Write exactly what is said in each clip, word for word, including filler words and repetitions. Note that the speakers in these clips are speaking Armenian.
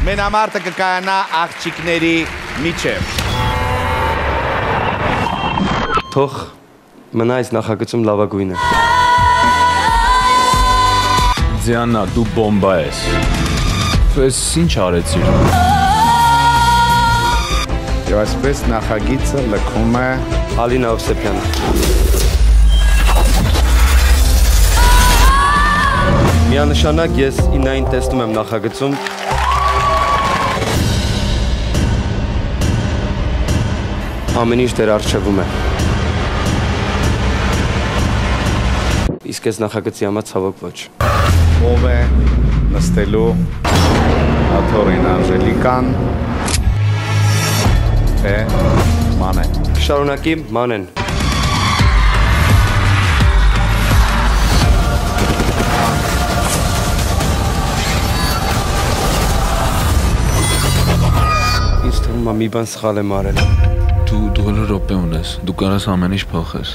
մենամարտը կկայանա աղջիկների միջև։ Թող մնա այս նախագծում լավագույնը։ Ձիաննա, դու բոմբա ես։ Ես ինչ արեցիր։ Եվ այսպես նախագիծը լքում է Ալինա Հովսեփյանը։ Միանշանակ ես իննային տեսնում եմ նախագծում։ Ամեն ինչ դեր առջևում է։ Իսկ այս նախագծի համար ցավոք ոչ։ Ով է նստելու աթոռին Անժելիկան, թե Մանեն։ Շարունակի Մանեն։ Ինձ թվում է մի բան սխալ եմ արել։ Դու դու հələ րոպե ունես, դու կարաս ամեն ինչ փոխես։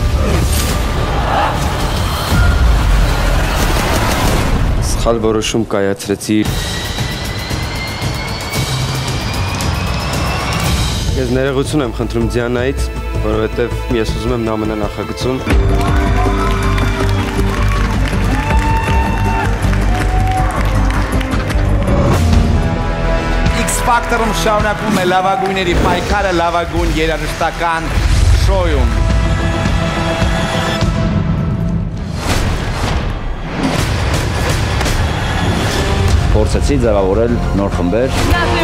Սխալ որոշում կայացրեցի։ Ես ներողություն եմ խնդրում Դիանայից, որովհետև ես ուզում եմ նա մնա նախագծում։ X-Factor-ում շարունակվում է լավագույնների պայքարը լավագույն երաժշտական շոյում։ Փորձեցի ձևավորել նոր խմբեր։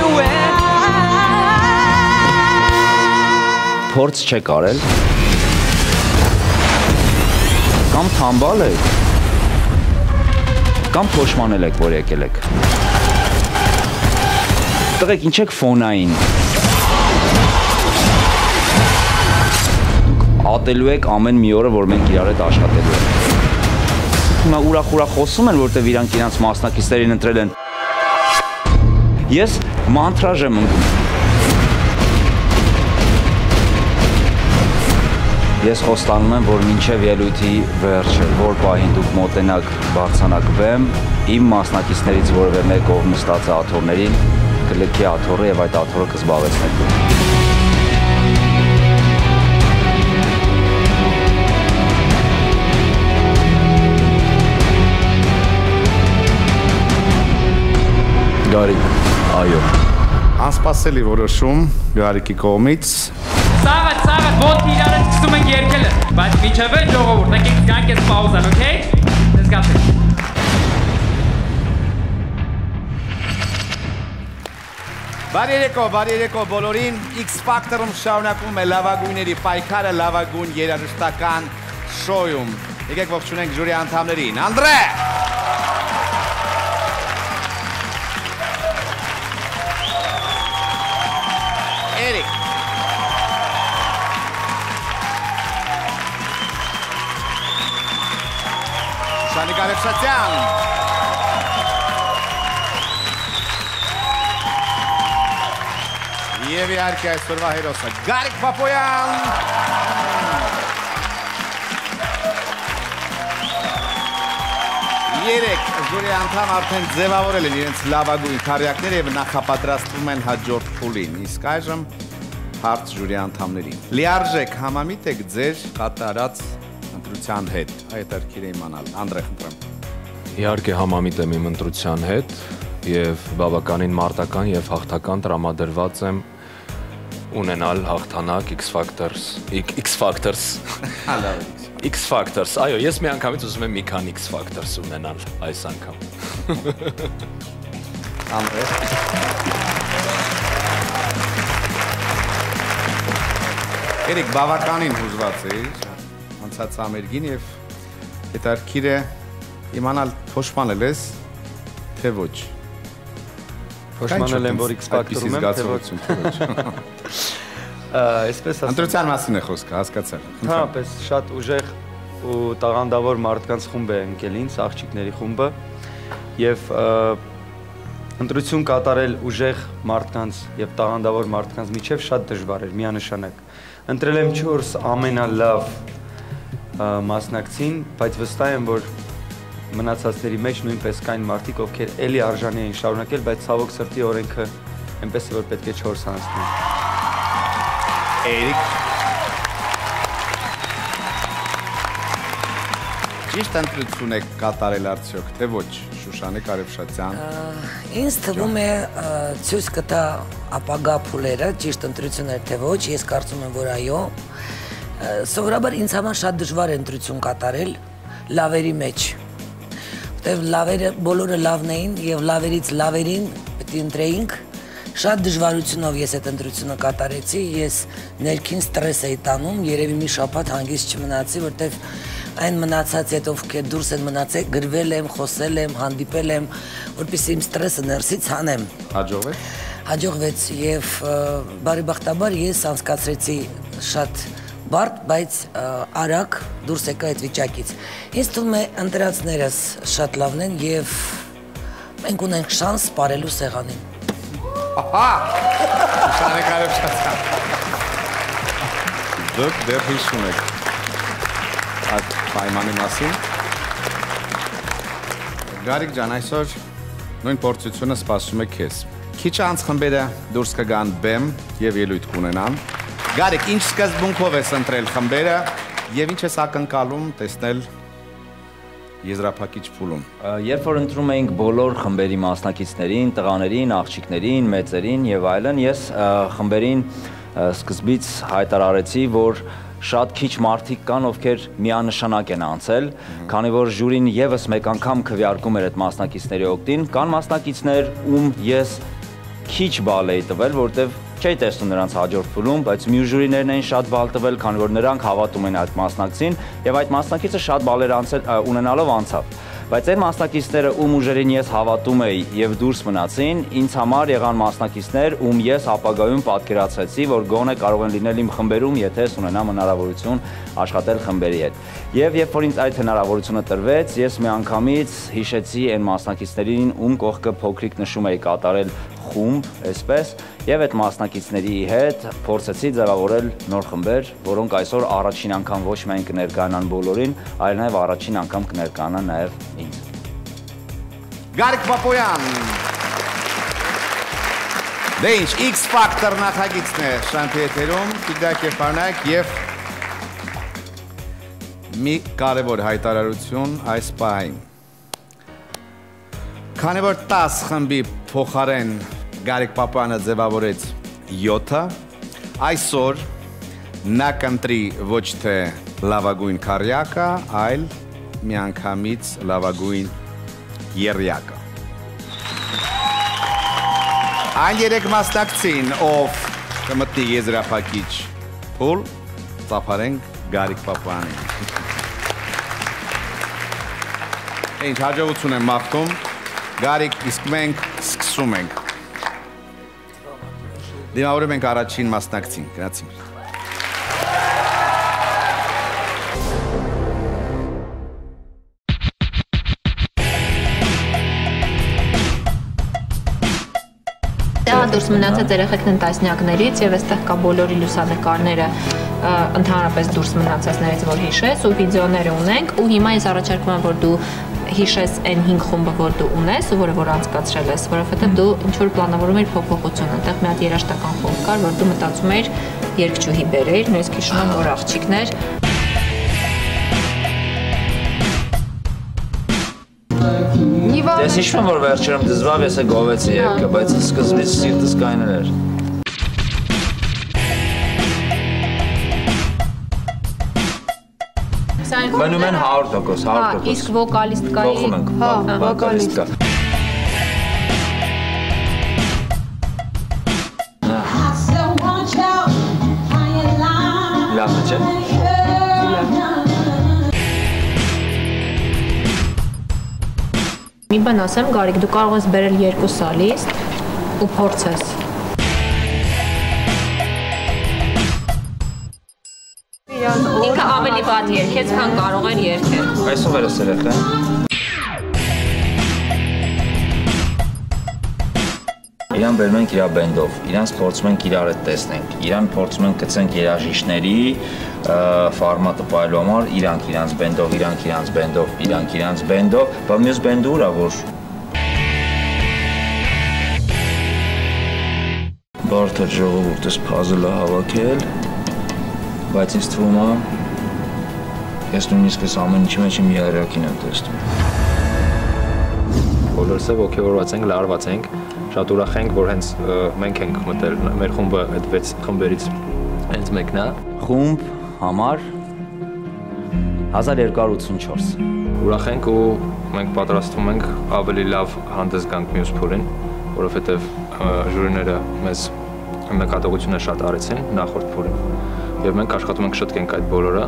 Փորձ չեք արել։ Կամ թամբալ եք։ Կամ փոշմանել եք, որ եկել եք։ Տղեկ, ինչ եք ֆոնային։ Ատելու եք ամեն մի օրը, որ մենք իրար հետ աշխատելու ենք։ Հիմա ուրախ-ուրախ խոսում են, որտեվ իրանք իրանց մասնակիցներին ընտրել են։ Ես մանտրաժ եմ ընկնում։ Ես խոստանում եմ, որ մինչև ելույթի վերջը, որ պահին դուք մոտենաք բարձրանաք բեմ, իմ մասնակիցներից որևէ մեկ ով նստած է աթոռներին, կլքի աթոռը եւ այդ աթոռը կզբաղեցնեք դուք։ Գարիկ, այո։ Անսպասելի որոշում Գարիկի կողմից։ Սաղը, սաղը, ոնց իրար են սկսում ենք երկելը, բայց միջև է ժողովուրդ, եկեք գանք ես պաուզան, օքեյ? Let's go. Բարի երեկո, բարի երեկո բոլորին, X-Factor-ում շարունակվում է լավագույնների պայքարը լավագույն երաժշտական շոյում։ Եկեք ողջունենք ժյուրի անդամներին։ Անդրե! Էրիկ։ Շանիկ Ալեքսանյան։ Եվ իհարկե այսօրվա հերոսը Գարիկ Պապոյան։ Երեք ժյուրի անդամ արդեն ձևավորել են իրենց լավագույն քարյակները եւ նախապատրաստվում են հաջորդ փուլին։ Իսկ այժմ հարց ժյուրի անդամներին։ Լիարժեք համամիտ եք ձեր կատարած ընտրության հետ։ Այդ երկիրը իմանալ։ Անդրե, խնդրեմ։ Իհարկե համամիտ եմ իմ ընտրության հետ եւ բավականին մարտական եւ հաղթական տրամադրված եմ ունենալ հաղթանակ X-Factors, X-Factors։ X-Factors, այո, ես մի անգամից ուզում եմ մի քանի X-Factors ունենալ այս անգամ։ Անդրե։ Երեք բավականին հուզված էիր, անցած ամերգին եւ հետարքիր է իմանալ փոշմանել ես, թե ոչ։ Փոշմանել եմ, որ X-Factor-ում եմ, թե ոչ։ Այսպես ասեմ։ Ընտրության մասին է խոսքը, հասկացել։ Հա, պես շատ ուժեղ ու տաղանդավոր մարդկանց խումբ է ընկել ինձ, աղջիկների խումբը, եւ ընտրություն կատարել ուժեղ մարդկանց եւ տաղանդավոր մարդկանց միջև շատ դժվար էր, միանշանակ։ Ընտրել եմ չորս ամենալավ մասնակցին, բայց վստահ եմ, որ մնացածների մեջ նույնպես կային մարդիկ, ովքեր էլի արժանի էին շարունակել, բայց ցավոք սրտի օրենքը այնպես է, որ պետք է չորս հանձնի։ Էրիկ Ճիշտ ընտրություն եք կատարել արդյոք, թե ոչ, Շուշանիկ Արևշատյան։ Ինձ թվում է ցույց կտա ապագա փուլերը, ճիշտ ընտրություն էր թե ոչ, ես կարծում եմ, որ այո։ Սովորաբար ինձ համար շատ դժվար է ընտրություն կատարել լավերի մեջ։ Որտեվ լավերը բոլորը լավն էին եւ լավերից լավերին պետք է ընտրեինք։ Շատ դժվարությունով ես այդ ընտրությունը կատարեցի, ես ներքին ստրես էի տանում, երևի մի շաբաթ հանգիստ չմնացի, որտեվ այն մնացած հետ ովքեր դուրս են մնացել, գրվել եմ, խոսել եմ, հանդիպել եմ, որպեսզի իմ ստրեսը ներսից հանեմ։ Հաջողվեց։ Հաջողվեց եւ բարեբախտաբար ես անցկացրեցի շատ բարդ, բայց արագ դուրս եկա այդ վիճակից։ Ինձ թվում է ընտրածներս շատ լավն են եւ մենք ունենք շանս սպառելու սեղանին։ Ահա։ Շուշանիկ Արևշատյան։ Դուք դեռ հիշում եք այդ պայմանի մասին։ Գարիկ ջան, այսօր նույն փորձությունը սպասում է քեզ։ Քիչ անց խմբերը դուրս կգան բեմ եւ ելույթ կունենան։ Գարիկ, ինչ սկզբունքով ես ընտրել խմբերը եւ ինչ ես ակնկալում տեսնել եզրափակիչ փուլում։ Երբ որ ընտրում էինք բոլոր խմբերի մասնակիցներին, տղաներին, աղջիկներին, մեծերին եւ այլն, ես խմբերին սկզբից հայտարարեցի, որ շատ քիչ մարդիկ կան, ովքեր միանշանակ են անցել, քանի որ ժյուրին եւս մեկ անգամ քվեարկում էր այդ մասնակիցների օգտին, կան մասնակիցներ, ում ես քիչ բալ էի տվել, որտեվ չէի տեսնում նրանց հաջորդ փուլում, բայց մյուս ժյուրիներն էին շատ բալ տվել, քանի որ նրանք հավատում են այդ մասնակցին, եւ այդ մասնակիցը շատ բալեր ունենալով անցավ։ Բայց այն մասնակիցները, ում ուժերին ես հավատում էի եւ դուրս մնացին, ինձ համար եղան մասնակիցներ, ում ես ապագայում պատկերացրեցի, որ գոնե կարող են լինել իմ խմբերում, եթե ես ունենամ հնարավորություն աշխատել խմբերի հետ։ Եվ երբ որ ինձ այդ հնարավորությունը տրվեց, ես միանգամից հիշեցի այն մասնակիցներին, ում կողքը փոքրիկ նշում էի կատարել խումբ, այսպես, եւ այդ մասնակիցների հետ փորձեցի ձևավորել նոր խմբեր, որոնք այսօր առաջին անգամ ոչ միայն կներկայանան բոլորին, այլ նաեւ առաջին անգամ կներկայանան նաեւ ինձ։ Գարիկ Պապոյան։ Դե ինչ, X Factor նախագիծն է շամփիոնատերում, Տիգրան Կերպարնակ եւ մի կարևոր հայտարարություն այս պահին։ Քանի որ տասը խմբի փոխարեն Գարիկ Պապոյանը ձևավորեց յոթը, այսօր նա կընտրի ոչ թե լավագույն քառյակը, այլ միանգամից լավագույն եռյակը։ Այն երեք մասնակցին, ով կմտնի եզրափակիչ փուլ, ծափարենք Գարիկ Պապոյանին։ Ինչ հաջողություն եմ մաղթում, Գարիկ, իսկ մենք սկսում ենք։ Դիմավորում ենք առաջին մասնակցին, գնացինք։ Դուրս մնացած երեխեքն են տասնյակներից եւ այստեղ կա բոլորի լուսանկարները ընդհանրապես դուրս մնացածներից, որ հիշես ու վիդեոները ունենք ու հիմա ես առաջարկում եմ, որ դու հիշես այն հինգ խումբը, որ դու ունես ու որը որ անցկացրել ես, որովհետեւ դու ինչ որ պլանավորում ես փոփոխություն, այնտեղ մի հատ երաժշտական խումբ կար, որ դու մտածում ես երգչուհի բերեիր, նույնիսկ հիշում եմ, որ աղջիկներ Ես հիշում եմ, որ վերջերում դզվավ ես է գովեցի երկը, բայց սկզբից սիրտս կայնել էր։ Մնում են հարյուր տոկոս, հարյուր տոկոս։ Իսկ վոկալիստկայի։ Փոխում ենք, վոկալիստկա։ Լավն է, չէ՞։ Մի բան ասեմ, Գարիկ, դու կարող ես բերել երկու սալիստ ու փորձես։ Ինքը ավելի վատ երգեց, քան կարող էր երգել։ Այսով էր երեխա։ իրան բերում ենք իր բենդով, իրանց փորձում ենք իրար հետ տեսնենք, իրան փորձում ենք գցենք երաժիշտների ֆորմատը պայելու համար, իրանք իրանց բենդով, իրանք իրանց բենդով, իրանք իրանց բենդով, բայց մյուս բենդը ուրա որ բարդ ժողովուրդս փազլը հավաքել, բայց ինձ թվում է ես նույնիսկ այս ամեն ինչի մեջ մի արյակին եմ տեսնում։ Բոլորս է ոգևորված ենք, լարված ենք, շատ ուրախ ենք, որ հենց մենք ենք մտել, մեր խումբը այդ վեց խմբերից հենց մեկն է։ Խումբ համար հազար երկու հարյուր ութսունչորս։ Ուրախ ենք ու մենք պատրաստվում ենք ավելի լավ հանդես գանք մյուս փորին, որովհետև ժյուրիները մեզ նկատողությունը շատ արեցին նախորդ փորին, եւ մենք աշխատում ենք շտկենք այդ բոլորը։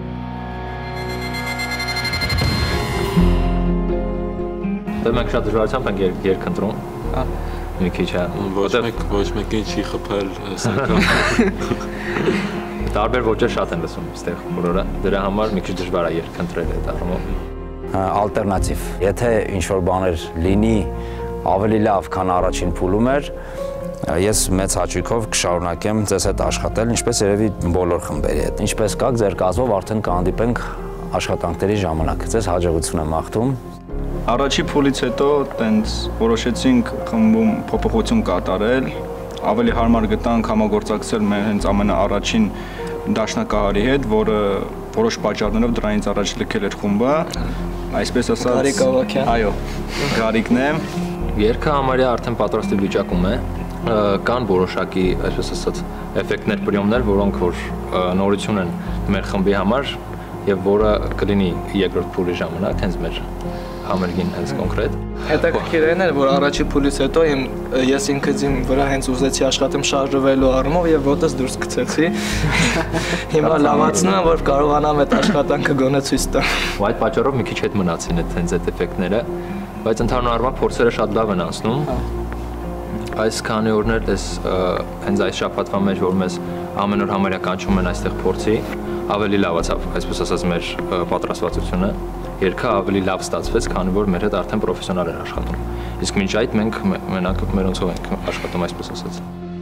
Դե մենք շատ դժվարությամբ ենք երկ ընտրում։ Մի քիչ է։ Ոչ մեկ ոչ մեկին չի խփել սակայն։ Տարբեր ոճեր շատ են լսում այստեղ բոլորը։ Դրա համար մի քիչ դժվար է երկ ընտրել այդ առումով։ Ալտերնատիվ։ Եթե ինչ-որ բաներ լինի ավելի լավ, քան առաջին փուլում էր, ես մեծ հաճույքով կշարունակեմ ձեզ հետ աշխատել, ինչպես երևի բոլոր խմբերի հետ։ Ինչպես կաք, ձեր կազմով արդեն կհանդիպենք աշխատանքների ժամանակ։ Ձեզ հաջողություն եմ մաղթում։ Առաջի փուլից հետո տենց որոշեցինք խմբում փոփոխություն կատարել, ավելի հարմար գտանք համագործակցել մեր հենց ամենաառաջին դաշնակահարի հետ, որը որոշ պատճառներով դրանից առաջ լքել էր խումբը, այսպես ասած, Գարիկ Ավագյան։ Այո, Գարիկն է։ Երգը համարյա արդեն պատրաստի վիճակում է, կան որոշակի, այսպես ասած, էֆեկտներ, պրիոմներ, որոնք որ նորություն են մեր խմբի համար եւ որը կլինի երկրորդ փուլի ժամանակ հենց մեր համերգին հենց կոնկրետ։ Հետաքրքիրն էր, որ առաջի փուլից հետո ես ինքս իմ վրա հենց ուզեցի աշխատեմ շարժվելու առումով եւ ոտս դուրս գցեցի։ Հիմա լավացնում եմ, որ կարողանամ այդ աշխատանքը գոնե ցույց տամ։ Ու այդ պատճառով մի քիչ հետ մնացին այդ հենց այդ էֆեկտները, բայց ընդհանուր առմամբ փորձերը շատ լավ են անցնում։ Այս քանի օրներ դες հենց այս շաբաթվա մեջ որ մեզ ամեն օր համարյա կանչում են այստեղ փորձի, ավելի լավացավ, այսպես ասած մեր պատրաստվածությունը։ Երգը ավելի լավ ստացվեց, քանի որ մեր հետ արդեն պրոֆեսիոնալ էր աշխատում։ Իսկ մինչ այդ մենք մենակ մերոնցով ենք աշխատում, այսպես ասած։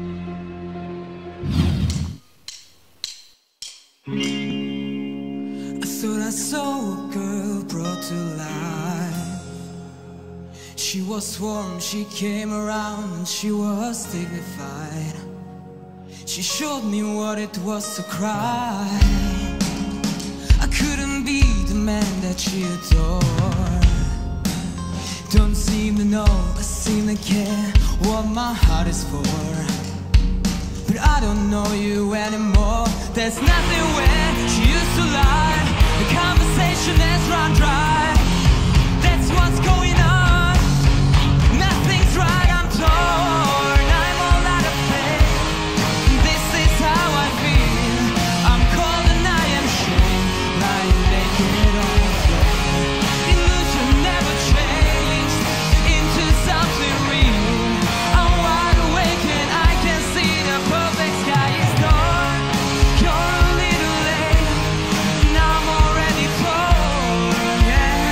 She was warm, she came around and she was dignified. She showed me what it was to cry. I couldn't be the man that she adored. Don't seem to know, I seem to care what my heart is for. But I don't know you anymore. There's nothing where she used to lie. The conversation has run dry. That's what's going on. Nothing's right, I'm torn. I'm all out of faith. This is how I feel. I'm cold and I am shamed. Lying naked on the floor. Illusion never changed into something real. I'm wide awake and I can see the perfect sky is dark. You're a little late and I'm already torn, yeah.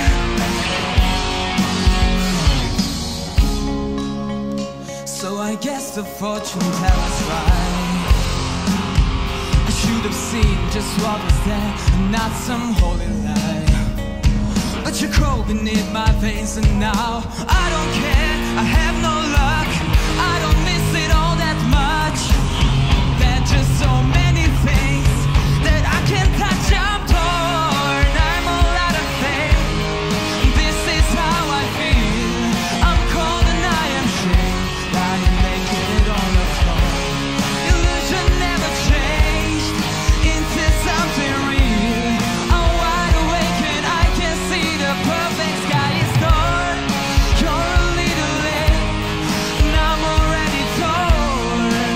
So I guess the fortune tells us right. I should have seen just what was there and not some holy lie. But you crawl beneath my veins and now I don't care, I have no luck. I don't miss it all that much. There are just so many things that I can't touch. I'm torn, I'm all out of faith. This is how I feel. I'm cold and I am shamed. Lying naked on the floor. Illusion never changed into something real. I'm wide awake and I can see the perfect sky is dark. You're a little late and I'm already torn.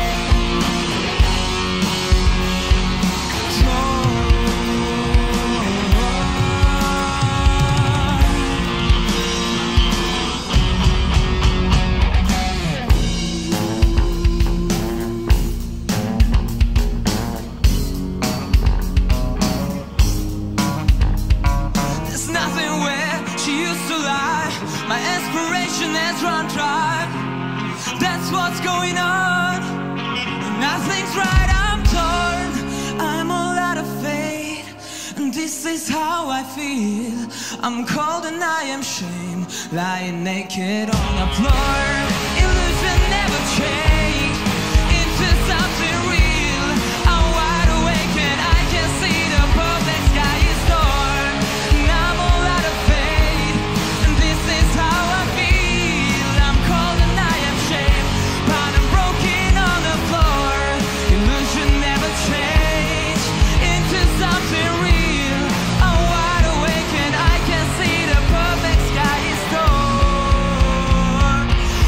There's nothing where she used to lie. My inspiration has run dry. That's that's what's going on. Nothing's right, I'm torn. I'm all out of faith, and this is how I feel. I'm cold and I am shame, lying naked on the floor. Illusion never change into something real. I'm wide awake and I can see the perfect sky is torn. And I'm all out of faith, and this is how I feel. I'm cold and I am shame, bound and broken on the floor. Illusion never change into something real. I'm wide awake and I can see the perfect sky is torn.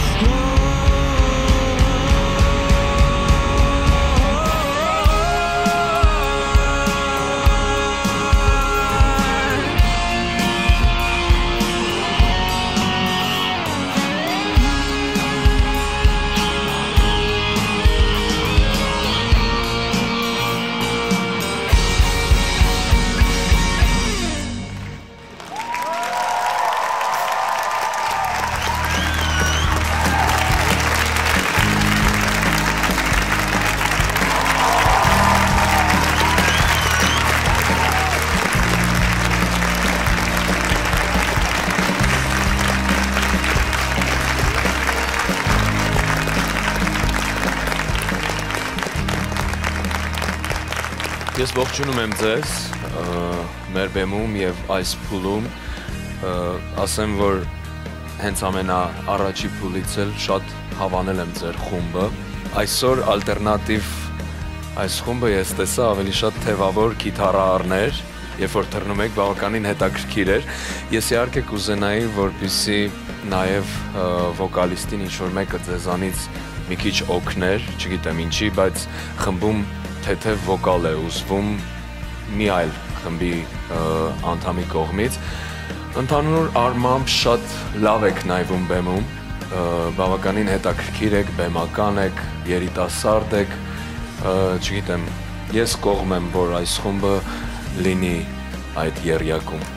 Ես ողջունում եմ ձեզ, մեր բեմում եւ այս փուլում, ասեմ, որ հենց ամենաառաջի փուլից էլ շատ հավանել եմ ձեր խումբը։ Այսօր ալտերնատիվ այս խումբը ես տեսա ավելի շատ թևավոր գիտարահարներ, երբ որ թռնում եք, բավականին հետաքրքիր էր։ Ես իհարկե կուզենայի, որպեսզի նաեւ վոկալիստին ինչ-որ մեկը ձեզանից մի քիչ օգներ, չգիտեմ ինչի, բայց խմբում թեթև վոկալ է ուզվում մի այլ խմբի անդամի կողմից։ Ընդհանուր առմամբ շատ լավ եք նայվում բեմում, բավականին հետաքրքիր եք, բեմական եք, երիտասարդ եք, չգիտեմ, ես կողմ եմ, որ այս խումբը լինի այդ եռյակում։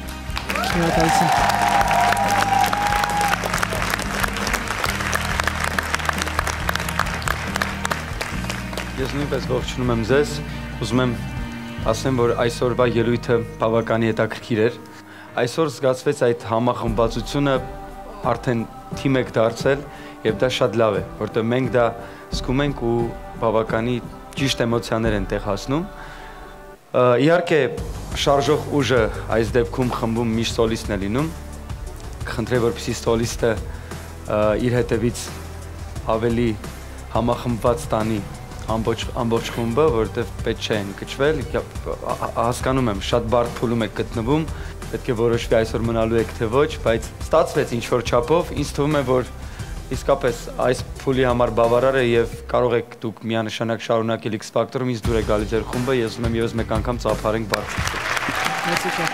Ես նույնպես ողջունում եմ ձեզ, ուզում եմ ասեմ, որ այսօրվա ելույթը բավականին հետաքրքիր էր։ Այսօր զգացվեց այդ համախմբվածությունը արդեն թիմ եք դարձել եւ դա շատ լավ է, որտեղ մենք դա զգում ենք ու բավականին ճիշտ էմոցիաներ են տեղ հասնում։ Իհարկե շարժող ուժը այս դեպքում խմբում միշտ սոլիստն է լինում։ Կխնդրեի, որպեսզի սոլիստը իր հետևից ավելի համախմբված տանի ամբողջ ամբողջ խումբը, որովհետև պետք չէ ընկճվել, հասկանում եմ, շատ բարդ փուլում եք գտնվում, պետք է որոշվի այսօր մնալու եք թե ոչ, բայց ստացվեց ինչ-որ չափով, ինձ թվում է, որ իսկապես այս փուլի համար բավարար է եւ կարող եք դուք միանշանակ շարունակել X Factor-ում, ինձ դուր է գալի ձեր խումբը, ես ուզում եմ եւս մեկ անգամ ծափարենք բարձր։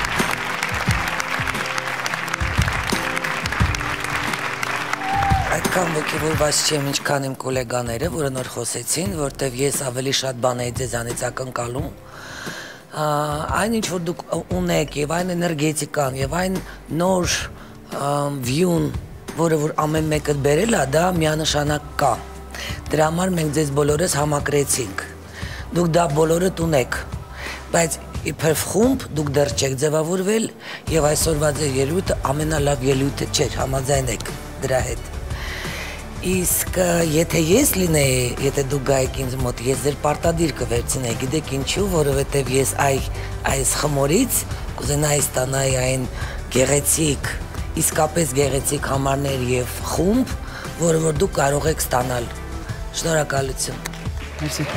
Այդքան ոգևորված չեմ, ինչքան իմ կոլեգաները, որը նոր խոսեցին, որտեվ ես ավելի շատ բան էի ձեզանից ակնկալում։ Այն ինչ որ դուք ունեք եւ այն էներգետիկան եւ այն նոր վյուն, որը որ ամեն մեկը բերել է, դա միանշանակ կա։ Դրա համար մենք ձեզ բոլորս համակրեցինք։ Դուք դա բոլորդ ունեք, բայց իբր խումբ դուք դեռ չեք ձևավորվել եւ այսօրվա ձեր ելույթը ամենալավ ելույթը չէր, համաձայն եք դրա հետ։ Իսկ եթե ես լինեի, եթե դուք գայիք ինձ մոտ, ես ձեր պարտադիր կվերցնեի, գիտեք ինչու, որովհետև ես այս խմորից կուզենայի ստանայի այն գեղեցիկ, իսկապես գեղեցիկ համարներ եւ խումբ, որը որ դուք կարող եք ստանալ։ Շնորհակալություն։ Մերսի։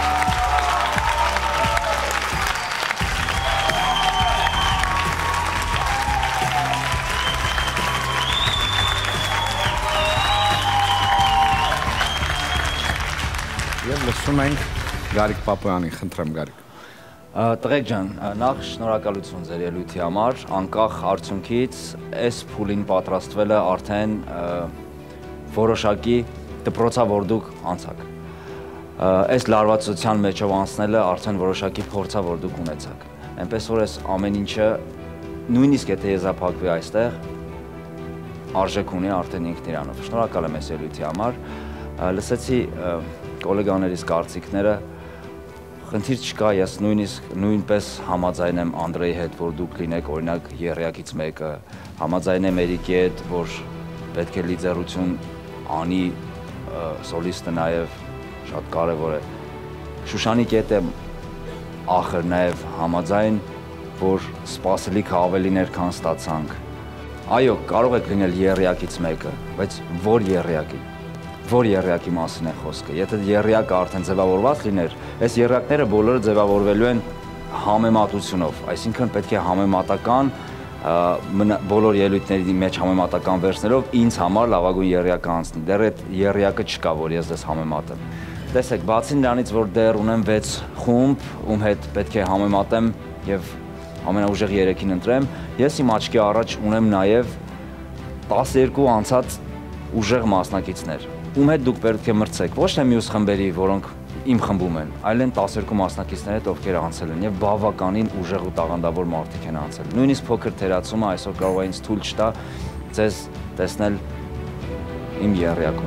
Եվ լսում ենք Գարիկ Պապոյանին, խնդրեմ Գարիկ։ Տղեկ ջան, նախ շնորհակալություն ձեր ելույթի համար, անկախ արդյունքից, այս փուլին պատրաստվելը արդեն որոշակի դպրոցա, որ դուք անցաք։ Այս լարվածության մեջով անցնելը արդեն որոշակի փորձա, որ դուք ունեցաք։ Այնպես որ այս ամեն ինչը, նույնիսկ եթե եզրափակվի այստեղ, արժեք ունի արդեն ինքն իրանով։ Շնորհակալ եմ այս ելույթի համար։ Լսեցի գոլեգաներիս կարծիքները, խնդիր չկա, ես նույնիսկ նույնպես համաձայն եմ Անդրեի հետ, որ դուք լինեք օրինակ եռյակից մեկը, համաձայն եմ Էրիկի հետ, որ պետք է լիդերություն անի սոլիստը նաև շատ կարևոր է։ Շուշանիկ հետ եմ ախր նաև համաձայն, որ սպասելիքը ավելիներ քան ստացանք։ Այո, կարող եք լինել եռյակից մեկը, բայց որ եռյակի։ Որ եռյակի մասին է խոսքը։ Եթե եռյակը արդեն ձևավորված լիներ, այս եռյակները բոլորը ձևավորվելու են համեմատությունով, այսինքն պետք է համեմատական բոլոր ելույթների մեջ համեմատական վերցնելով ինձ համար լավագույն եռյակը անցնի։ Դեռ այդ եռյակը չկա, որ ես դες համեմատեմ։ Տեսեք, բացի նրանից, որ դեռ ունեմ վեց խումբ, ում հետ պետք է համեմատեմ եւ ամենաուժեղ երեքին ընտրեմ, ես իմ աչքի առաջ ունեմ նաեւ տասներկու անցած ուժեղ մասնակիցներ, ում հետ դուք պետք է մրցեք, ոչ թե մյուս խմբերի, որոնք իմ խմբում են, այլ են տասներկու մասնակիցներ հետ, ովքեր անցել են եւ բավականին ուժեղ ու տաղանդավոր մարդիկ են անցել։ Նույնիսկ փոքր թերացումը այսօր կարող է ինձ թույլ չտա ձեզ տեսնել իմ եռյակում։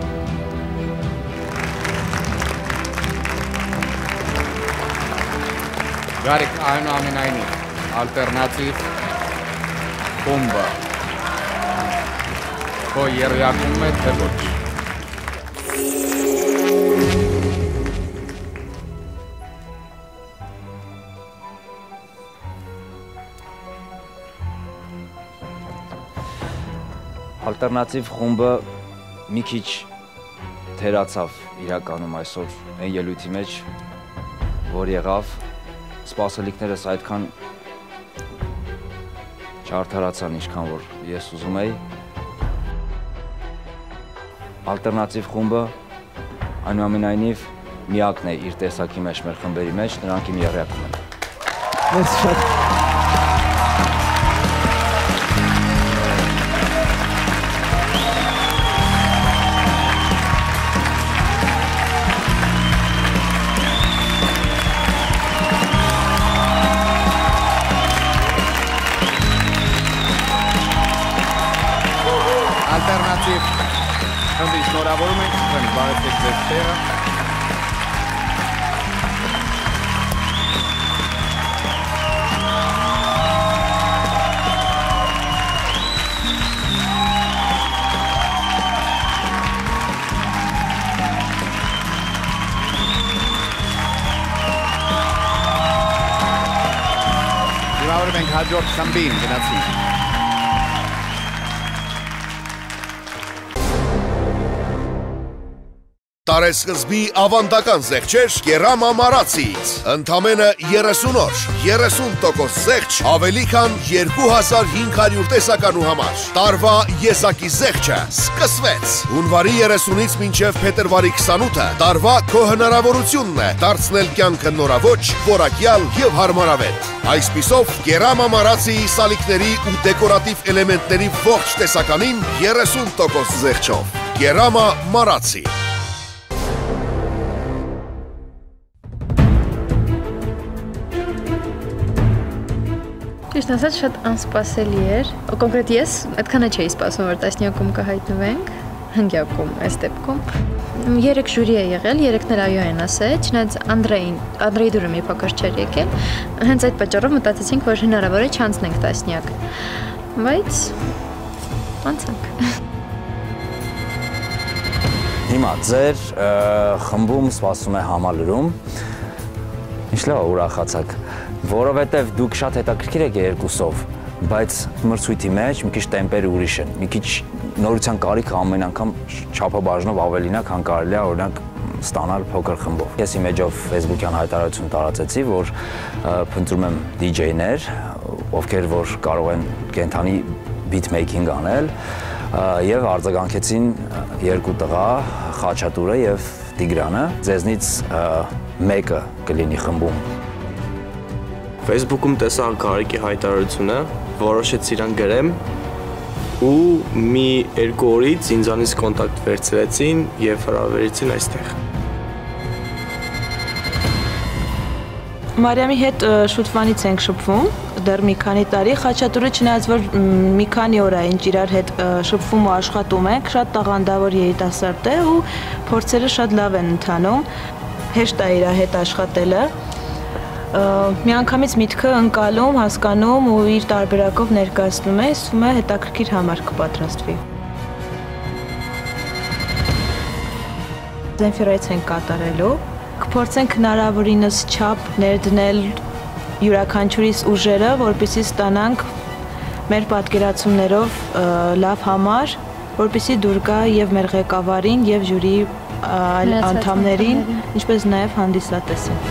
Գարիկ, այնուամենայնիվ, ալտերնատիվ խումբը քո եռյակում է, թե ոչ։ Ալտերնատիվ խումբը մի քիչ թերացավ իրականում այսօր այն ելույթի մեջ, որ եղավ, սպասելիքներս այդքան չարդարացան, ինչքան որ ես ուզում էի։ Ալտերնատիվ խումբը այնուամենայնիվ միակն է իր տեսակի մեջ մեր խմբերի մեջ, նրանք իմ եռյակում են։ Մեծ շատ Ալտերնատիվ խմբի շնորհավորում ենք, ուրեմն բարեցեք ձեր տեղը։ Շնորհավորում ենք հաջորդ խմբին, գնացինք։ Տարեսկզբի ավանդական զեղչեր Կերամա Մարացիից, ընդամենը երեսուն օր, երեսուն տոկոս զեղչ, ավելի քան երկու հազար հինգ հարյուր տեսականու համար։ Տարվա եզակի զեղչը սկսվեց։ Հունվարի երեսունից մինչև փետրվարի քսանութը տարվա քո հնարավորությունն է դարձնել կյանքը նորաոճ, որակյալ եւ հարմարավետ։ Այսպիսով Կերամա Մարացիի սալիկների ու դեկորատիվ էլեմենտների ողջ տեսականին երեսուն տոկոս զեղչով։ Կերամա Մարացի։ Ճիշտ ասած, շատ անսպասելի էր։ Կոնկրետ ես այդքանը չէի սպասում, որ տասնյակում կհայտնվենք, հնգյակում այս դեպքում։ Երեք ժյուրի է եղել, երեքն էլ այո են ասել, չնայած Անդրեին, Անդրեի դուրը մի փոքր չէր եկել։ Հենց այդ պատճառով մտածեցինք, որ հնարավոր է չանցնենք տասնյակ։ Բայց անցանք։ Հիմա ձեր խմբում սպասում է համալրում։ Ինչ լավ ուրախացաք, որովհետև դուք շատ հետաքրքիր եք երկուսով, բայց մրցույթի մեջ մի քիչ տեմպերը ուրիշ են, մի քիչ նորության կարիքը ամեն անգամ չափաբաժնով ավելին է, քան կարելի է օրինակ ստանալ փոքր խմբով։ Ես իմ էջով Facebook-յան հայտարարություն տարածեցի, որ փնտրում եմ դիջեյներ, ովքեր որ կարող են կենթանի beat-making անել, եւ արձագանքեցին երկու տղա, Խաչատուրը եւ Տիգրանը, ձեզնից մեկը կլինի խմբում։ Facebook-ում տեսա Գարիկի հայտարարությունը, որոշեցի իրան գրեմ ու մի երկու օրից ինձանից կոնտակտ վերցրեցին եւ հրավիրեցին այստեղ։ Մարիամի հետ շուտվանից ենք շփվում, դեռ մի քանի տարի, Խաչատուրը չնայած որ մի քանի օր է ինչ իրար հետ շփվում ու աշխատում ենք, շատ տաղանդավոր երիտասարդ է ու փորձերը շատ լավ են ընթանում, հեշտ է իր հետ աշխատելը, միանգամից միտքը ընկալում, հասկանում ու իր տարբերակով ներկայացնում է, ասում է հետաքրքիր համար կպատրաստվի։ Զենֆիրայից ենք կատարելու, կփորձենք հնարավորինս չափ ներդնել յուրաքանչյուրիս ուժերը, որպեսզի ստանանք մեր պատկերացումներով լավ համար, որպեսզի դուր գա եւ մեր ղեկավարին եւ ժյուրիի այլ անդամներին, ինչպես նաեւ հանդիսատեսին։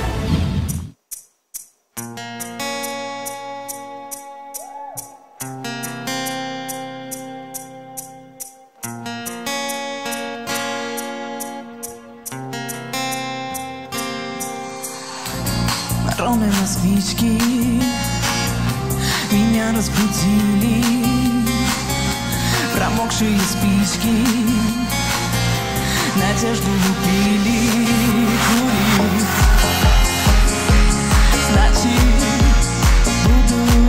Ровно спички меня разбудили, промокшие спички надежду убили, курить. Значит, буду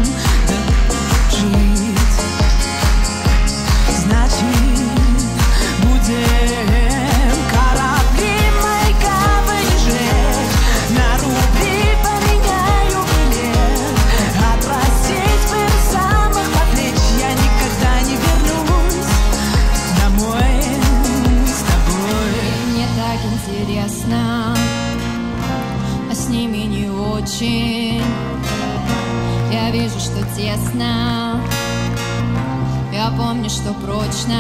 жить. Значит, будем корабли мои гавани жечь, на рубли поменяю билет, отпросить бы самых поплечь, я никогда не вернусь домой с тобой. Мне так интересно, а с ними не очень. Я вижу, что тесно, я помню, что прочно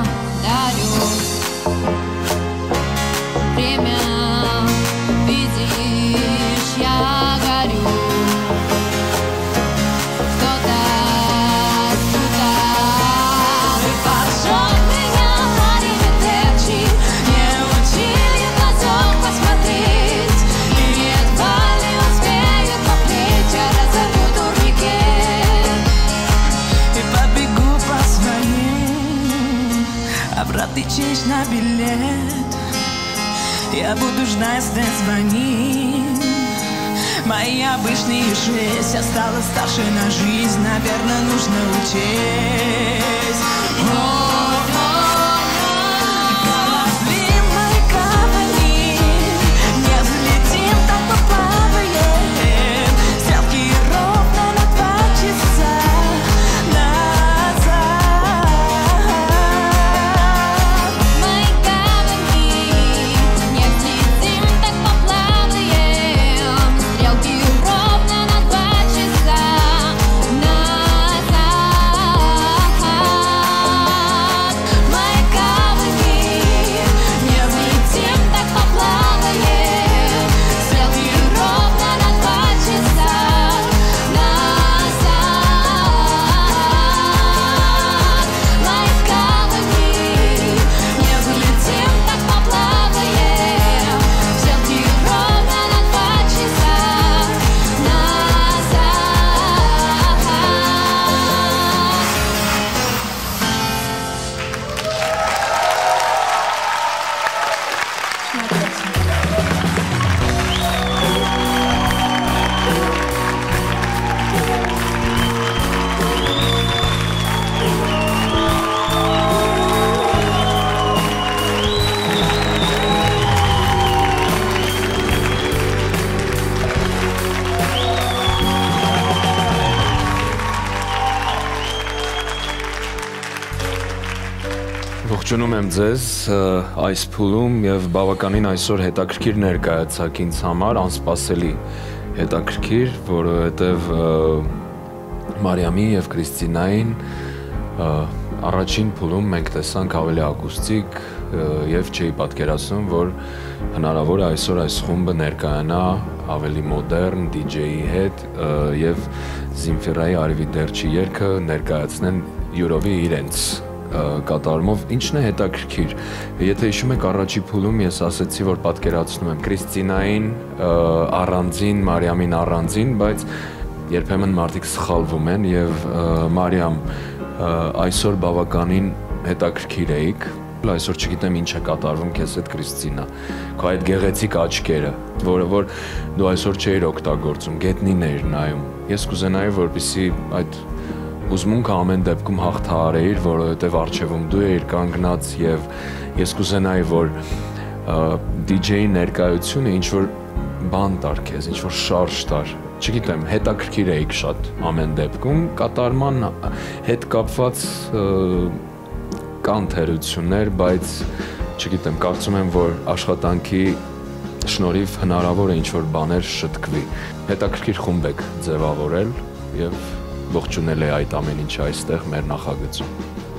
дарю время. Видишь, я горю. Кто-то спутал и поджег меня ариметричи. Не учили глазок посмотреть, и едва ли успеют поплечь, я разорву турникет И побегу по своим, обратный честь на билет. Я буду ждать, ты звони. Мои обычные шесть, я стала старше на жизнь, наверное, нужно учесть. Корабли мои гавани, не взлетим, так поплаваем. Стрелки ровно на два часа назад. Мои гавани, не взлетим, так поплаваем. Стрелки ровно на два часа назад. Мои гавани, не взлетим, так поплаваем. Стрелки ровно на два часа назад. Мои гавани, не взлетим, так поплаваем. Стрелки ровно на два часа назад. Ողջունում եմ ձեզ այս փուլում եւ բավականին այսօր հետաքրքիր ներկայացաք ինձ համար, անսպասելի հետաքրքիր, որովհետեւ Մարիամի եւ Կրիստինային առաջին փուլում մենք տեսանք ավելի ակուստիկ եւ չէի պատկերացնում, որ հնարավոր է այսօր այս խումբը ներկայանա ավելի մոդեռն դիջեյի հետ եւ Զինֆիրայի Արիվիդերչի երգը ներկայացնեն յուրովի իրենց կատարումով, ինչն է հետաքրքիր։ Եթե հիշում եք առաջի փուլում ես ասացի, որ պատկերացնում եմ Կրիստինային առանձին, Մարիամին առանձին, բայց երբեմն մարդիկ սխալվում են եւ Մարիամ այսօր բավականին հետաքրքիր էիք Այսօր չգիտեմ ինչ է կատարվում քեզ հետ Կրիստինա։ Քո այդ գեղեցիկ աչքերը, որը որ դու այսօր չէիր օգտագործում, գետնին էիր նայում։ Ես կուզենայի, որպեսզի այդ ուզմունքը ամեն դեպքում հաղթահարեիր, որովհետև առջևում դու էիր կանգնած եւ ես կուզենայի, որ դիջեյի ներկայությունը ինչ որ բան տար քեզ, ինչ որ շարժ տար։ Չգիտեմ, հետաքրքիր էիք շատ ամեն դեպքում, կատարման հետ կապված կան թերություններ, բայց չգիտեմ, կարծում եմ, որ աշխատանքի շնորհիվ հնարավոր է ինչ-որ բաներ շտկվի։ Հետաքրքիր խումբ եք ձևավորել եւ ողջունել է այդ ամեն ինչը այստեղ մեր նախագծում։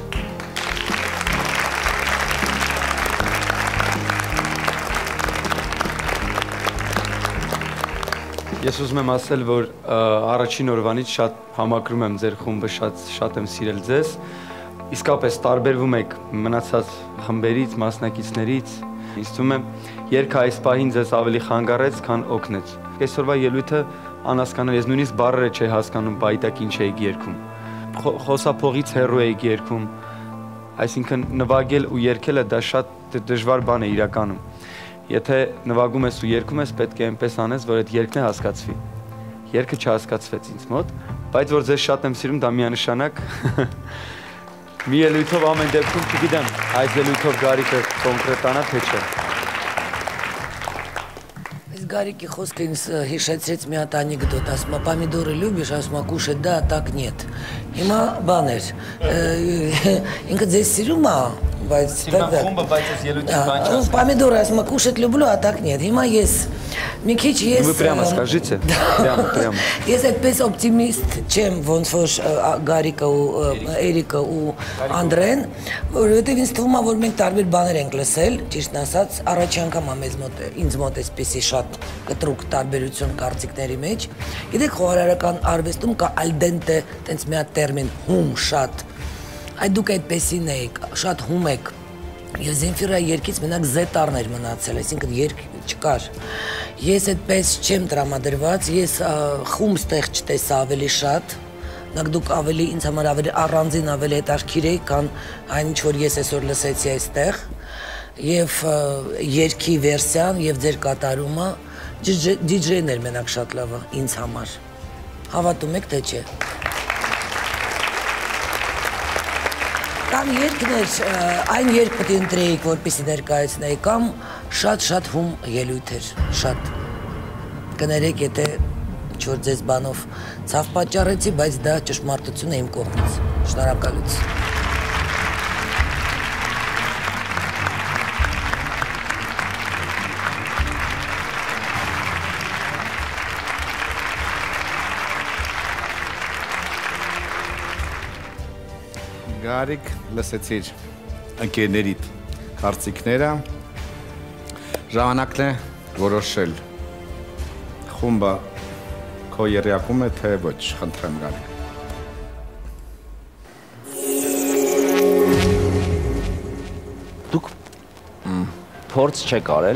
Ես ուզում եմ ասել, որ առաջին օրվանից շատ համակրում եմ ձեր խումբը, շատ շատ եմ սիրել ձեզ։ Իսկապես տարբերվում եք մնացած խմբերից, մասնակիցներից։ Ինձ թվում է, երգը այս պահին ձեզ ավելի խանգարեց, քան օգնեց։ Այսօրվա ելույթը անհասկանալի, ես նույնիսկ բառերը չէի հասկանում, բայտակ ինչ էիք երգում։ Խոսափողից հեռու էիք երգում։ Այսինքն նվագել ու երգելը դա շատ դժվար բան է իրականում։ Եթե նվագում ես ու երգում ես, պետք է այնպես անես, որ այդ երգն է հասկացվի։ Երգը չհասկացվեց ինձ մոտ, բայց որ ձեզ շատ եմ սիրում, դա միանշանակ մի ելույթով ամեն դեպքում չգիտեմ, այս ելույթով Գարիկը կոնկրետանա թե չէ։ Այս Գարիկի խոսքը ինձ հիշեցրեց մի հատ անեկդոտ, ասում է «Պամիդորы любишь», ասում է «Կուշать да, а так нет»։ Հիմա բան էր, ինքը ձեզ սիրում է, բայց խումբը, բայց ես ելույթի բան չասեմ։ Պամիդորы, ասում է «Կուշать люблю, а так нет»։ Հիմա ես մի քիչ ես Вы прямо скажите, прямо, прямо։ Ես այդպես օպտիմիստ չեմ, ոնց որ Գարիկը ու Էրիկը ու Անդրեն, որովհետև ինձ թվում է, որ մենք տարբեր բաներ ենք լսել, ճիշտն ասած, առաջի անգամ է մեզ մոտ ինձ մոտ այսպեսի շատ կտրուկ տարբերություն կարծիքների մեջ։ Գիտեք, խոհարարական արվեստում կա al dente, տենց մի հատ տերմին հում շատ։ Այդ դուք այդպեսին եք, շատ հում եք։ Եվ Զենֆիրա երկից մենակ զետարն էր մնացել, այսինքն երկ չկար։ Ես այդպես չեմ տրամադրված, ես խումբ ստեղ չտեսա ավելի շատ, նակ դուք ավելի ինձ համար ավելի առանձին ավելի հետաքրքիր եք, քան այն ինչ որ ես այսօր լսեցի այստեղ, եւ երգի վերսիան եւ ձեր կատարումը դիջեյն էր մենակ շատ լավը ինձ համար։ Հավատում եք թե չէ։ Կամ երկներ, այն երկ պետք է ընտրեիք, որպեսզի ներկայացնեի, կամ շատ-շատ հում ելույթ էր, շատ։ Կներեք, եթե ինչ-որ ձեզ բանով ցավ պատճառեցի, բայց դա ճշմարտություն է իմ կողմից։ Շնորհակալություն։ Գարիկ, լսեցիր ընկերներիդ կարծիքները, ժամանակն է որոշել խումբը քո երյակում է, թե ոչ, խնդրեմ Գարիկ։ Դուք փորձ չեք արել։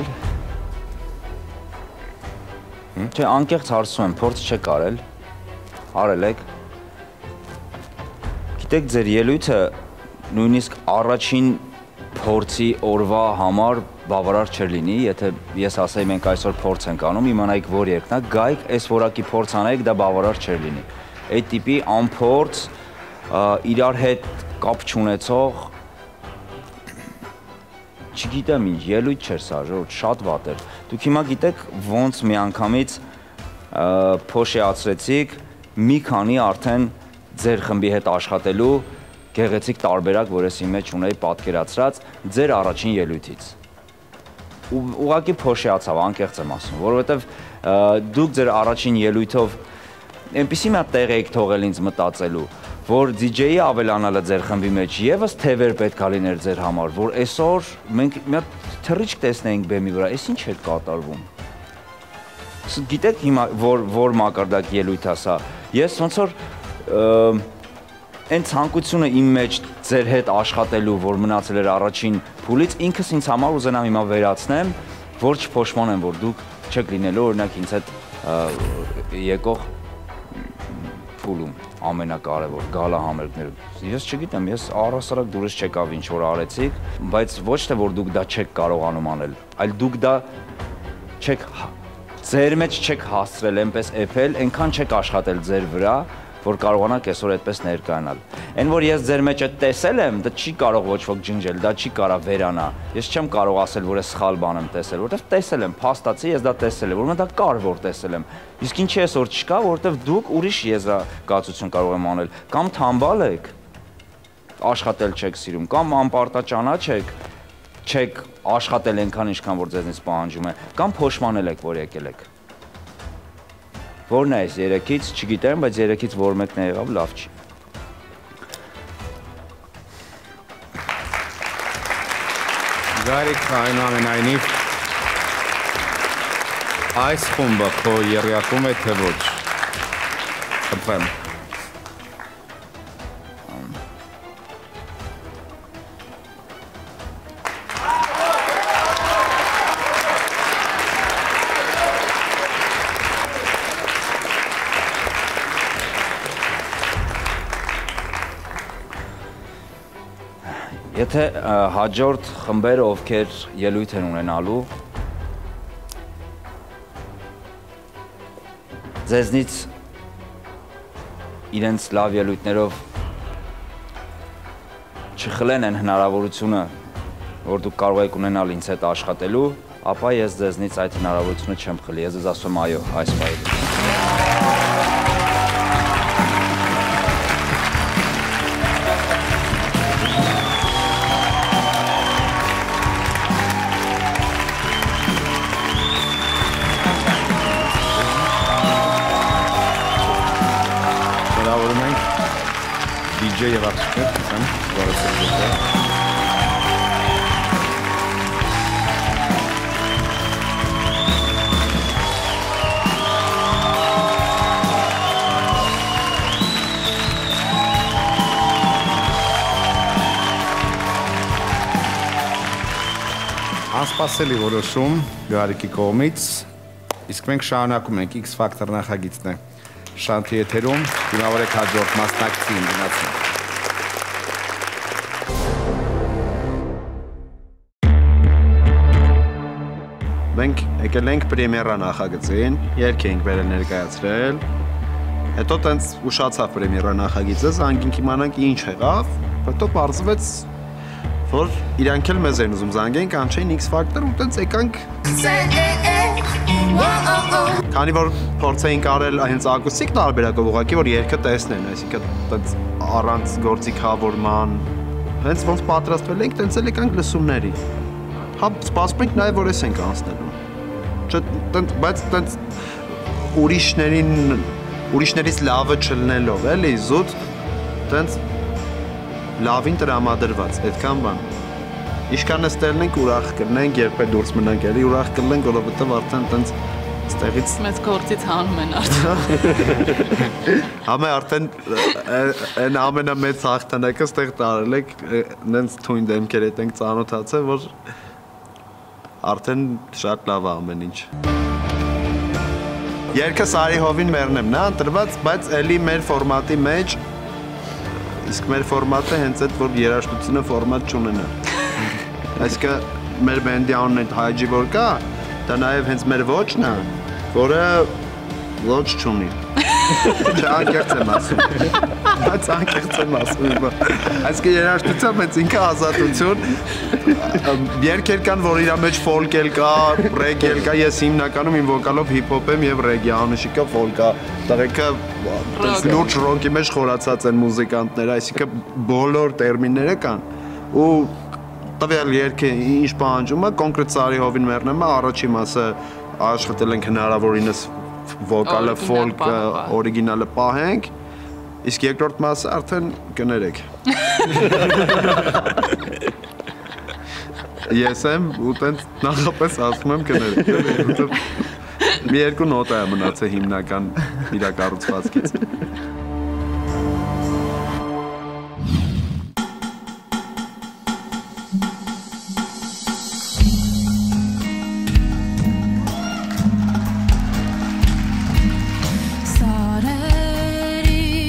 Չէ, անկեղծ հարցում եմ, փորձ չեք արել։ Արել եք։ Գիտեք, ձեր ելույթը նույնիսկ առաջին փորձի օրվա համար բավարար չէր լինի, եթե ես ասեի մենք այսօր փորձ ենք անում, իմանայիք որ երկն է, գայք այս որակի փորձ անեիք, դա բավարար չէր լինի։ Այդ տիպի անփորձ, իրար հետ կապ չունեցող, չգիտեմ ինչ, ելույթ չէր սա, շատ վատ էր։ Դուք հիմա գիտեք ոնց մի անգամից փոշիացրեցիք մի քանի արդեն ձեր խմբի հետ աշխատելու գեղեցիկ տարբերակ, որ ես իմ մեջ ունեի պատկերացրած ձեր առաջին ելույթից։ Ուղղակի փոշիացավ, անկեղծ եմ ասում, որովհետև դուք ձեր առաջին ելույթով այնպիսի մի հատ տեղ եք թողել ինձ մտածելու, որ դիջեյի ավելանալը ձեր խմբի մեջ եւս թևեր պետքա լիներ ձեր համար, որ այսօր մենք մի հատ թռիչք տեսնեինք բեմի վրա, այս ինչ էր կատարվում։ Գիտեք հիմա որ որ մակարդակ ելույթ է սա։ Ես ոնց որ այն ցանկությունը իմ մեջ ձեր հետ աշխատելու, որ մնացել էր առաջին փուլից, ինքս ինձ համար ուզենամ հիմա վերացնեմ, որ չփոշմանեմ, որ դուք չեք լինելու օրինակ ինձ հետ եկող փուլում ամենակարևոր գալա համերգներում։ Ես չգիտեմ, ես առհասարակ դուրս չեկավ ինչ որ արեցիք, բայց ոչ թե որ դուք դա չեք կարողանում անել, այլ դուք դա չեք ձեր մեջ չեք հասցրել այնպես էփել, այնքան չեք աշխատել ձեր վրա, որ կարողանաք այսօր այդպես ներկայանալ։ Այն որ ես ձեր մեջ այդ տեսել եմ, դա չի կարող ոչ ոք ջնջել, դա չի կարա վերանա։ Ես չեմ կարող ասել, որ ես սխալ բան եմ տեսել, որովհետև տեսել եմ, փաստացի ես դա տեսել եմ, որովհետև դա կարևոր տեսել եմ։ Իսկ ինչի այսօր չկա, որովհետև դուք ուրիշ եզրակացություն կարող եմ անել, կամ թամբալ եք, աշխատել չեք սիրում, կամ անպարտաճանաչ եք, չեք աշխատել այնքան ինչքան որ ձեզնից պահանջում է, կամ փոշմանել եք, որ եկել եք։ Որն է այս երեքից, չգիտեմ, բայց երեքից որ մեկն է եղավ, լավ չի։ Գարիկ, այնուամենայնիվ, այս խումբը քո եռյակում է, թե ոչ։ Խնդրեմ։ Եթե հաջորդ խմբերը, ովքեր ելույթ են ունենալու, ձեզնից իրենց լավ ելույթներով չխլեն են հնարավորությունը, որ դուք կարող եք ունենալ ինձ հետ աշխատելու, ապա ես ձեզնից այդ հնարավորությունը չեմ խլի, ես ձեզ ասում այո, այս պահին։ Ջե եւ աղջիկներ, ասեմ, զորացել դեպը։ Անսպասելի որոշում Գարիկի կողմից, իսկ մենք շարունակում ենք X Factor նախագիծն է Շանթի եթերում, դիմավորեք հաջորդ մասնակցին գնացին։ Մենք եկել ենք պրեմիերա նախագծին, երգ ենք վերել ներկայացրել, հետո տենց ուշացավ պրեմիերա նախագիծը, զանգինք իմանանք ինչ եղավ, հետո պարզվեց, որ իրանք էլ մեզ են ուզում զանգենք, անչեին X Factor ու տենց եկանք Քանի որ փորձեինք արել հենց ակուստիկ տարբերակով ուղղակի, որ երգը տեսնեն, այսինքն տենց առանց գործիքավորման, հենց ոնց պատրաստվել ենք, տենց էլ եկանք լսումների։ Հա, սպասում ենք նաև որ էս ենք անցնելու։ Բայց տենց ուրիշներին, ուրիշներից լավը չլնելով, էլի, զուտ, տենց լավին տրամադրված, այդքան բան։ Իշքան էստելն ենք ուրախ կլնենք, երբ է դուրս մնանք էլի, ուրախ կլնենք, որովհետև արդեն տենց ստեղից մեծ գործից հանում են արդեն։ Համե արդեն այն ամենամեծ հաղթանակը ստեղ տարել եք, նենց թույն դեմքեր հետ ենք ծանոթացել, որ արդեն շատ լավ է ամեն ինչ։ Երգը Սարի հովին մերն եմ նա ընտրված, բայց էլի մեր ֆորմատի մեջ, իսկ մեր ֆորմատը հենց այդ, որ երաժշտությունը ֆորմատ չունենա։ Այսինքն մեր բենդի անունն այդ հայջի որ կա, դա նաև հենց մեր ոճն է, որը ոճ չունի։ Չանկեղծ եմ ասում, բայց անկեղծ եմ ասում։ Այսինքն երաժշտությամբ հենց ինքը ազատություն, երգեր կան, որ իրա մեջ ֆոլք էլ կա, ռեգ էլ կա, ես հիմնականում իմ վոկալով հիփ-հոփ եմ եւ ռեգի, անուշիկը ֆոլք է, տղեկը լուրջ ռոկի մեջ խորացած են մուզիկանտները, այսինքն բոլոր տերմինները կան ու տվյալ երգը ինչ պահանջում է, կոնկրետ Սարի հովին մերն եմ, առաջի մասը աշխատել ենք հնարավորինս վոկալը, ֆոլկը, օրիգինալը պահենք, իսկ երկրորդ մասը արդեն կներեք։ Ես եմ ու տենց նախապես ասում եմ կներեք։ Մի երկու նոտա է մնացել հիմնական իրակառուցվածքից։ Սարերի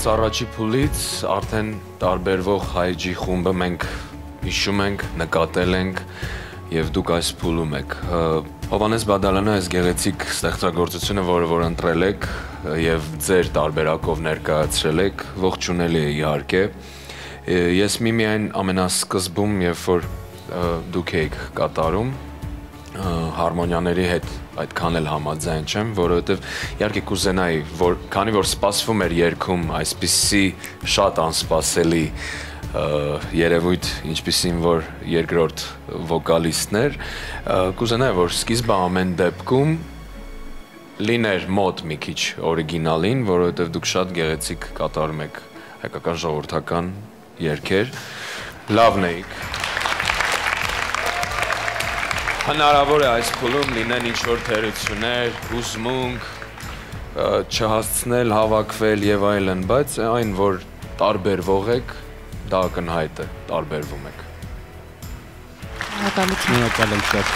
առաջի փուլից արդեն տարբերվող հայջի խումբը մենք հիշում ենք, նկատել ենք եւ դուք այս փուլում եք։ Հովհաննես Բադալյանը այս գեղեցիկ ստեղծագործությունը, որը որ ընտրել եք եւ ձեր տարբերակով ներկայացրել եք, ողջունելի է իհարկե։ Ես միմիայն ամենասկզբում, երբ որ դուք եք կատարում, հարմոնիաների հետ այդքան էլ համաձայն չեմ, որովհետև իհարկե կուզենայի, որ քանի որ սպասվում էր երգում այսպիսի շատ անսպասելի երևույթ, ինչպիսին որ երկրորդ վոկալիստներ, կուզենայի, որ սկիզբը ամեն դեպքում լիներ մոտ մի քիչ օրիգինալին, որովհետև դուք շատ գեղեցիկ կատարում եք հայկական ժողովրդական երգեր, լավն էիք։ Հնարավոր է այս փուլում լինեն ինչ-որ թերություններ, հուզմունք, չհասցնել, հավաքվել եւ այլն, բայց այն, որ տարբերվող եք, դա ակնհայտ է, տարբերվում եք։ Շնորհակալ ենք շատ։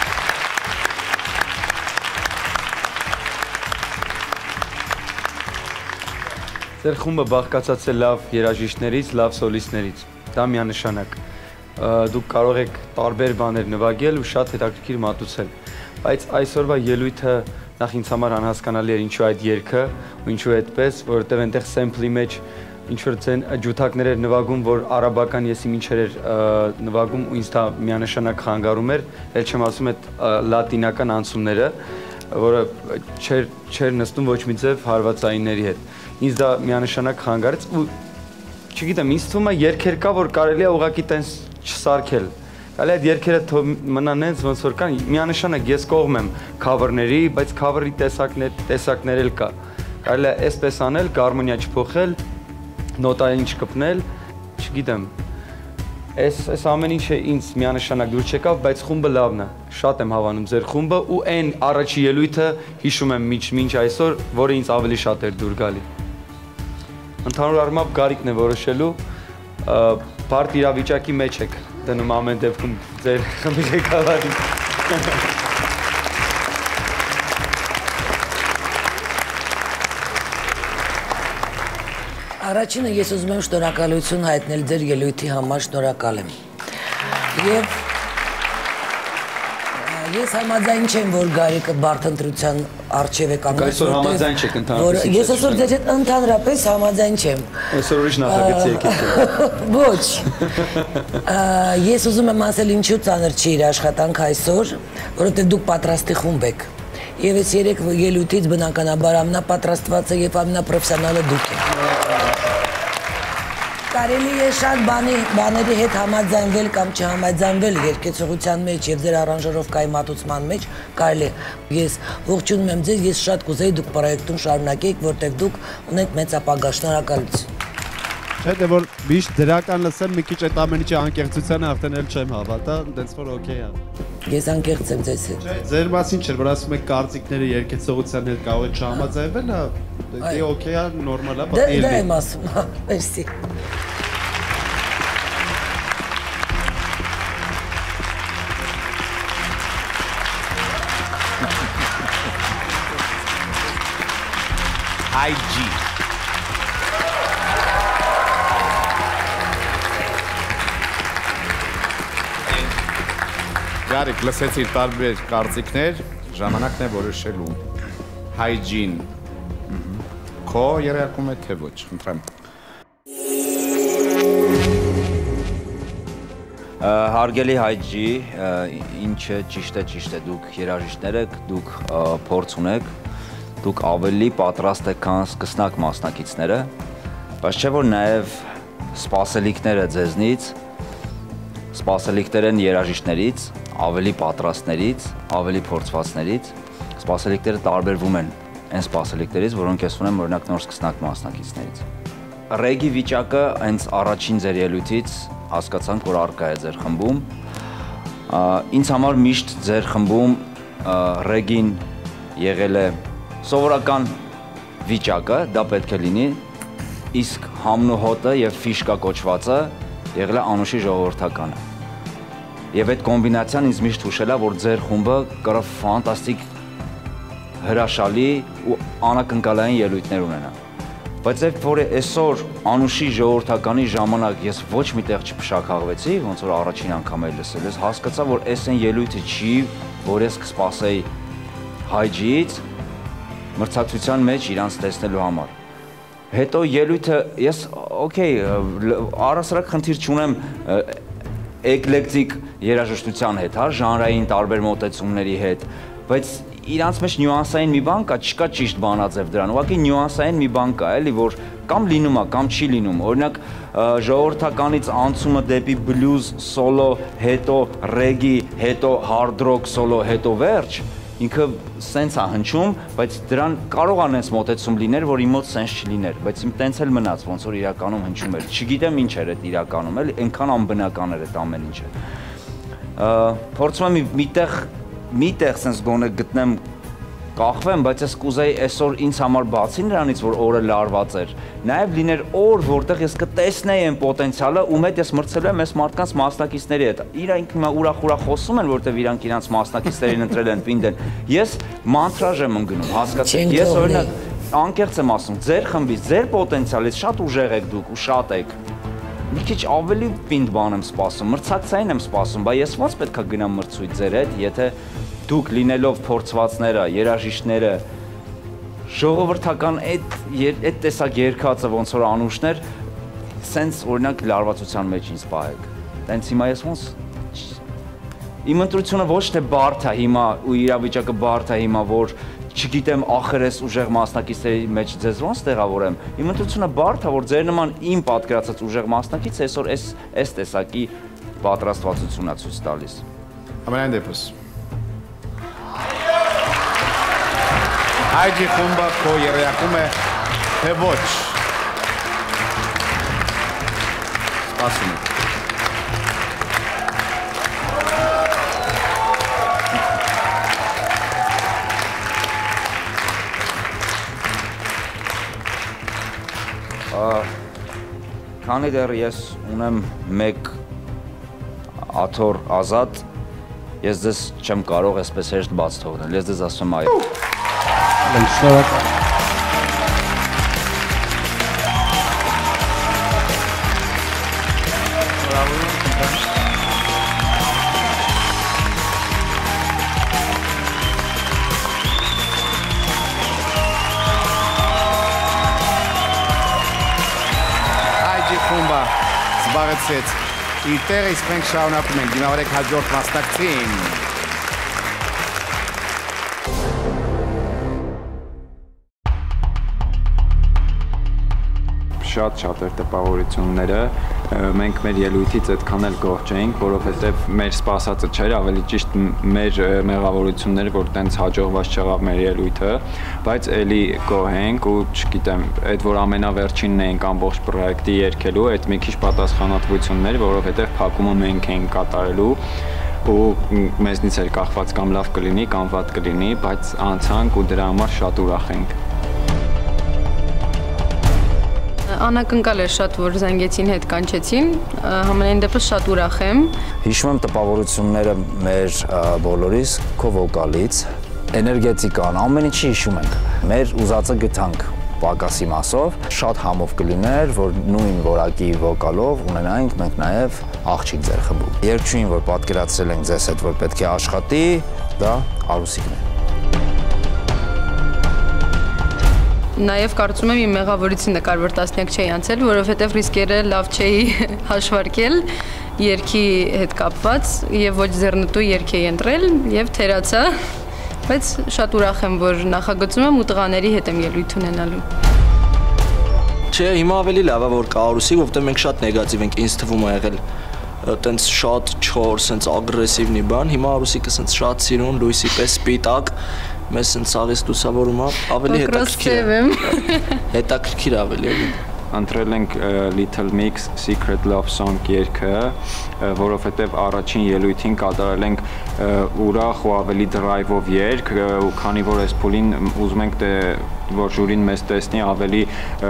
Ձեր խումբը բաղկացած է լավ երաժիշտներից, լավ սոլիստներից, դա միանշանակ։ Դուք կարող եք տարբեր բաներ նվագել ու շատ հետաքրքիր մատուցել, բայց այսօրվա ելույթը նախ ինձ համար անհասկանալի էր ինչու այդ երգը ու ինչու այդպես, որովհետև այնտեղ սեմփլի մեջ ինչ-որ ձեն ջութակներ էր նվագում, որ արաբական եսի մինչեր էր նվագում ու ինձ դա միանշանակ խանգարում էր, էլ չեմ ասում այդ լատինական անցումները, որը չէր նստում ոչ մի ձև հարվածայինների հետ։ Ինձ դա միանշանակ խանգարեց ու չգիտեմ, ինձ թվում է երգեր կա, որ կարելի է ուղղակի տենց չսարքել։ Կարելի է այդ երգերը մնան հենց ոնց որ կան, միանշանակ ես կողմ եմ քավերների, բայց քավերի տեսակներ էլ կա։ Կարելի է այսպես անել, հարմոնիա չփոխել, նոտային չկպնել, չգիտեմ։ Այս ամեն ինչը ինձ միանշանակ դուր չեկավ, բայց խումբը լավն է։ Շատ եմ հավանում ձեր խումբը ու այն առաջի ելույթը հիշում եմ մինչ այսօր, որը ինձ ավելի շատ էր դուր գալի։ Ընդհանուր առմամբ գարիկն է որոշելու, բարդ իրավիճակի մեջ եք դնում ամեն դեպքում ձեր խմբի ղեկավարին։ Առաջինը ես ուզում եմ շնորհակալություն հայտնել ձեր ելույթի համար, շնորհակալ եմ։ Եվ ես համաձայն չեմ, որ Գարիկը բարդ ընտրության առջև է կանգնած։ Այսօր համաձայն չեք ընդհանրապես։ Ես այսօր ձեր հետ ընդհանրապես համաձայն չեմ։ Այսօր ուրիշ նախագծի եկեք։ Ոչ։ Ես ուզում եմ ասել ինչու ծանր չի իր աշխատանքը այսօր, որովհետև դուք պատրաստի խումբ եք։ Եվ այս երեք ելույթից բնականաբար ամենապատրաստվածը եւ ամենապրոֆեսիոնալը դուք եք։ Կարելի է շատ բաների հետ համաձայնվել կամ չհամաձայնվել երգեցողության մեջ եւ ձեր արանժիրովկայի մատուցման մեջ, կարելի է։ Ես ողջունում եմ ձեզ, ես շատ կուզեի դուք պրոյեկտում շարունակեք, որտեղ դուք ունեք մեծ ապագա, շնորհակալություն։ Չէ, դե որ միշտ դրական լսել մի քիչ այդ ամեն ինչի անկեղծությանը արդեն էլ չեմ հավատա, այնպես որ օքեյ է։ Ես անկեղծ եմ ձեզ հետ։ Չէ, ձեր մասին չէ, որ ասում եք կարծիքները երգեցողության հետ կարող է չհամաձայնվել, դե օքեյ է, նորմալ է, բայց դա եմ ասում, հա, մերսի։ I G Գարիկ, լսեցիր տարբեր կարծիքներ, ժամանակն է որոշելու։ Հայջին քո երևակում է թե ոչ, խնդրեմ։ Հարգելի հայջի, ինչը ճիշտ է, ճիշտ է, դուք երաժիշտներ եք, դուք փորձ ունեք, դուք ավելի պատրաստ եք, քան սկսնակ մասնակիցները, բայց չէ որ նաև սպասելիքները ձեզնից, սպասելիքներ են երաժիշտներից, ավելի պատրաստներից, ավելի փորձվածներից, սպասելիքները տարբերվում են այն սպասելիքներից, որոնք ես ունեմ օրինակ նոր սկսնակ մասնակիցներից։ Ռեգի վիճակը հենց առաջին ձեր ելույթից հասկացանք, որ առկա է ձեր խմբում։ Ինձ համար միշտ ձեր խմբում ռեգին եղել է սովորական վիճակը, դա պետք է լինի, իսկ համն ու հոտը եւ ֆիշկա կոչվածը եղել է անուշի ժողովրդականը։ Եվ այդ կոմբինացիան ինձ միշտ հուշել է, որ ձեր խումբը կարող է ֆանտաստիկ հրաշալի ու անակնկալային ելույթներ ունենա։ Բայց երբ որ այսօր Անուշի ժողովրդականի ժամանակ ես ոչ միտեղ չփշաքաղվեցի, ոնց որ առաջին անգամ եմ լսել, ես հասկացա, որ այս այն ելույթը չի, որ ես կսպասեի Հայջից մրցակցության մեջ իրանց տեսնելու համար։ Հետո ելույթը ես օքեյ, առասարակ խնդիր չունեմ էկլեկտիկ երաժշտության հետ, հա, ժանրային տարբեր մոտեցումների հետ, բայց իրանց մեջ նյուանսային մի բան կա, չկա ճիշտ բանաձև դրան, ուղղակի նյուանսային մի բան կա, էլի, որ կամ լինում է, կամ չի լինում։ Օրինակ, ժողովրդականից անցումը դեպի բլյուզ սոլո, հետո ռեգի, հետո հարդ ռոք սոլո, հետո վերջ, ինքը սենց է հնչում, բայց դրան կարող է նենց մոտեցում լիներ, որ իմ մոտ սենց չլիներ, բայց իմ տենց էլ մնաց, ոնց որ իրականում հնչում էր։ Չգիտեմ ինչ էր այդ իրականում, էլի, այնքան անբնական էր այդ ամեն ինչը։ Փորձում եմ միտեղ միտեղ սենց գոնե գտնեմ կախվեմ, բայց ես կուզեի այսօր ինձ համար բացի նրանից, որ օրը լարված էր, նաև լիներ օր, որտեղ ես կտեսնեի այն պոտենցիալը, ում հետ ես մրցելու եմ այս մարդկանց մասնակիցների հետ։ Իրանք հիմա ուրախ-ուրախ խոսում են, որտեղ իրանք իրանց մասնակիցներին ընտրել են պինդեն։ Ես մանտրաժ եմ ընկնում, հասկացեք։ Ես օրինակ անկեղծ եմ ասում, ձեր խմբից, ձեր պոտենցիալից շատ ուժեղ եք դուք ու շատ եք։ Մի քիչ ավելի պինդ բան եմ սպասում, մրցակցային եմ սպասում, բայց ես ոնց պետք է գնամ մրցույթ ձեր հետ, եթե դուք լինելով փորձվածները, երաժիշտները, ժողովրդական այդ այդ տեսակ երկածը ոնց որ Անուշներ, սենց օրինակ լարվածության մեջ ինձ պահեք։ Տենց հիմա ես ոնց իմ ընտրությունը ոչ թե բարդ է հիմա ու իրավիճակը բարդ է հիմա, որ չգիտեմ ախր ես ուժեղ մասնակիցների մեջ ձեզ ոնց տեղավորեմ։ Իմ ընտրությունը բարդ է, որ ձեր նման իմ պատկերացած ուժեղ մասնակից այսօր այս այս տեսակի պատրաստվածությունն է ցույց տալիս։ Ամենայն դեպս Հայջի խումբը քո երեակում է թե ոչ։ Սպասում եմ։ Քանի դեռ ես ունեմ մեկ աթոռ ազատ, ես ձեզ չեմ կարող այսպես հեշտ բաց թողնել, ես ձեզ ասում եմ այո։ Շնորհակալ։ Հայջի խումբը զբաղեցրեց իր տեղը, իսկ մենք շարունակում ենք դիմավորեք հաջորդ մասնակցին։ Շատ-շատ էր տպավորությունները, մենք մեր ելույթից այդքան էլ գոհ չէինք, որովհետև մեր սպասածը չէր, ավելի ճիշտ մեր մեղավորությունները, որ տենց հաջողված չեղավ մեր ելույթը, բայց էլի գոհ ենք ու չգիտեմ, այդ որ ամենավերջինն էինք ամբողջ պրոյեկտի երգելու, այդ մի քիչ պատասխանատվություններ, որովհետև փակումը մենք էինք կատարելու ու մեզնից էր կախված կամ լավ կլինի, կամ վատ կլինի, բայց անցանք ու դրա համար շատ ուրախ ենք։ Անակնկալ էր շատ, որ զանգեցին հետ կանչեցին, համենայն դեպս շատ ուրախ եմ։ Հիշում եմ տպավորությունները մեր բոլորիս, քո վոկալից, էներգետիկան, ամեն ինչի հիշում ենք։ Մեր ուզածը գտանք պակասի մասով, շատ համով կլիներ, որ նույն որակի վոկալով ունենայինք մենք նաև աղջիկ ձեր խմբում։ Երգչուհին, որ պատկերացրել ենք ձեզ հետ, որ պետք է աշխատի, դա Արուսիկն է։ Նաև կարծում եմ իմ մեղավորիցի նկարվոր տասնյակ չէի անցել, որովհետև ռիսկերը լավ չէի հաշվարկել երգի հետ կապված եւ ոչ ձեռնտու երգ էի ընտրել եւ թերացա, բայց շատ ուրախ եմ, որ նախագծում եմ ու տղաների հետ եմ ելույթ ունենալու։ Չէ, հիմա ավելի լավ է, որ կա Արուսիկ, որովհետև մենք շատ նեգատիվ ենք, ինձ թվում է եղել տենց շատ չոր, սենց ագրեսիվ մի բան, հիմա Արուսիկը սենց շատ սիրուն, լույսի պես սպիտակ, մեզ սենց սաղից լուսավորում է, ավելի հետաքրքիր է, հետաքրքիր ավելի է։ Ընտրել ենք Little Mix Secret Love Song երգը, որովհետև առաջին ելույթին կատարել ենք ուրախ ու ավելի դրայվով երգ, ու քանի որ այս փուլին ուզում ենք որ ժյուրին մեզ տեսնի ավելի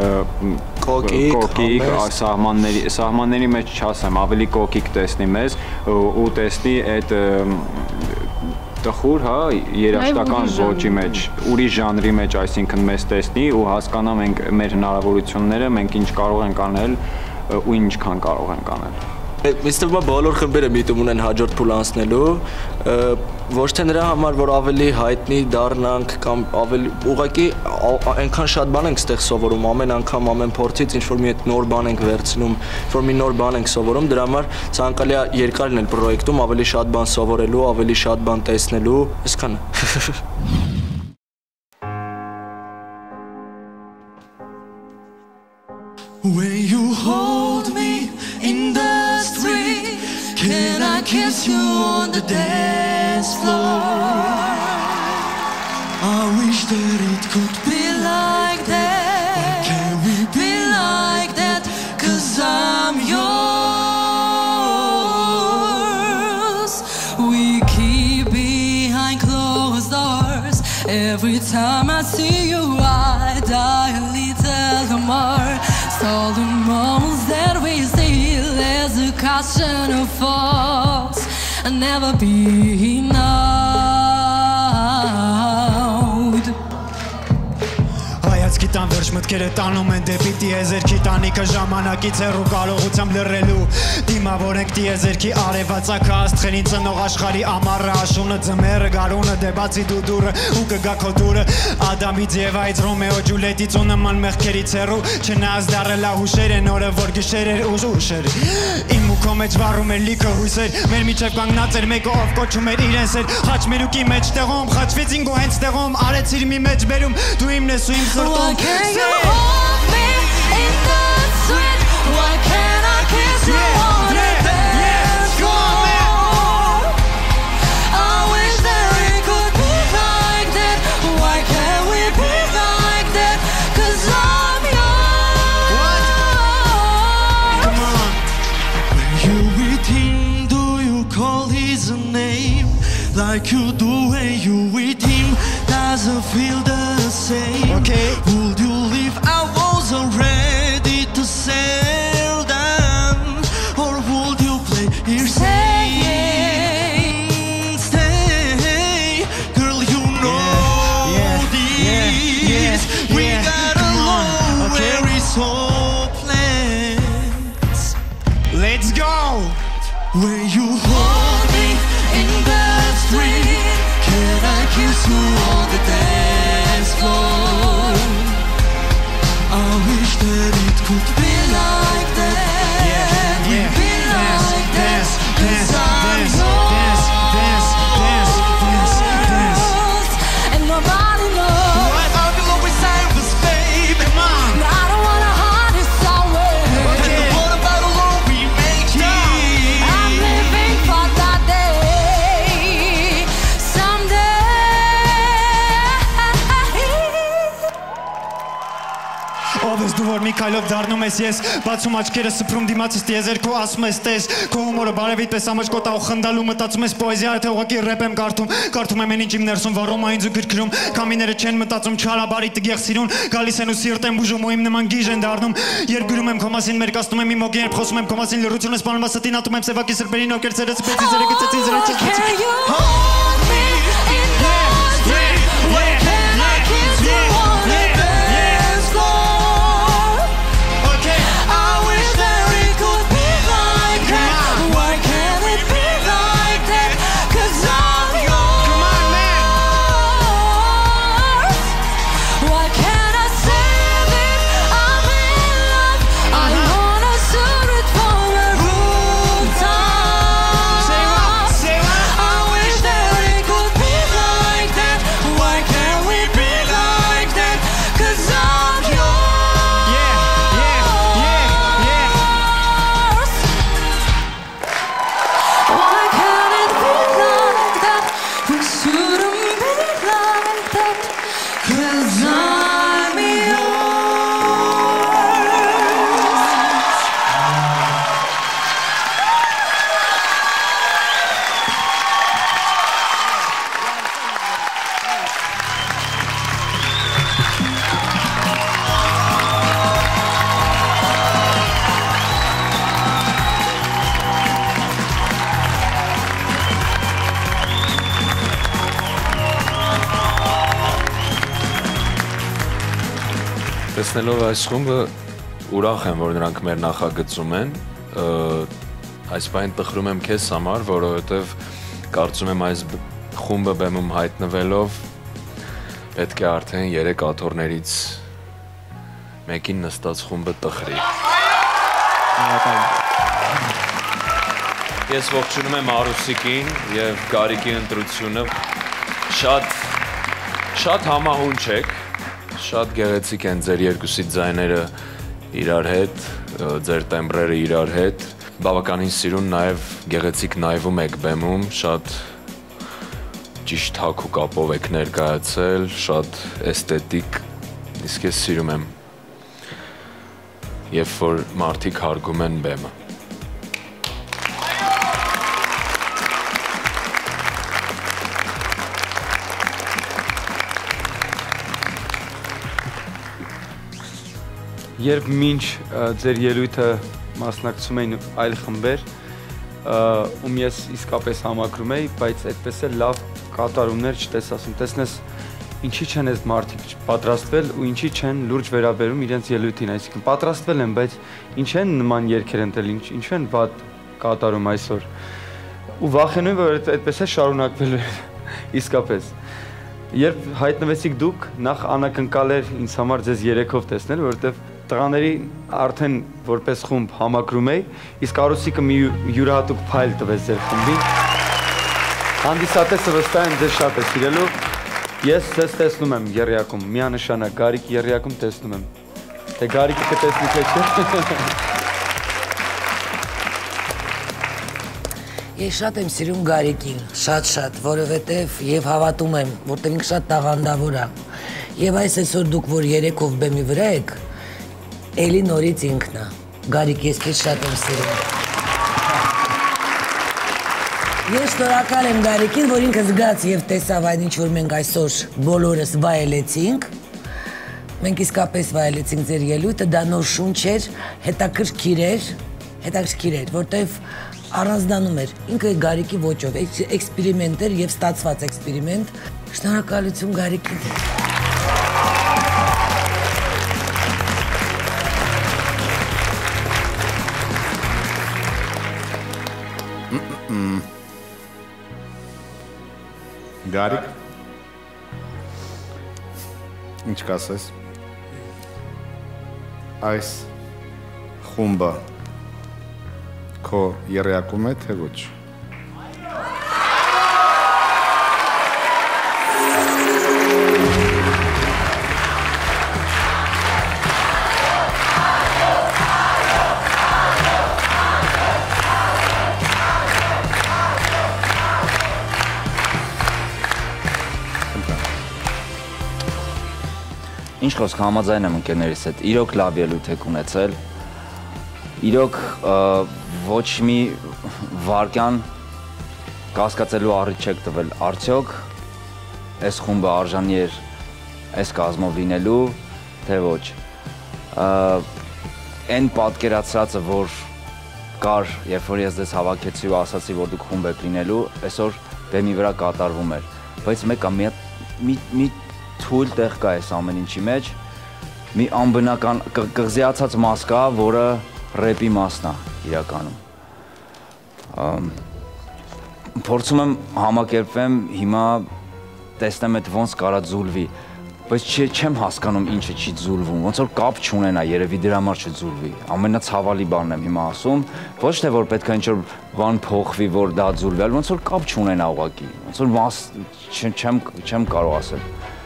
կոկիկ, սահմանների սահմանների մեջ չասեմ, ավելի կոկիկ տեսնի մեզ ու տեսնի այդ տխուր, հա, երաժշտական Այո, ուրիշ ոճի մեջ, ուրիշ ժանրի մեջ, այսինքն մեզ տեսնի ու հասկանա մենք մեր հնարավորությունները, մենք ինչ կարող ենք անել ու ինչքան կարող ենք անել։ Ինձ թվում է բոլոր խմբերը միտում ունեն հաջորդ փուլ անցնելու, ոչ թե նրա համար, որ ավելի հայտնի դառնանք կամ ավելի ուղղակի այնքան շատ բան ենք ստեղ սովորում, ամեն անգամ ամեն փորձից ինչ որ մի հատ նոր բան ենք վերցնում, որ մի նոր բան ենք սովորում, դրա համար ցանկալի է երկար լինել պրոյեկտում, ավելի շատ բան սովորելու, ավելի շատ բան տեսնելու, այսքանը։ When you hold me in the street, can I kiss you on the dance floor? I wish that it could be like that. Why can't we be like that? 'Cause I'm yours. We keep behind closed doors. Every time I see you, I die a little more. All the moments that we steal as a caution of false and never be known. Հայացքի տան վերջ մտքերը տանում են դեպի տիեզերքի տանիքը ժամանակից հեռու կարողությամբ լռելու դիմավոր ենք տիեզերքի արևածագ աստղերին ծնող աշխարհի ամառը աշունը ձմեռը գարունը դեպացի դու դուրը ու կգա քո դուրը Ադամից Եվայից Ռոմեո Ջուլիետից ու նման մեղքերից հեռու չնայած դառելա հուշեր են օրը որ գիշեր էր ու ուշեր իմ ու քո մեջ վառում էր լիքը հույսեր մեր միջև կանգնած էր մեկը ով կոչում էր իրեն սեր խաչմերուկի մեջ տեղում խաչվեցինք ու հենց տեղում արեցիր մի մեջ բերում դու իմն ես ու իմ Why can't you hold me in the sweat? Why can't I kiss you on the dance floor? I wish that it could be like that. Why can't we be like that? 'Cause I'm yours. Come on. When you with him, do you call his name? Like you do when you with him, doesn't feel the same. Okay. Would you leave our walls already to sail down? Or would you play here saying stay? Girl, you know Yeah, this. yeah, yeah, We yeah. got Come on, alone okay. where it's hopeless. Let's go! When you hold me in the street, can I kiss you on the dance floor? I wish that it could be like that. Yeah, yeah. Be Dance, like dance, that. dance, 'Cause I'm dance, dance, dance, dance, dance, dance. yours, and nobody knows. Why are you always silent, babe? Come on. I don't wanna hide it somewhere. Okay. And what about alone we make it? I'm living for that day. Ով ես դու որ մի քայլով դառնում ես ես բացում աչքերը սփռում դիմացից տիեզերքո ասում ես տես քո հումորը բարևիտ պես ամաչկոտա ու խնդալու մտածում ես պոեզիա թե ուղղակի ռեփ եմ կարդում կարդում եմ այն ինչ իմ ներսում վառում այն ձու գրքրում կամիները չեն մտածում չարաբարի տգեղ սիրուն գալիս են ու սիրտ են բուժում ու իմ նման գիժ են դառնում երբ գրում եմ քո մասին մերկացնում եմ իմ օգին երբ խոսում եմ քո մասին լրությունը սպանում ասատին ատում եմ սևակի սրբերին ովքեր ցերես սպեցի զրե գծեցի զրե չեցի I wish that Տեսնելով այս խումբը ուրախ եմ, որ նրանք մեր նախագծում են, այս բան տխրում եմ քեզ համար, որովհետև կարծում եմ այս խումբը բեմում հայտնվելով պետք է արդեն երեք աթոռներից մեկին նստած խումբը տխրի։ Ես ողջունում եմ Արուսիկին և Գարիկի ընտրությունը, շատ, շատ համահունչ եք, շատ գեղեցիկ են ձեր երկուսի ձայները իրար հետ, ձեր տեմբրերը իրար հետ, բավականին սիրուն նաև գեղեցիկ նայվում եք բեմում, շատ ճիշտ հագ ու կապով եք ներկայացել, շատ էսթետիկ, իսկ ես սիրում եմ, երբ որ մարդիկ հարգում են բեմը։ Երբ մինչ ձեր ելույթը մասնակցում էին այլ խմբեր, ում ես իսկապես համակրում էի, բայց այդպես էլ լավ կատարումներ չտեսասում, տեսնես ինչի չեն այս մարդիկ պատրաստվել ու ինչի չեն լուրջ վերաբերում իրենց ելույթին, այսինքն պատրաստվել են, բայց ինչ են նման երգեր ընտրել, ինչու են վատ կատարում այսօր, ու վախենում եմ, որ այդպես է շարունակվելու իսկապես։ Երբ հայտնվեցիք դուք, նախ անակնկալ էր ինձ համար ձեզ երեքով տեսնել, որովհետև տղաների արդեն որպես խումբ համակրում էի, իսկ Արուսիկը մի յուրահատուկ փայլ տվեց ձեր խմբին։ Հանդիսատեսը վստահ եմ ձեզ շատ է սիրելու։ Ես ձեզ տեսնում եմ եռյակում, միանշանակ Գարիկի եռյակում տեսնում եմ։ Թե Գարիկը կտեսնի թե չէ։ Ես շատ եմ սիրում Գարիկին, շատ-շատ, որովհետև եւ հավատում եմ, որտեղ ինքը շատ տաղանդավոր է։ Եվ այս այսօր դուք որ երեքով բեմի վրա եք, էլի նորից ինքն է։ Գարիկ, ես քեզ շատ եմ սիրում։ Ես շնորհակալ եմ Գարիկին, որ ինքը զգաց եւ տեսավ այն ինչ որ մենք այսօր բոլորս վայելեցինք։ Մենք իսկապես վայելեցինք ձեր ելույթը, դա նոր շունչ էր, հետաքրքիր էր, հետաքրքիր էր, որտեվ առանձնանում էր ինքը Գարիկի ոճով, էքսպերիմենտ էր եւ ստացված էքսպերիմենտ։ Շնորհակալություն Գարիկին։ Գարիկ, ինչ կասես, այս խումբը քո եռյակում է, թե ոչ։ Ինչ խոսք համաձայն եմ ընկերներիս հետ, իրոք լավ ելույթ եք ունեցել, իրոք ոչ մի վարկյան կասկածելու առիթ չեք տվել, արդյոք այս խումբը արժանի էր այս կազմով լինելու, թե ոչ։ Այն պատկերացրածը, որ կար, երբ որ ես ձեզ հավաքեցի ու ասացի, որ դուք խումբ եք լինելու, այսօր բեմի վրա կատարվում էր, բայց մեկը մի թույլ տեղ կա այս ամեն ինչի մեջ, մի անբնական կղզիացած մաս կա, որը ռեպի մասն է իրականում։ Փորձում եմ համակերպվեմ, հիմա տեսնեմ այդ ոնց կարա ձուլվի, բայց չեմ հասկանում ինչը չի ձուլվում, ոնց որ կապ չունենա, երևի դրա համար չձուլվի։ Ամենացավալի բանն եմ հիմա ասում, ոչ թե որ պետք է ինչ-որ բան փոխվի, որ դա ձուլվի, այլ ոնց որ կապ չունենա ուղղակի, ոնց որ մաս չեմ կարող ասել։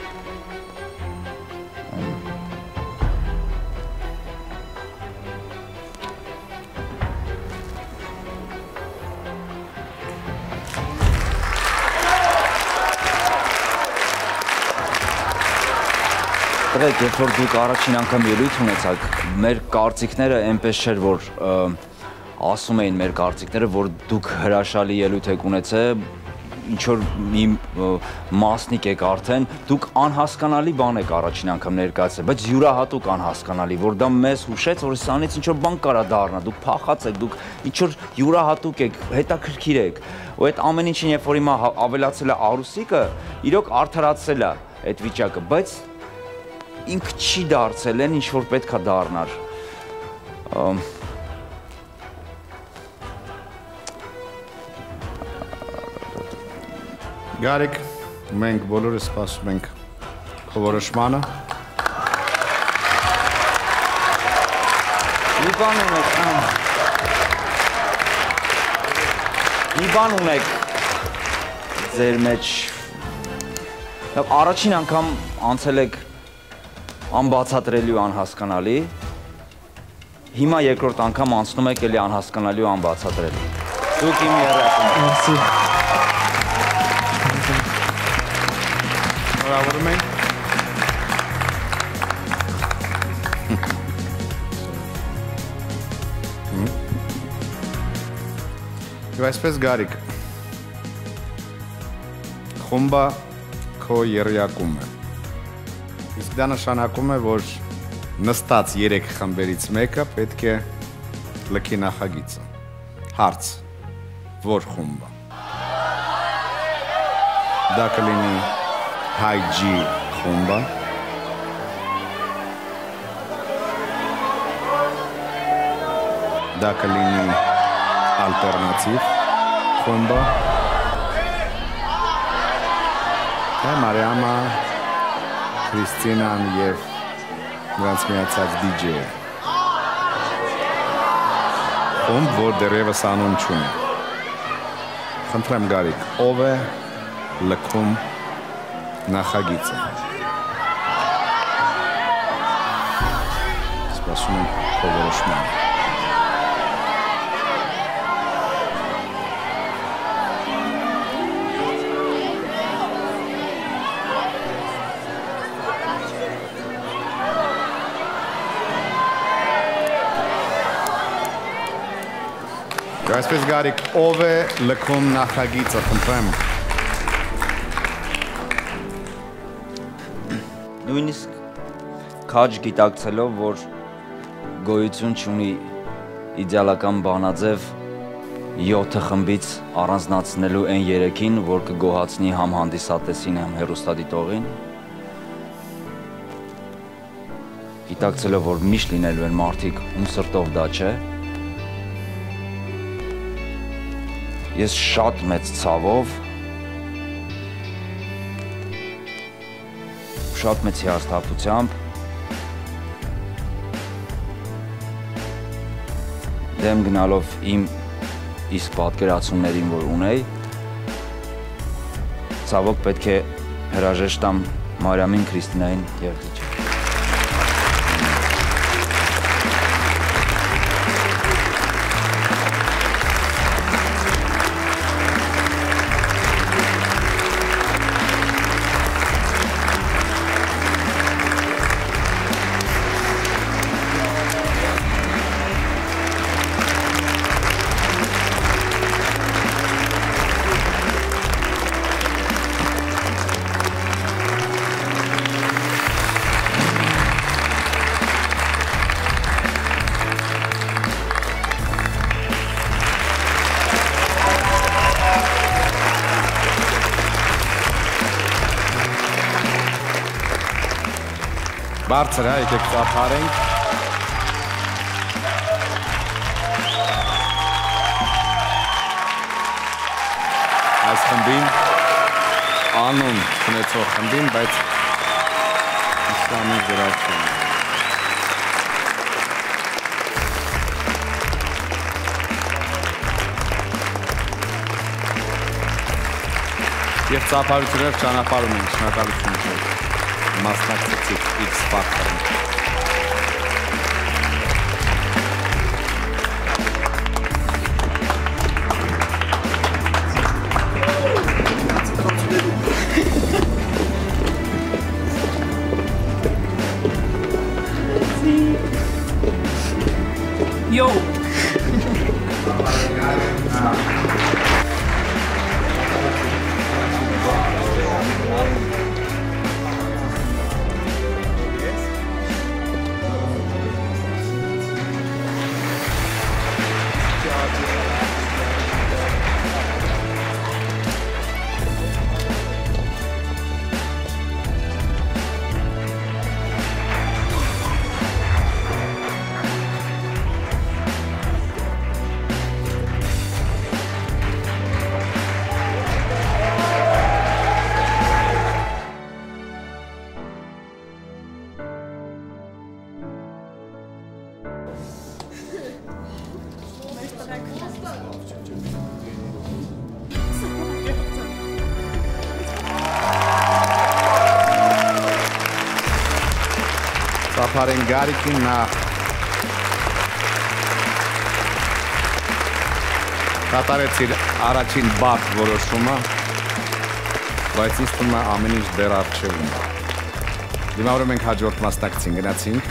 Տղեկ, երբ որ դուք առաջին անգամ ելույթ ունեցաք, մեր կարծիքները այնպես չէր, որ ասում էին մեր կարծիքները, որ դուք հրաշալի ելույթ եք ունեցել, ինչ-որ մի մասնիկ եք արդեն, դուք անհասկանալի բան եք առաջին անգամ ներկայացել, բայց յուրահատուկ անհասկանալի, որ դա մեզ հուշեց, որ սրանից ինչ-որ բան կարա դառնա, դուք փախած եք, դուք ինչ-որ յուրահատուկ եք, հետաքրքիր եք, ու այդ ամեն ինչին, երբ որ հիմա ավելացել է Արուսիկը, իրոք արդարացել է այդ վիճակը, բայց ինքը չի դարձել են ինչ որ պետքա դառնար։ Գարիկ, մենք բոլորը սպասում ենք քո որոշմանը։ Մի բան ունեք, մի բան ունեք ձեր մեջ, առաջին անգամ անցել եք անբացատրելի ու անհասկանալի, հիմա երկրորդ անգամ անցնում եք էլի անհասկանալի ու անբացատրելի։ Դուք իմ երեխաներն եք։ Շնորհավորում ենք։ Եվ այսպես Գարիկ, խումբը քո եռյակում է։ Իսկ դա նշանակում է, որ նստած երեք խմբերից մեկը պետք է լքի նախագիծը։ Հարց, որ խումբը։ Դա կլինի High G խումբը։ Դա կլինի Ալտերնատիվ խումբը։ Դա Մարիամա, Քրիստինան եւ նրանց միացած դիջեյը։ Խումբ, որ դեռևս անուն չունի։ Խնդրեմ Գարիկ, ով է լքում նախագիծը։ Սպասում եմ քո որոշմանը։ Այսպես Գարիկ, ով է լքում նախագիծը, խնդրեմ։ Նույնիսկ քաջ գիտակցելով, որ գոյություն չունի իդեալական բանաձև յոթ խմբից առանձնացնելու այն երեքին, որ կգոհացնի համ հանդիսատեսին, համ հեռուստադիտողին, գիտակցելով, որ միշտ լինելու են մարդիկ, ում սրտով դա չէ, ես շատ մեծ ցավով, շատ մեծ հիասթափությամբ դեմ գնալով իմ իսկ պատկերացումներին, որ ունեի, ցավոք պետք է հրաժեշտ տամ Մարիամին, Քրիստինային եւ Ղիջին։ Բարձր, հա, եկեք ծափարենք։ Այս խմբին, անուն ունեցող խմբին, բայց իսլամի գրավում։ Եվ ծափարությունով ճանապարհում ենք, շնորհակալություն ձեզ։ Մասնակցեցիք X Factor-ին։ Yo! Փարեն Գարիկին նա կատարեց իր առաջին բարդ որոշումը, բայց ինձ թվում է ամեն ինչ դեռ առջևում է։ Դիմավորում ենք հաջորդ մասնակցին, գնացինք։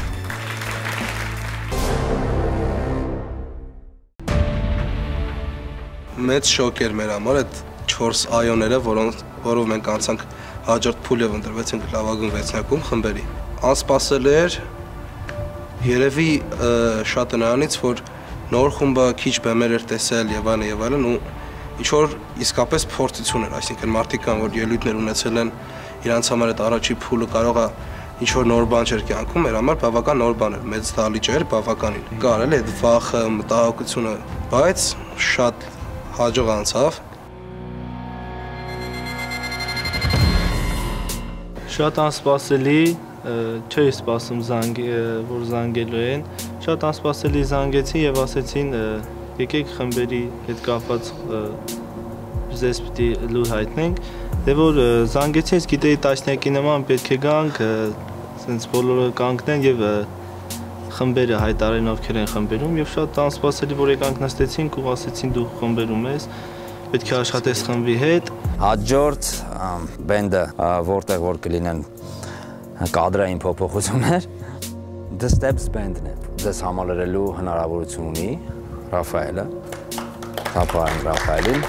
Մեծ շոկ էր մեր համար այդ չորս այոները, որով մենք անցանք հաջորդ փուլ եւ ընտրվեցինք լավագույն վեցնակում խմբերի։ Անսպասելի էր, երևի շատ նրանից, որ նոր խումբը քիչ բեմեր էր տեսել եւ այլն եւ այլն ու ինչ որ իսկապես փորձություն էր, այսինքն մարդիկ կան, որ ելույթներ ունեցել են, իրանց համար այդ առաջի փուլը կարող է ինչ որ նոր բան չէր կյանքում, մեր համար բավական նոր բան էր, մեծ դալիճ էր, բավականին։ Կար էլ այդ վախը, մտահոգությունը, բայց շատ հաջող անցավ։ Շատ անսպասելի, չէի սպասում զանգ, որ զանգելու են, շատ անսպասելի զանգեցին եւ ասեցին եկեք խմբերի հետ կապված ձեզ պիտի լուր հայտնենք, դե որ զանգեցին, ես գիտեի տասնյակի նման պետք է գանք, սենց բոլորը կանգնեն եւ խմբերը հայտարարեն ովքեր են խմբերում եւ շատ անսպասելի որ եկանք նստեցինք ու ասեցին դու խմբերում ես, պետք է աշխատես խմբի հետ։ Հաջորդ բենդը, որտեղ որ կլինեն կադրային փոփոխություններ, The Steps Band-ն է։ Ձեզ համալրելու հնարավորություն ունի Ռաֆայելը, Թափարեն Ռաֆայելին։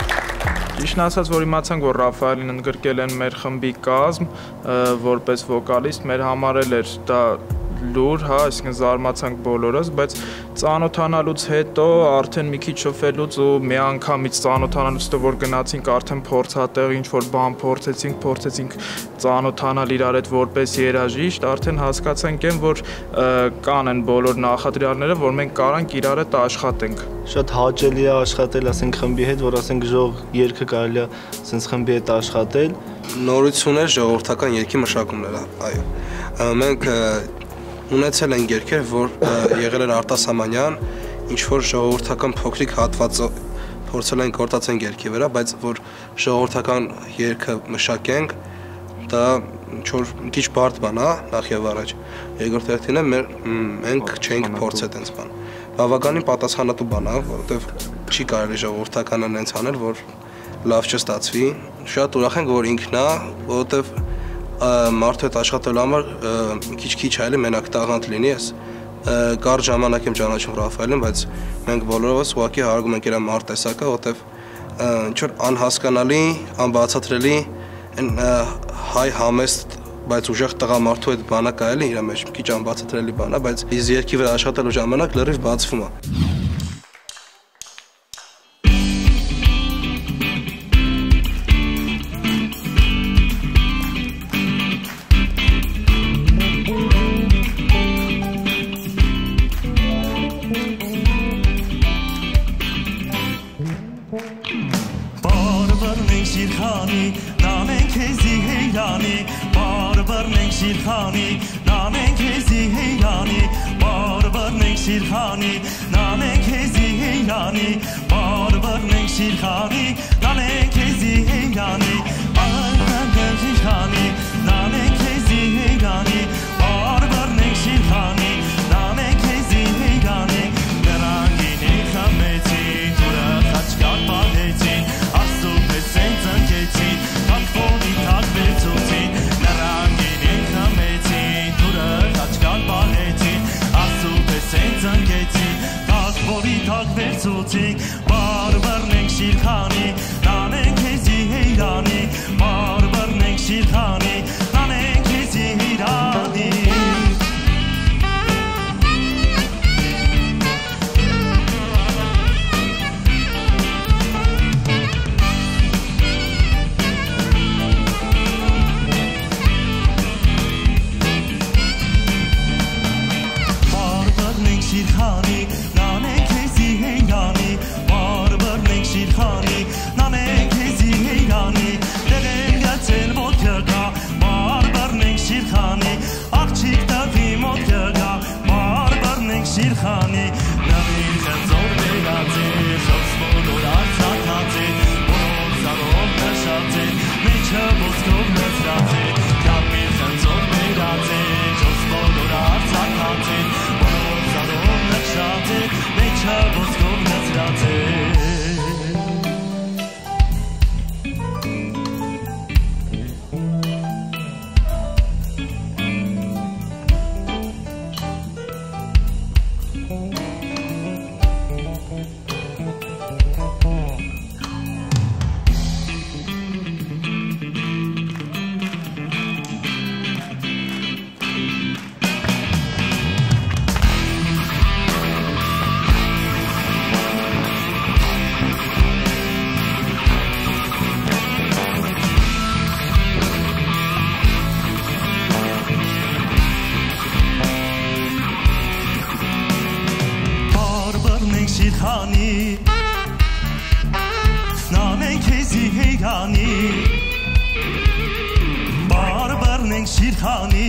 Ճիշտն ասած, որ իմացանք, որ Ռաֆայելին ընդգրկել են մեր խմբի կազմ, որպես վոկալիստ, մեր համար էլ էր դա լուր, հա, այսինքն զարմացանք բոլորս, բայց ծանոթանալուց հետո արդեն մի քիչ շփվելուց ու մի անգամից ծանոթանալուց հետո որ գնացինք արդեն փորձատեղ ինչ որ բան փորձեցինք, փորձեցինք ծանոթանալ իրար հետ որպես երաժիշտ, արդեն հասկացանք են, որ կան են բոլոր նախադրյալները, որ մենք կարանք իրար հետ աշխատենք։ Շատ հաճելի է աշխատել, ասենք խմբի հետ, որ ասենք ժող երգը կարելի է ասենց խմբի հետ աշխատել։ Նորություններ ժողովրդական երգի մշակումները, այո։ Մենք ունեցել են երգեր, որ եղել են արտասահմանյան, ինչ որ ժողովրդական փոքրիկ հատվածը փորձել են գործածեն երգի վրա, բայց որ ժողովրդական երգը մշակենք, դա ինչ որ մի քիչ բարդ բան է, նախ եւ առաջ։ Երկրորդ հերթին է մեր մենք չենք փորձել այդպես բան։ Բավականին պատասխանատու բան է, որովհետեւ չի կարելի ժողովրդականը այնց անել, որ լավ չստացվի։ Շատ ուրախ ենք, որ ինքն է, որովհետեւ մարդու հետ աշխատելու համար քիչ-քիչ այլ մենակ տաղանդ լինի ես կար ժամանակ եմ ճանաչում Ռաֆայելին, բայց մենք բոլորովս ուղղակի հարգում ենք իր մարդ տեսակը, որտեվ ինչ որ անհասկանալի, անբացատրելի այն հայ համեստ, բայց ուժեղ տղամարդու հետ բանակ այլ իր մեջ քիչ անբացատրելի բան է, բայց իսկ երկի վրա աշխատելու ժամանակ լրիվ բացվում է։ Բարբարնենք շիրքանի Իրանի Բարբերն ենք Շիրխանի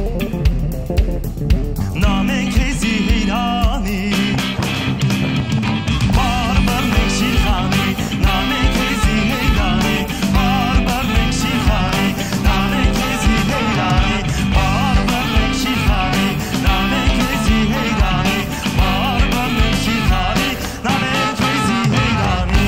Նամենք քեզի Իրանի Բարբերն ենք Շիրխանի Նամենք քեզի Իրանի Բարբերն ենք Շիրխանի Նամենք քեզի Իրանի Բարբերն ենք Շիրխանի Նամենք քեզի Իրանի Բարբերն ենք Շիրխանի Նամենք քեզի Իրանի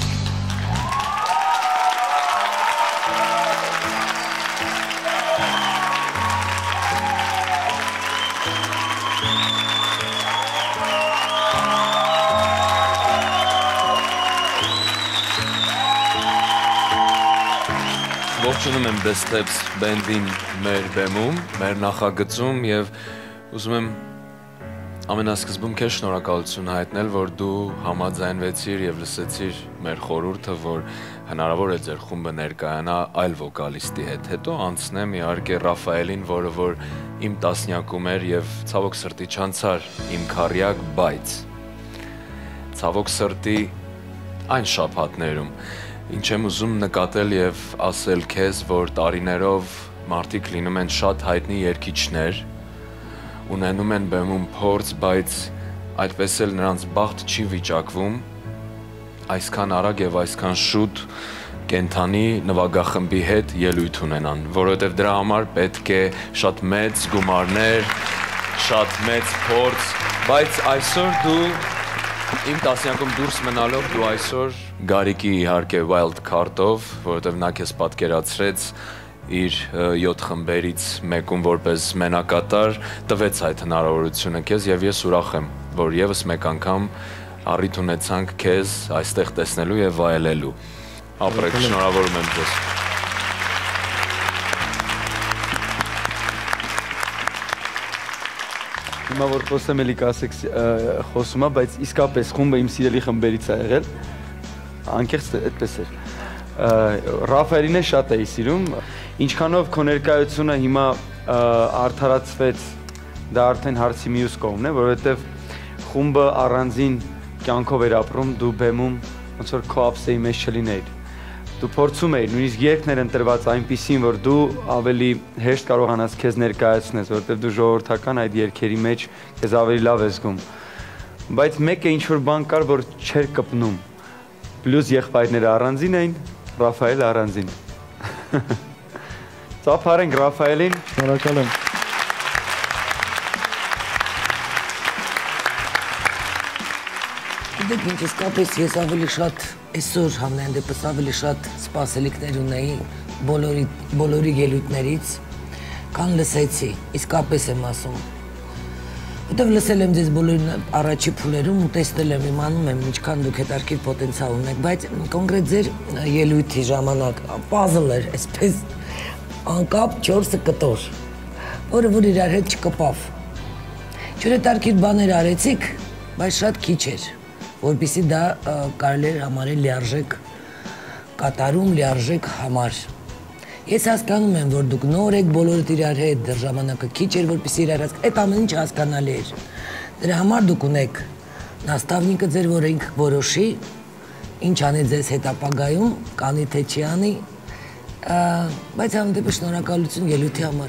Ողջունում եմ The Steps բենդին մեր բեմում, մեր նախագծում եւ ուզում եմ ամենասկզբում քեզ շնորհակալություն հայտնել, որ դու համաձայնվեցիր եւ լսեցիր մեր խորհուրդը, որ հնարավոր է ձեր խումբը ներկայանա այլ վոկալիստի հետ։ Հետո անցնեմ իհարկե Ռաֆայելին, որը որ իմ տասնյակում էր եւ ցավոք սրտի չանցար իմ քարյակ, բայց ցավոք սրտի այն շաբաթներում ինչ եմ ուզում նկատել եւ ասել քեզ, որ տարիներով մարդիկ լինում են շատ հայտնի երգիչներ, ունենում են բեմում փորձ, բայց այդպես էլ նրանց բախտ չի վիճակվում այսքան արագ եւ այսքան շուտ կենթանի նվագախմբի հետ ելույթ ունենան, որովհետեւ դրա համար պետք է շատ մեծ գումարներ, շատ մեծ փորձ, բայց այսօր դու իմ տասնյակում դուրս մնալով դու այսօր Գարիկի իհարկե wild card-ով, որովհետև նա քեզ պատկերացրեց իր յոթ խմբերից մեկում որպես մենակատար, տվեց այդ հնարավորությունը քեզ եւ ես ուրախ եմ, որ եւս մեկ անգամ առիթ ունեցանք քեզ այստեղ տեսնելու եւ վայելելու։ Ապրեք, շնորհավորում եմ ձեզ։ Հիմա որ խոսեմ էլի կասեք խոսումա, բայց իսկապես խումբը իմ սիրելի խմբերից է եղել, անկեղծ այդպես էր։ Ռաֆայելին է շատ էի սիրում, ինչքանով քո ներկայությունը հիմա արդարացվեց, դա արդեն հարցի մյուս կողմն է, որովհետև խումբը առանձին կյանքով էր ապրում, դու բեմում ոնց որ քո ապսեի մեջ չլիներ։ Դու փորձում էիր, նույնիսկ երգներ ընտրված այնպիսին, որ դու ավելի հեշտ կարողանաս քեզ ներկայացնես, որովհետև դու ժողովրդական այդ երգերի մեջ քեզ ավելի լավ ես զգում։ Բայց մեկը ինչ-որ բան կար, որ չէր կպնում։ Պլյուս եղբայրները առանձին էին, Ռաֆայելը առանձին։ Ծափարենք Ռաֆայելին։ Շնորհակալ եմ։ Դեք ինչ իսկապես ես ավելի շատ այսօր համենայն դեպս ավելի շատ սպասելիքներ ունեի բոլորի բոլորի ելույթներից, քան լսեցի, իսկապես եմ ասում։ Որտեվ լսել եմ ձեզ բոլորին առաջի փուլերում ու տեսնել եմ, իմանում եմ ինչքան դուք հետարքիր պոտենցիալ ունեք, բայց կոնկրետ ձեր ելույթի ժամանակ puzzle էր, այսպես անկապ չորսը կտոր, որը որ իրար հետ չկպավ։ Չոր հետարքիր բաներ արեցիք, բայց շատ քիչ էր, որպեսզի դա կարելի էր համարել լիարժեք կատարում, լիարժեք համար։ Ես հասկանում եմ, որ դուք նոր եք բոլորդ իրար հետ, դեռ ժամանակը քիչ էր, որպեսզի իրար հասկանաք, այդ ամեն ինչը հասկանալի էր։ Դրա համար դուք ունեք նաստավնիկը ձեր, որ ինք որոշի, ինչ անի ձեզ հետ ապագայում, կանի թե չի անի, բայց համենայնպես շնորհակալություն ելույթի համար։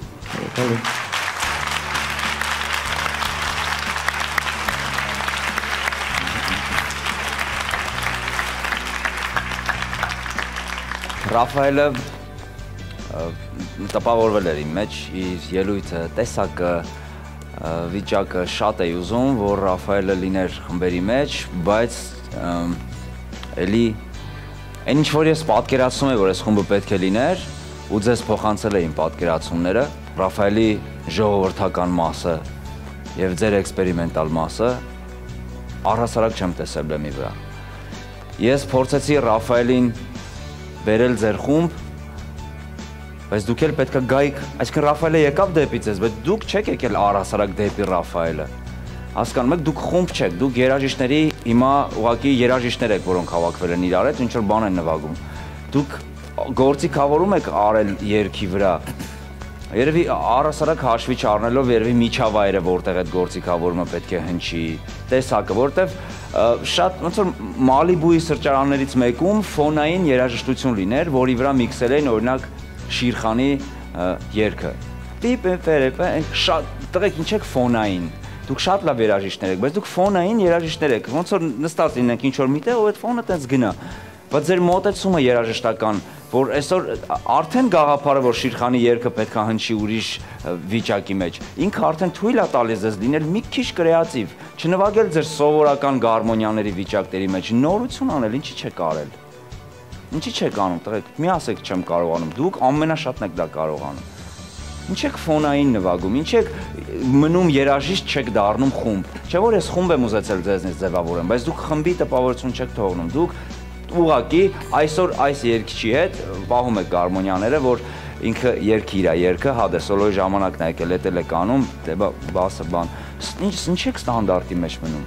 Ռաֆայելը տպավորվել էր իմ մեջ, իր ելույթը, տեսակը, վիճակը շատ էի ուզում, որ Ռաֆայելը լիներ խմբերի մեջ, բայց էլի այն ինչ որ ես պատկերացնում եմ, որ այս խումբը պետք է լիներ, ու ձեզ փոխանցել եմ պատկերացումները, Ռաֆայելի ժողովրդական մասը եւ ձեր էքսպերիմենտալ մասը առհասարակ չեմ տեսել բեմի վրա։ Ես փորձեցի Ռաֆայելին բերել ձեր խումբ, բայց դուք էլ պետք է գայիք, այսինքն Ռաֆայելը եկավ դեպի ձեզ, բայց դուք չեք եկել առհասարակ դեպի Ռաֆայելը։ Հասկանում եք, դուք խումբ չեք, դուք երաժիշտների հիմա ուղղակի երաժիշտներ եք, որոնք հավաքվել են իրար հետ, ինչ որ բան են նվագում։ Դուք գործիքավորում եք արել երգի վրա, Երևի առասարակ հաշվի չառնելով երևի միջավայրը, որտեղ այդ գործիքավորումը պետք է հնչի, տեսակը, որտեղ շատ ոնց որ Մալիբուի սրճարաններից մեկում ֆոնային երաժշտություն լիներ, որի վրա միքսել էին օրինակ Շիրխանի երգը։ Պիպ-պերեպը շատ տղեկ ինչ եք ֆոնային։ Դուք շատ լավ երաժիշտներ եք, բայց դուք ֆոնային երաժիշտներ եք։ Ոնց որ նստած լինենք ինչ որ միտեղ ու այդ ֆոնը տենց գնա։ Բայց ձեր մոտեցումը երաժշտական, որ այսօր արդեն գաղափարը, որ Շիրխանի երգը պետք է հնչի ուրիշ վիճակի մեջ, ինքը արդեն թույլ է տալիս ձեզ լինել մի քիչ կրեատիվ, չնվագել ձեր սովորական գարմոնիաների վիճակների մեջ, նորություն անել, ինչի չեք արել։ Ինչի չեք անում, տղեկ, մի ասեք չեմ կարողանում, դուք ամենաշատն եք դա կարողանում։ Ինչ եք ֆոնային նվագում, ինչ եք մնում երաժիշտ չեք դառնում խումբ։ Չէ՞ որ ես խումբ եմ ուզեցել ձեզնից ձևավորեմ, բայց դուք խմբի տպավորություն չեք թողնում, դուք ուղղակի այսօր այս երգչի հետ պահում եք գարմոնիաները, որ ինքը երգի իր երգը, հա դե սոլոյի ժամանակն է եկել, էտել եք անում, դե բասը բան։ Ինչ եք ստանդարտի մեջ մնում։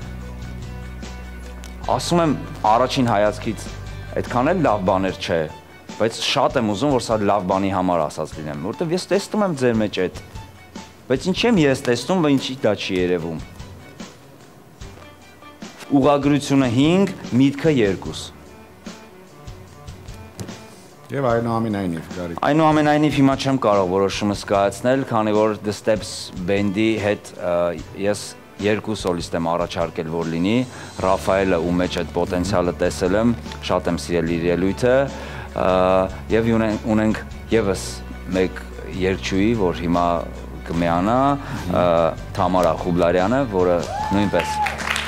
Ասում եմ առաջին հայացքից այդքան էլ լավ բաներ չէ, բայց շատ եմ ուզում, որ սա լավ բանի համար ասած լինեմ, որովհետև ես տեսնում եմ ձեր մեջ այդ, բայց ինչ եմ ես տեսնում, բայց ինչի դա չի երևում։ Ուղղագրությունը հինգ, միտքը երկու։ Եվ այնուամենայնիվ, Գարիկ։ Այնուամենայնիվ հիմա չեմ կարող որոշումս կայացնել, քանի որ The Steps Band-ի հետ ես երկու սոլիստ եմ առաջարկել, որ լինի, Ռաֆայելը ու մեջ այդ պոտենցիալը տեսել եմ, շատ եմ սիրել իր ելույթը, եւ ունենք եւս մեկ երգչուհի, որ հիմա կմիանա, Թամարա Խուբլարյանը, որը նույնպես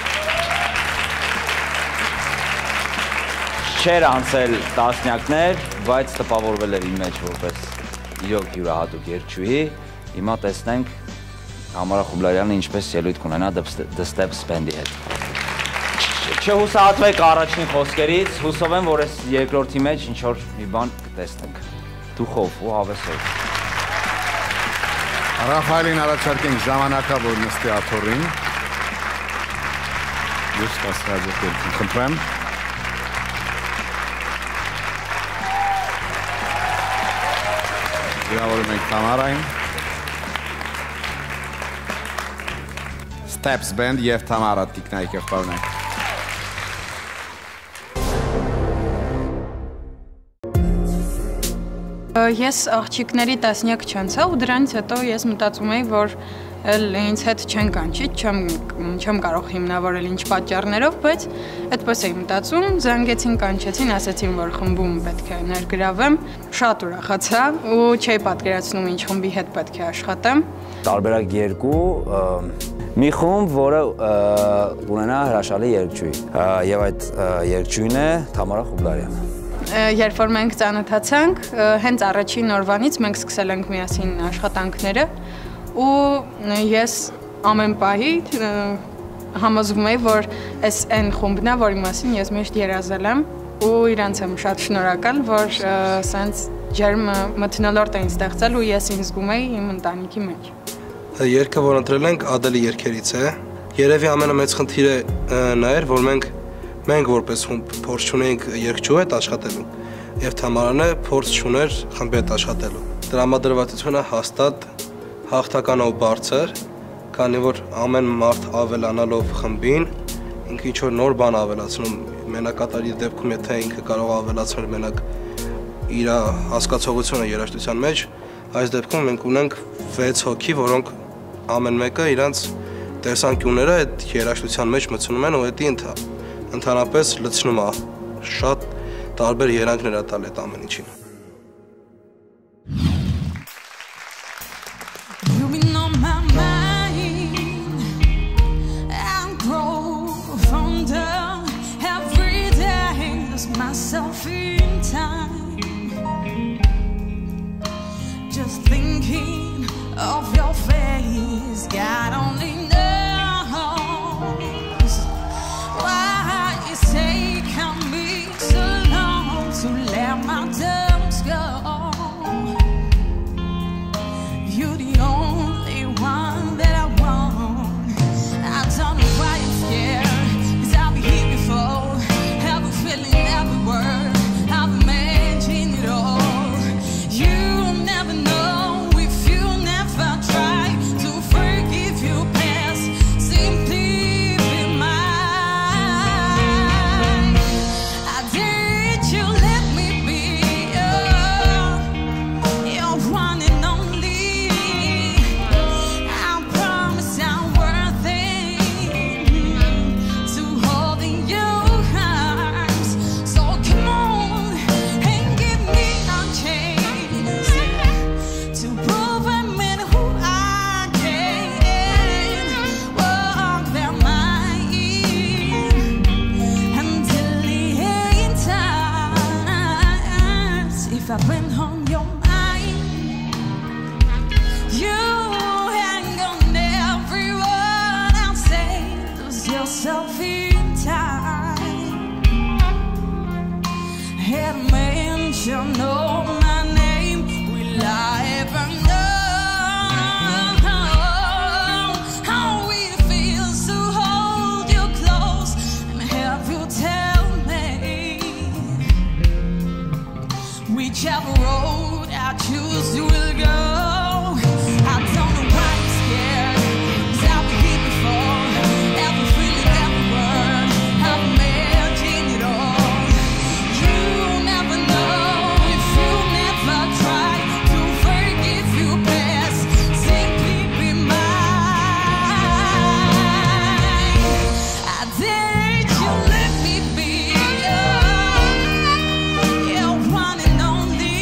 չէր անցել տասնյակներ, բայց տպավորվել էր իմ մեջ որպես իրոք յուրահատուկ երգչուհի։ Հիմա տեսնենք Թամարա Խուբլարյանը ինչպես ելույթ կունենա The Steps Band-ի հետ։ Չհուսահատվեք առաջին խոսքերից, հուսով եմ, որ այս երկրորդի մեջ ինչ որ մի բան կտեսնենք։ Դուխով ու հավեսով։ Ռաֆայելին առաջարկենք ժամանակավոր նստի աթոռին։ Ես կասկածել, խնդրեմ։ Ձևավորում ենք Թամարային։ Steps Band և Թամարա տիկնայք և պարունայք։ Ես աղջիկների տասնյակ չանցա ու դրանից հետո ես մտածում էի, որ ինձ հետ չեն կանչի, չեմ կարող հիմնավորել ինչ պատճառներով, բայց այդպես էի մտածում, զանգեցին, կանչեցին, ասեցին, որ խմբում պետք է ներգրավեմ, շատ ուրախացա ու չէի պատկերացնում ինչ խմբի հետ պետք է աշխատեմ։ Տարբերակ երկու, մի խումբ, որը ունենա հրաշալի երգչուհի, եւ այդ երգչուհին է Թամարա Խուբլարյանը։ Երբ որ մենք ծանոթացանք, հենց առաջին օրվանից մենք սկսել ենք միասին աշխատանքները ու ես ամեն պահի համոզվում էի, որ այս այն խումբն է, որի մասին ես միշտ երազել եմ ու իրանց եմ շատ շնորհակալ, որ սենց ջերմ մթնոլորտ էին ստեղծել ու ես ինձ զգում էի իմ ընտանիքի մեջ։ Երգը, որ ընտրել ենք, Ադելի երգերից է։ Երևի ամենամեծ խնդիրը նա էր, որ մենք մենք որպես խումբ փորձ չունենք երգչու հետ աշխատելու եւ Թամարանը փորձ չուներ խմբի հետ աշխատելու։ Տրամադրվածությունը հաստատ հաղթական ու բարձր, քանի որ ամեն մարդ ավելանալով խմբին ինքը ինչ որ նոր բան ավելացնում, մենակատարի դեպքում եթե ինքը կարող ավելացնել մենակ իր հասկացողությունը երաժշտության մեջ, այս դեպքում մենք ունենք վեց հոգի, որոնք ամեն մեկը իրանց տեսանկյունները այդ երաժշտության մեջ մտցնում են ու դա ընթա ընդհանրապես լցնում է, շատ տարբեր երանգներ է տալ այդ ամեն ինչին։ Just thinking of your face, God only knows. To let my doubts go. You're the only one that I want. I don't know why you're scared, 'cause I've been here before. Have a feeling every word, I've imagined it all. You never know if if I've been on your mind. You hang on every word I'll say. Lose yourself in time. Head man shall know my name. Will I ever know how it feels to hold you close and have you tell me whichever road I choose you will go. I don't know why I'm scared, 'cause I've been here before. Every feeling, every word, I've imagined it all. You never know if you never try to forgive you best. Simply be mine. I dare you, let me be your one and only.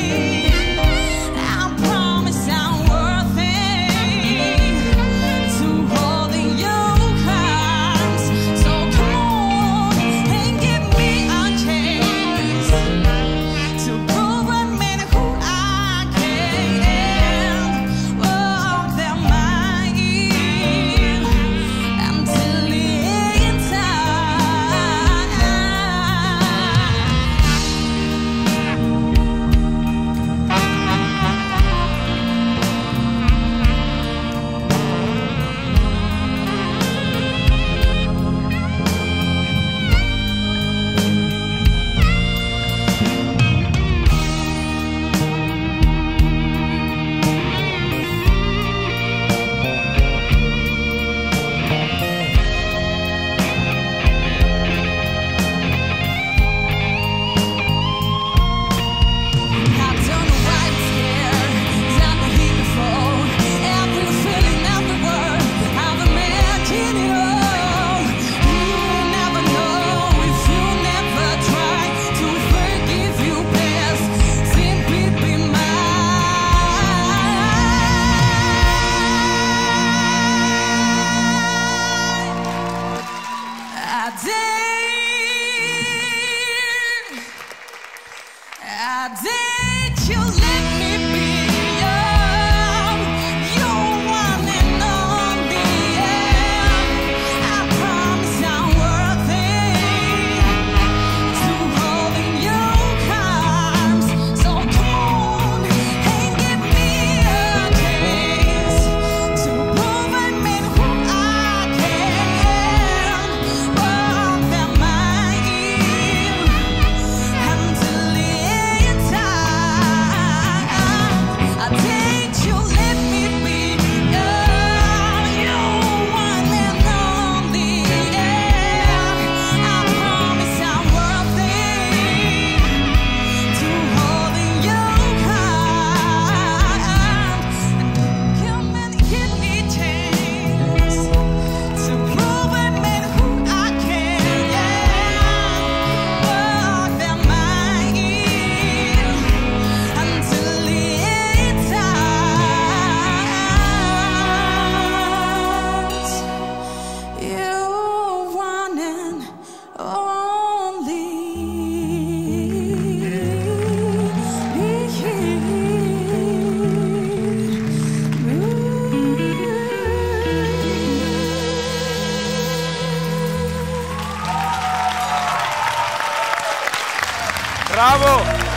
I promise I'm worth it to holding your hands. So come on and give me a chance to prove I mean who I can. Oh, they're mine until the end time. I don't know why I'm scared, 'cause I've been here before. Every feeling, every word, I've imagined it all. You never know if you never try to forgive you best. Simply be mine. I dare, I dare you, let me be your, your one and only. I promise I'm worth it to holding your arms. So come on and give me a chance to prove I mean who I can. Oh, they're mine until the end time. I dare you, let me be your, your one and only. I promise I'm worth it to holding your hand. Come and give me a chance to prove I mean who I can. Oh, they're mine until the end times. You one and Bravo!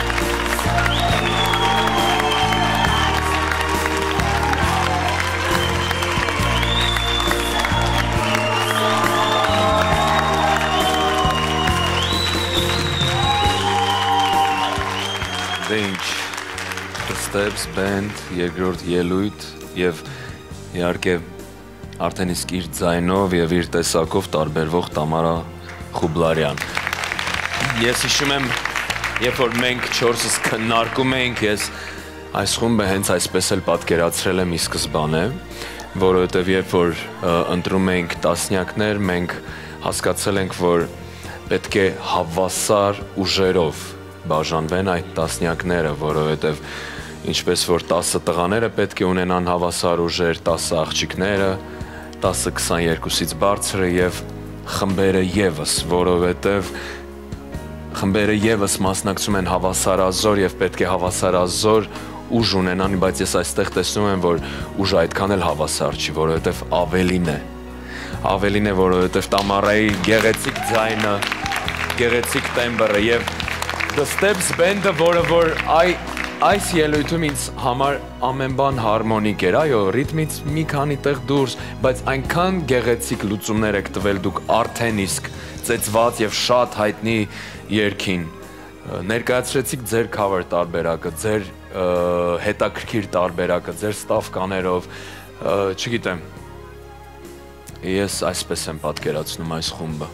Դե ինչ, Steps Band, երկրորդ ելույթ եւ իհարկե արդեն իսկ իր ձայնով եւ իր տեսակով տարբերվող Տամարա Խուբլարյան։ Ես հիշում եմ, երբ որ մենք չորսս քննարկում էինք, ես այս խումբը հենց այսպես էլ պատկերացրել եմ ի սկզբանե, որովհետև երբ որ ընտրում էինք տասնյակներ, մենք հասկացել ենք, որ պետք է հավասար ուժերով բաժանվեն այդ տասնյակները, որովհետև ինչպես որ տասը տղաները պետք է ունենան հավասար ուժեր, տասը աղջիկները, տասը քսաներկուսից բարձրը եւ խմբերը եւս, որովհետեւ խմբերը եւս մասնակցում են հավասարազոր եւ պետք է հավասարազոր ուժ ունենան, բայց ես այստեղ տեսնում եմ, որ ուժը այդքան էլ հավասար չի, որովհետեւ ավելին է։ Ավելին է, որովհետեւ Տամարայի գեղեցիկ ձայնը, գեղեցիկ տեմբրը եւ The Steps Band-ը, որը որ այ այս ելույթում ինձ համար ամեն բան հարմոնիկ էր, այո, ռիթմից մի քանի տեղ դուրս, բայց այնքան գեղեցիկ լուծումներ եք տվել դուք արդեն իսկ ծեծված եւ շատ հայտնի երգին։ Ներկայացրեցիք ձեր cover տարբերակը, ձեր հետաքրքիր տարբերակը, ձեր ստավկաներով, չգիտեմ, ես այսպես եմ պատկերացնում այս խումբը։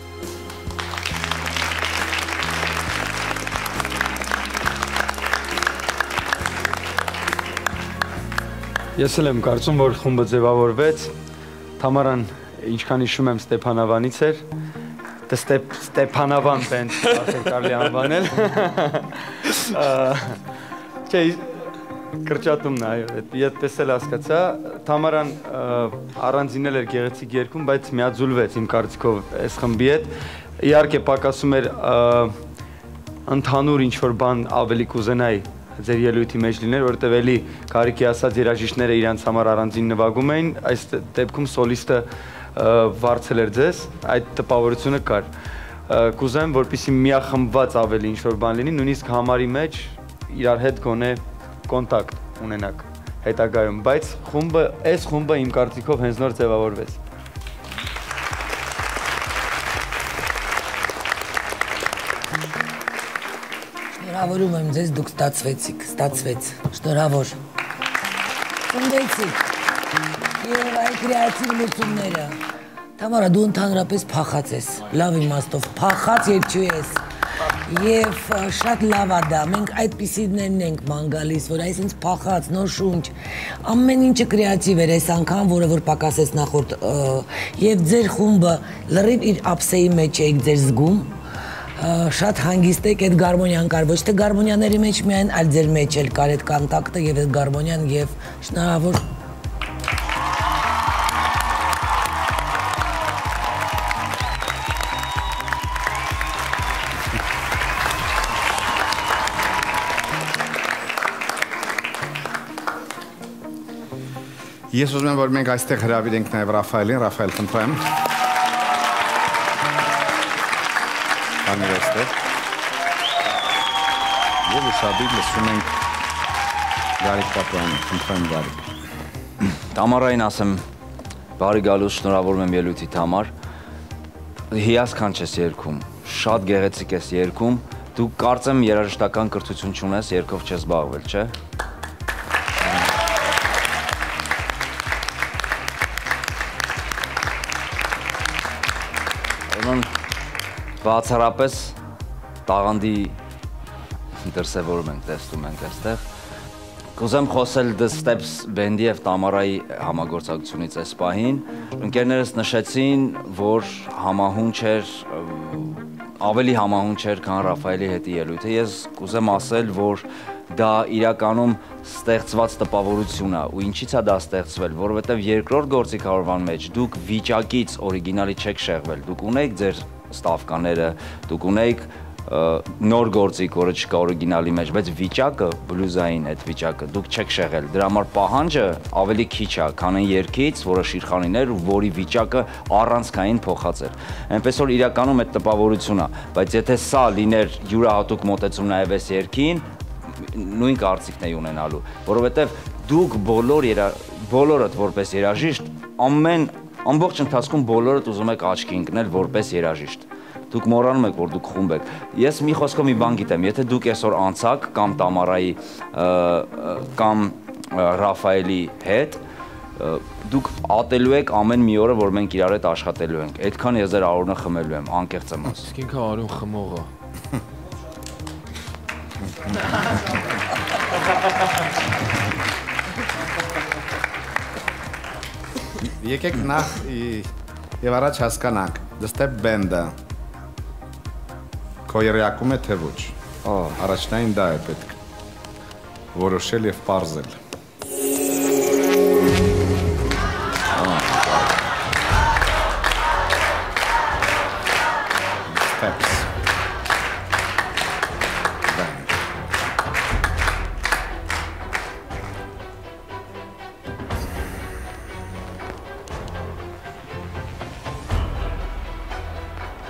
Ես էլ եմ կարծում, որ խումբը ձևավորվեց, Թամարան, ինչքան հիշում եմ, Ստեփանավանից էր, Ստեփանավան բենդ արդեն կարելի անվանել, չէ, կրճատումն է, այդպես էլ հասկացա, Թամարան առանձինել էր գեղեցիկ երգում, բայց միաձուլվեց իմ կարծիքով այս խմբի հետ, իհարկե պակասում էր ընդհանուր ինչ-որ բան ավելի կուզենայի ձեր ելույթի մեջ լիներ, որովհետև էլի Կարիկի ասած երաժիշտները իրանց համար առանձին նվագում էին, այս դեպքում սոլիստը վարձել էր ձեզ, այդ տպավորությունը կար։ Կուզեմ, որպեսզի միախմբված ավելի ինչ-որ բան լինի, նույնիսկ համարի մեջ իրար հետ գոնե կոնտակտ ունենաք հետագայում, բայց խումբը, այս խումբը իմ կարծիքով հենց նոր ձևավորվեց։ Շնորհավորում եմ ձեզ, դուք ստացվեցիք, ստացվեց, շնորհավոր։ Ծնվեցիք և այ կրեատիվ լուծումները։ Թամարա, դու ընդհանրապես փախած ես, լավ իմաստով, փախած երգչու ես և շատ լավ ա դա, մենք այդպիսիներն ենք ման գալիս, որ այսինչ փախած, նոր շունչ, ամեն ինչը կրեատիվ էր այս անգամ, որը որ պակասեց նախորդ և ձեր խումբը լրիվ իր ապսեի մեջ էիք ձեր զգում, շատ հանգիստ եք, այդ գարմոնյան կար, ոչ թե գարմոնյաների մեջ միայն, այլ ձեր մեջ էլ կար այդ կոնտակտը և այդ գարմոնյան և շնորհավոր։ Ես ուզում եմ, որ մենք այստեղ հրավիրենք նաև Ռաֆայելին, Ռաֆայել խնդրեմ։ Բանիր այստեղ։ Եվ ուշադիր լսում ենք Գարիկ Կապրոյանը, խնդրեմ Գարիկ։ Տամարային ասեմ, բարի գալուց, շնորհավորում եմ ելույթիդ համար։ Հիասքանչ ես երգում, շատ գեղեցիկ ես երգում, դու կարծեմ երաժշտական կրթություն չունես, երգով չես զբաղվել, չէ՞։ Բացառապես տաղանդի դրսևորում ենք, տեսնում ենք այստեղ։ Կուզեմ խոսել The Steps Band-ի և Տամարայի համագործակցությունից այս պահին։ Ընկերներս նշեցին, որ համահունչ էր, ավելի համահունչ էր, քան Ռաֆայելի հետի ելույթը։ Ես կուզեմ ասել, որ դա իրականում ստեղծված տպավորություն է, ու ինչից է դա ստեղծվել, որովհետև երկրորդ գործիքավորման մեջ դուք վիճակից օրիգինալի չեք շեղվել, դուք ունեք ձեր ստավկաները, դուք ունեիք նոր գործիք, որը չկա օրիգինալի մեջ, բայց վիճակը, բլյուզային այդ վիճակը, դուք չեք շեղել, դրա համար պահանջը ավելի քիչ է, քան այն երգից, որը Շիրխանին էր, որի վիճակը առանցքային փոխած էր։ Այնպես որ իրականում այդ տպավորություն է, բայց եթե սա լիներ յուրահատուկ մոտեցում նաև այս երգին, նույն կարծիքն էի ունենալու, որովհետև դուք բոլոր բոլորդ որպես երաժիշտ ամեն ամբողջ ընթացքում բոլորդ ուզում եք աչքի ընկնել որպես երաժիշտ։ Դուք մոռանում եք, որ դուք խումբ եք։ Ես մի խոսքով մի բան գիտեմ, եթե դուք այսօր անցաք կամ Տամարայի կամ Ռաֆայելի հետ, դուք ատելու եք ամեն մի օրը, որ մենք իրար հետ աշխատելու ենք։ Այդքան ես ձեր արունը խմելու եմ, անկեղծ եմ ասում։ Իսկ ինքը արուն խմողը։ Եկեք նախ եւ առաջ հասկանանք, The Step Band-ը քո երեակում է թե ոչ։ Առաջնային դա է պետք որոշել եւ պարզել։ Steps։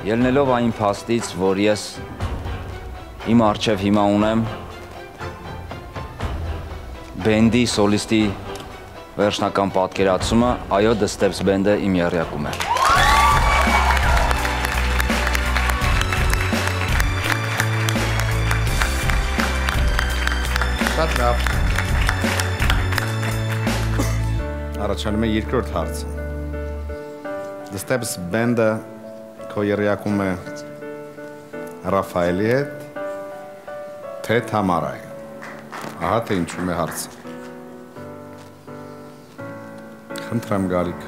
Ելնելով այն փաստից, որ ես իմ առջև հիմա ունեմ բենդի սոլիստի վերջնական պատկերացումը, այո, The Steps Band-ը իմ եռյակում է։ Շատ լավ։ Առաջանում է երկրորդ հարցը։ The Steps Band-ը քո եռյակում է Ռաֆայելի հետ, թե Թամարայի։ Ահա թե ինչու՞մ է հարցը։ Խնդրեմ Գարիկ։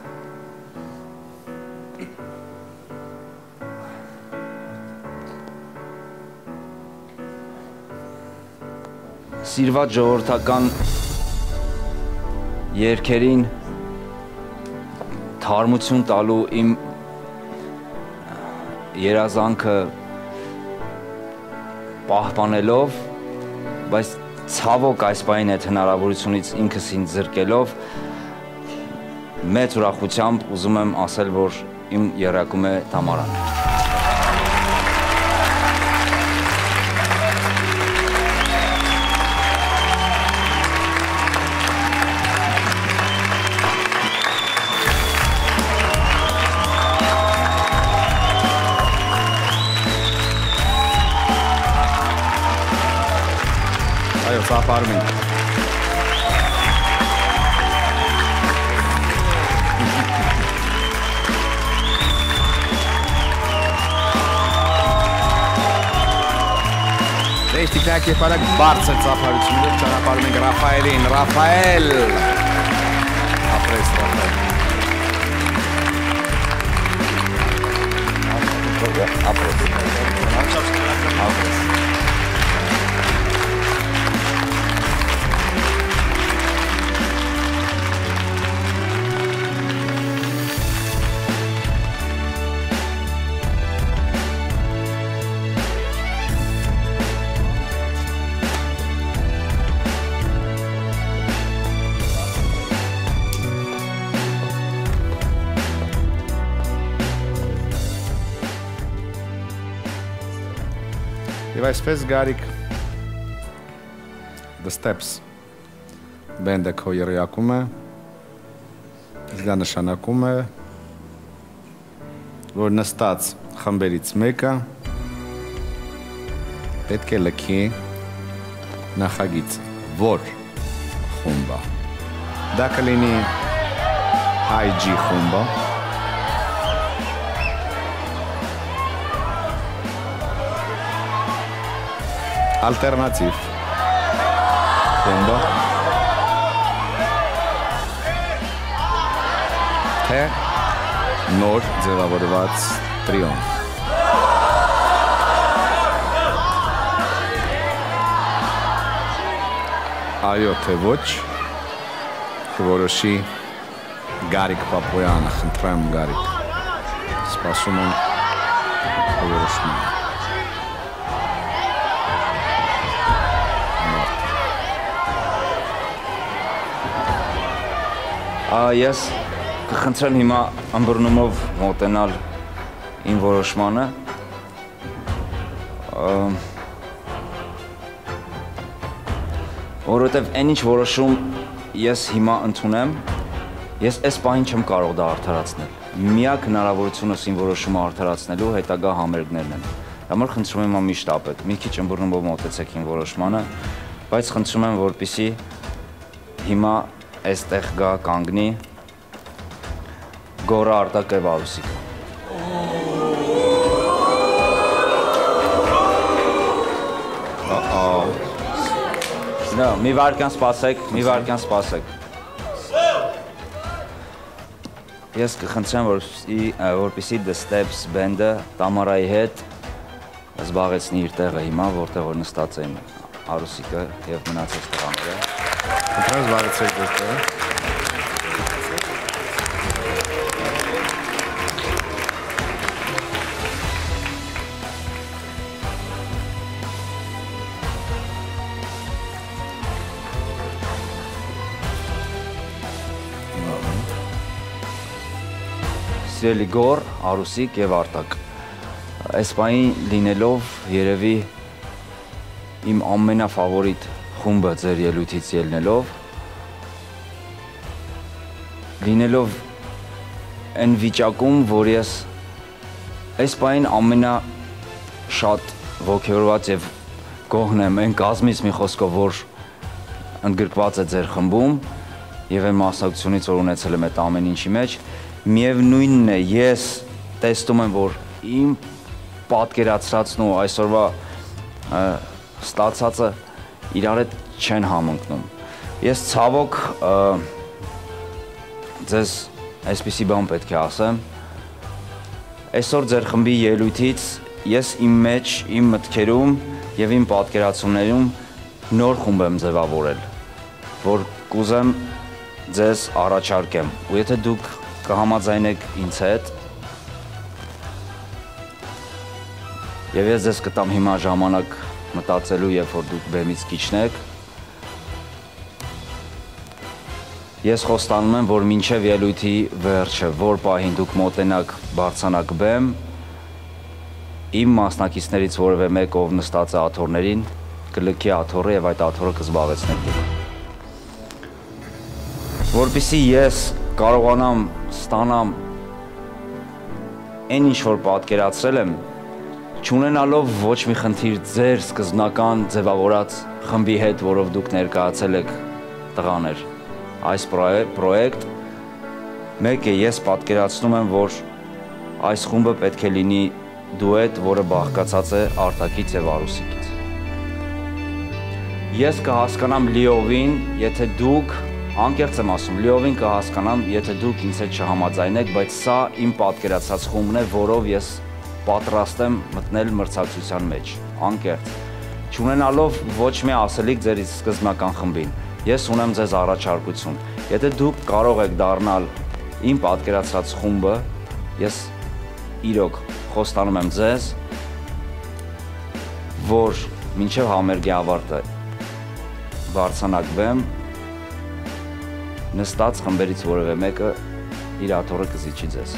Սիրված ժողովրդական երգերին թարմություն տալու իմ երազանքը պահպանելով, բայց ցավոք այս պահին այդ հնարավորությունից ինքս ինձ զրկելով մեծ ուրախությամբ ուզում եմ ասել, որ իմ եռյակում է Թամարան։ Այո, սապարում ենք։ Դեհ տիկնակ և պարակ բարձր ծափարություններով ճանապարհում ենք Ռաֆայելին, Ռաֆայել։ Ապրես, Ռաֆայել։ Ապրես։ Ապրես։ Եվ այսպես Գարիկ The Steps Band-ը քո եռյակում է, դա նշանակում է, որ նստած խմբերից մեկը պետք է լքի նախագիծը, որ խումբը։ Դա կլինի High G խումբը, Ալտերնատիվ խումբը, թե նոր ձևավորված տրիոն։ Այո, թե ոչ, կորոշի Գարիկ Պապոյանը, խնդրեմ Գարիկ, սպասում եմ որոշումը։ Ես կխնդրեմ հիմա ըմբռնումով մոտենալ իմ որոշմանը, որովհետև այն ինչ որոշում ես հիմա ընդունեմ, ես այս պահին չեմ կարող դա արդարացնել։ Միակ հնարավորությունս իմ որոշումը արդարացնելու հետագա համերգներն են։ Համար խնդրում եմ մի շտապեք, մի քիչ ըմբռնումով մոտեցեք իմ որոշմանը, բայց խնդրում եմ, որպեսզի հիմա այստեղ գա կանգնի Գորա Արտակ և Արուսիկը։ Մի վարկյան սպասեք, մի վարկյան սպասեք։ Ես կխնդրեմ, որպեսզի The Steps Band-ը Թամարայի հետ զբաղեցնի իր տեղը հիմա, որտեղ որ նստած են Արուսիկը և մնացած տղաները։ Խնդրեմ զբաղեցրեք ձեր տեղը։ Սիրելի Գոր, Արուսիկ և Արտակ։ այս պահին լինելով երևի իմ ամենաֆավորիտ խումբը ձեր ելույթից ելնելով, լինելով այն վիճակում, որ ես այս պահին ամենա շատ ոգևորված եւ գոհն եմ այն կազմից մի խոսքով, որ ընդգրկված է ձեր խմբում եւ այն մասնակցությունից, որ ունեցել եմ այդ ամեն ինչի մեջ, միևնույնն է, ես տեսնում եմ, որ իմ պատկերացրածն ու այսօրվա ստացածը իրար հետ չեն համընկնում։ Ես ցավոք ձեզ այսպիսի բան պետք է ասեմ։ Այսօր ձեր խմբի ելույթից ես իմ մեջ, իմ մտքերում եւ իմ պատկերացումներում նոր խումբ եմ ձևավորել, որ կուզեմ ձեզ առաջարկեմ։ Ու եթե դուք կհամաձայնեք ինձ հետ, եւ ես ձեզ կտամ հիմա ժամանակ մտածելու, երբ որ դուք բեմից կիջնեք, ես խոստանում եմ, որ մինչև ելույթի վերջը, որ պահին դուք մոտենաք բարձրանաք բեմ, իմ մասնակիցներից որևէ մեկ, ով նստած է աթոռներին, կլքի աթոռը եւ այդ աթոռը կզբաղեցնեք դուք։ Որպեսզի ես կարողանամ ստանամ այն ինչ որ պատկերացրել եմ, չունենալով ոչ մի խնդիր ձեր սկզբնական ձևավորած խմբի հետ, որով դուք ներկայացել եք տղաներ, այս պրոյեկտ, մեկ է ես պատկերացնում եմ, որ այս խումբը պետք է լինի դուետ, որը բաղկացած է Արտակից եւ Արուսիկից։ Ես կհասկանամ լիովին, եթե դուք, անկեղծ եմ ասում, լիովին կհասկանամ, եթե դուք ինձ հետ չհամաձայնեք, բայց սա իմ պատկերացած խումբն է, որով ես պատրաստ եմ մտնել մրցակցության մեջ, անկեղծ, չունենալով ոչ մի ասելիք ձեր սկզբնական խմբին, ես ունեմ ձեզ առաջարկություն, եթե դուք կարող եք դառնալ իմ պատկերացրած խումբը, ես իրոք խոստանում եմ ձեզ, որ մինչև համերգի ավարտը բարձրանաք բեմ, նստած խմբերից որևէ մեկը իր աթոռը կզիջի ձեզ։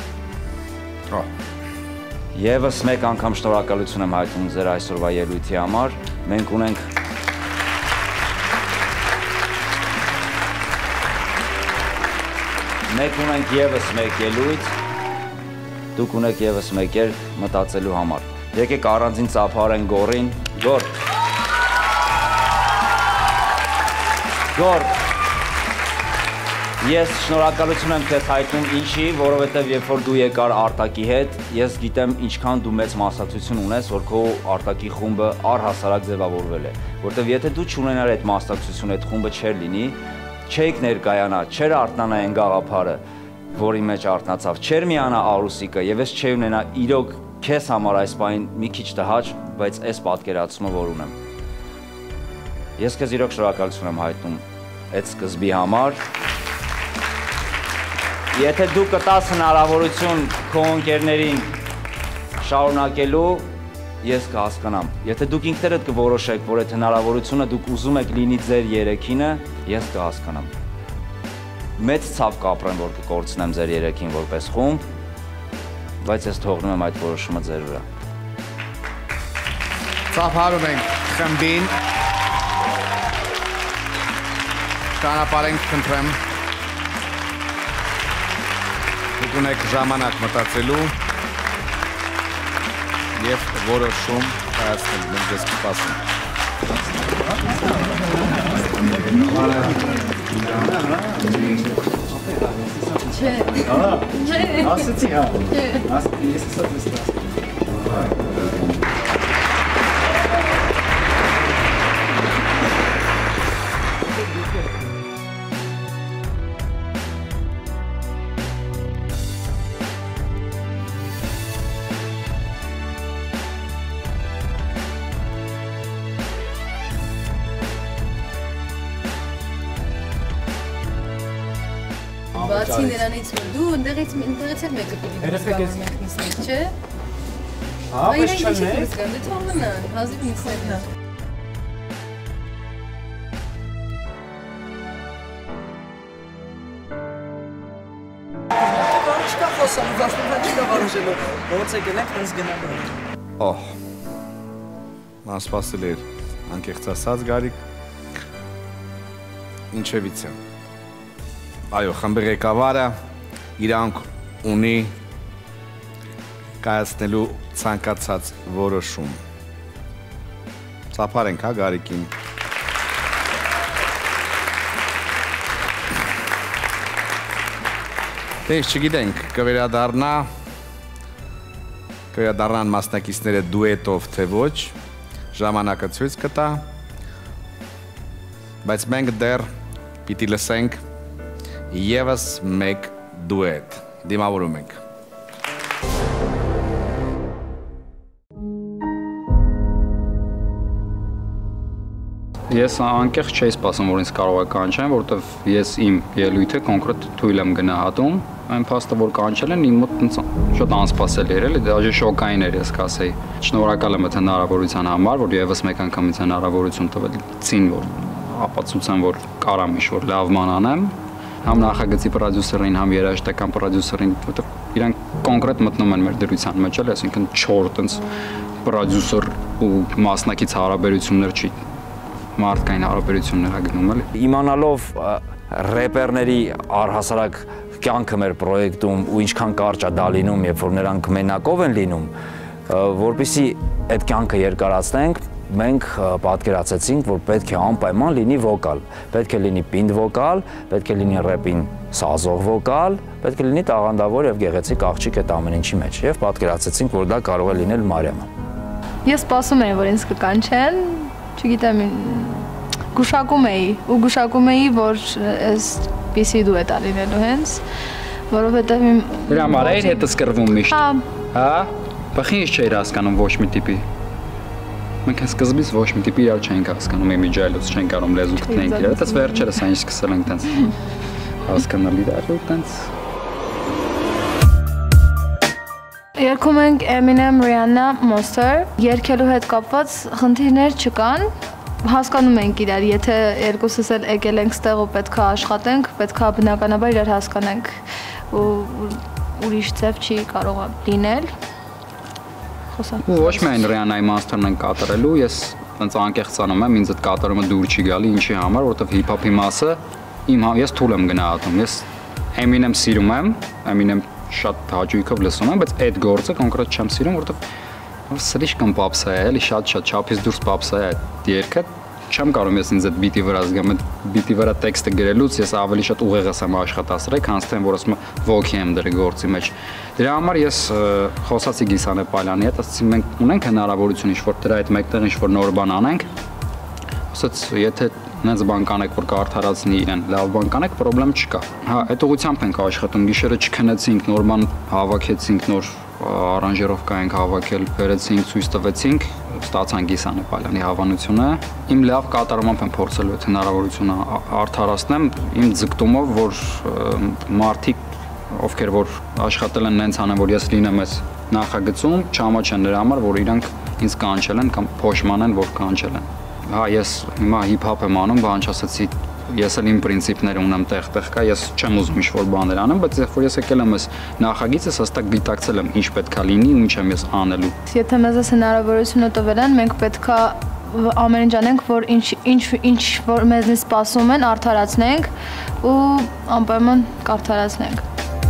Եվս մեկ անգամ շնորհակալություն եմ հայտնում ձեր այսօրվա ելույթի համար։ Մենք ունենք Մենք ունենք եւս մեկ ելույթ, դուք ունեք եւս մեկ երկ մտածելու համար։ Եկեք առանձին ծափարեն Գորին, Գոր։ Գոր։ Ես շնորհակալություն եմ քեզ հայտնում ինչի, որովհետև երբ որ դու եկար Արտակի հետ, ես գիտեմ ինչքան դու մեծ մասնակցություն ունես, որ քո Արտակի խումբը առհասարակ ձևավորվել է, որովհետև եթե դու չունենար այդ մասնակցությունը, այդ խումբը չէր լինի, չէիք ներկայանա, չէր արտնանա այն գաղափարը, որի մեջ արտնացավ, չէր միանա Արուսիկը, եւ ես չէի ունենա իրոք քեզ համար այս պահին մի քիչ տհաճ, բայց այս պատկերացումը որ ունեմ։ Ես քեզ իրոք շնորհակալություն եմ հայտնում այդ սկզբի համար։ Եթե դու կտաս հնարավորություն քո ընկերներին շարունակելու, ես կհասկանամ։ Եթե դուք ինքներդ կորոշեք, որ այդ հնարավորությունը դուք ուզում եք լինի ձեր երեքինը, ես կհասկանամ։ Մեծ ցավ կապրեմ, որ կկորցնեմ ձեր երեքին որպես խումբ, բայց ես թողնում եմ այդ որոշումը ձեր վրա։ Ծափարում ենք խմբին։ Ճանապարհենք խնդրեմ։ Դուք ունեք ժամանակ մտածելու և որոշում կայացնել, մենք ձեզ կսպասում։ Չէ։ Չէ։ Ասեցի, հա։ Ասեցի, ես ասա դες տաս։ Բացի նրանից որ դու ընդեղից ընդեղից էլ մեկը պիտի դուրս նստես, չէ՞։ Հա, բայց չնե։ Դե թողնան, հազիվ նստեն։ Բան չկա խոսալու, դասնուտան չկա որոշելու։ Ոնց է գնանք, տենց գնանք։ Օհ։ Անսպասելի էր, անկեղծ ասած Գարիկ։ Ինչևից է։ Այո, խմբի ղեկավարը իրանք ունի կայացնելու ցանկացած որոշում։ Ծափարենք, հա, Գարիկին։ Դե ինչ չգիտենք, կվերադառնա կվերադառնան մասնակիցները դուետով թե ոչ, ժամանակը ցույց կտա, բայց մենք դեռ պիտի լսենք ևս մեկ դուետ, դիմավորում ենք։ Ես անկեղծ չէի սպասում, որ ինձ կարող է կանչեն, որովհետև ես իմ ելույթը կոնկրետ թույլ եմ գնահատում, այն փաստը, որ կանչել են, իմ մոտ շատ անսպասելի էր, էլի, դաժե շոկային էր, ես կասեի։ Շնորհակալ եմ այդ հնարավորության համար, որ եւս մեկ անգամ ինձ հնարավորություն տվեցին, որ ապացուցեմ, որ կարամ ինչ-որ լավ բան անեմ, համ նախագծի պրոդյուսերին, համ երաժշտական պրոդյուսերին, որովհետև իրանք կոնկրետ մտնում են մեր դրության մեջ, էլի, այսինքն չոր տենց պրոդյուսեր ու մասնակից հարաբերություններ չի մարդկային հարաբերություններ ա գնում էլի։ Իմանալով рэպերների առհասարակ կյանքը մեր պրոյեկտում ու ինչքան կարճ է դա լինում, երբ որ նրանք մենակով են լինում, որպեսզի այդ կյանքը երկարացնենք, մենք պատկերացեցինք, որ պետք է անպայման լինի վոկալ, պետք է լինի պինդ վոկալ, պետք է լինի рэպին սազող վոկալ, պետք է լինի տաղանդավոր եւ գեղեցիկ աղջիկ այդ ամեն ինչի մեջ, եւ պատկերացեցինք, որ դա կարող է լինել Մարիամը։ Ես սպասում էի, որ ինձ կկանչեն, չգիտեմ, գուշակում էի, ու գուշակում էի, որ այս պիսի դուետ ա լինելու հենց, որովհետև իմ... Դրա համար էիր հետս կրվում միշտ, հա, բախի ինչ չէիր հասկանում ոչ մի տիպի, մենք սկզբից ոչ մի տիպի իրար չենք հասկանում, իմիջ այլոց չենք կարում լեզու գտնենք իրար, այդպես վերջերս այն սկսել ենք տենց հասկանալ իրար ու տենց։ Երգում ենք Eminem, Rihanna, Monster, երգելու հետ կապված խնդիրներ չկան, հասկանում ենք իրար, եթե երկուսս էլ եկել ենք ստեղ ու պետք է աշխատենք, պետք է բնականաբար իրար հասկանենք ու ուրիշ ձև չի կարող լինել։ Ու ոչ միայն Rihanna-ի Monster-ն ենք կատարելու, ես տենց անկեղծանում եմ, ինձ այդ կատարումը դուր չի գալի, ինչի համար, որովհետև հիփ-հոփի մասը իմ ես թույլ եմ գնահատում, ես Eminem սիրում եմ, Eminem շատ հաճույքով լսում եմ, բայց այդ գործը կոնկրետ չեմ սիրում, որովհետև սրիշկն պապսա է, էլի շատ-շատ չափից դուրս պապսա է այդ երգը, չեմ կարող ես ինձ այդ բիտի վրա զգամ, այդ բիտի վրա տեքստը գրելուց ես ավելի շատ ուղեղս եմ աշխատասրել, քան թե որ ասում եմ ոգի եմ դրի գործի մեջ։ Դրա համար ես խոսացի Գիսան Պալյանի հետ, ասացի մենք ունենք հնարավորություն ինչ-որ դրա այդ մեկտեղ ինչ-որ նոր բան անենք, ասաց եթե նենց բան կանեք, որ կարդարացնի իրեն, լավ բան կանեք, պրոբլեմ չկա։ Հա, այդ ուղղությամբ ենք աշխատում, գիշերը չքնեցինք, նոր բան հավաքեցինք, նոր արանժիրովկա ենք հավաքել, բերեցինք, ցույց տվեցինք, ստացանք Գիսան Պալյանի հավանությունը։ Իմ լավ կատարումով եմ փորձելու այդ հնարավորությունը արդարացնեմ, իմ ձգտումով, որ մարդիկ, ովքեր որ աշխատել են նենց անեն, որ ես լինեմ այս նախագծում, չամաչեն նրա համար, որ իրանք ինձ կանչել են կամ փոշման են, որ կանչել են։ Հա, ես հիմա հիփ-հոփ եմ անում, բան չասացի, ես էլ իմ պրինցիպները ունեմ տեղ-տեղ կա, ես չեմ ուզում ինչ-որ բաներ անեմ, բայց երբ որ ես եկել եմ այս նախագիծը, հստակ դիտակցել եմ ինչ պետք է լինի ու ինչ եմ ես անելու։ Եթե մեզ այս հնարավորությունը տվել են, մենք պետք է ամեն ինչ անենք, որ ինչ ինչ ինչ որ մեզնից սպասում են, արդարացնենք ու անպայման կարդարացնենք։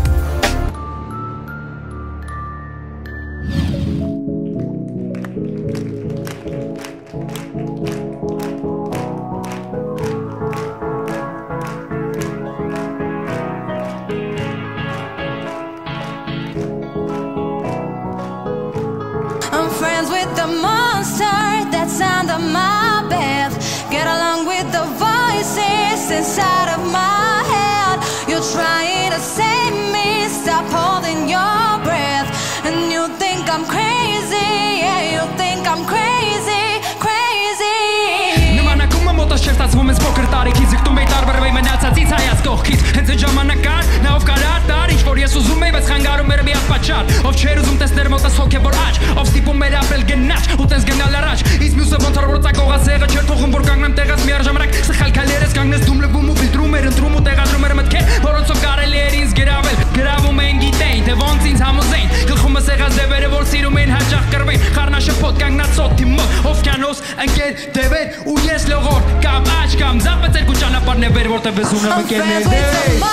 Inside of my head, you're trying to save me. Stop holding your breath, and you think I'm crazy. Yeah, you think I'm crazy, crazy. Նման ակումը մոտս չեր ստացվում ես փոքր տարիքից, զգտում էի տարբերվեի մնացածից հայաց կողքից։ Հենց այդ ժամանակար նա ով կարար տար, ինչ որ ես ուզում էի, բայց խանգարում էր մի ապաչար, ով չէր ուզում տեսնել մոտս հոգևոր աճ, ով ստիպում էր ապրել գնաճ ու տես գնալ առաջ։ Իսկ մյուսը ոնց որ ծակողած եղը չէր թողում, որ կանգնեմ տեղս մի արժանակ, սխալ քայլերս կանգնես դում լվում ու ֆիլտրում էր, ընտրում ու տեղադրում էր մտքեր, որոնցով կարելի էր ինձ գրավել, գրավում էին գիտեին, թե ոնց ինձ համոզեին, գլխումս եղած դեպերը, որ սիրում էին հաճախ կռվեին, խառնաշ ընկեր դևեր ու ես լողոր կամ աչ կամ ձախ բայց երկու ճանապարհն է վեր որտեղ ես ունեմ ընկերներ դևեր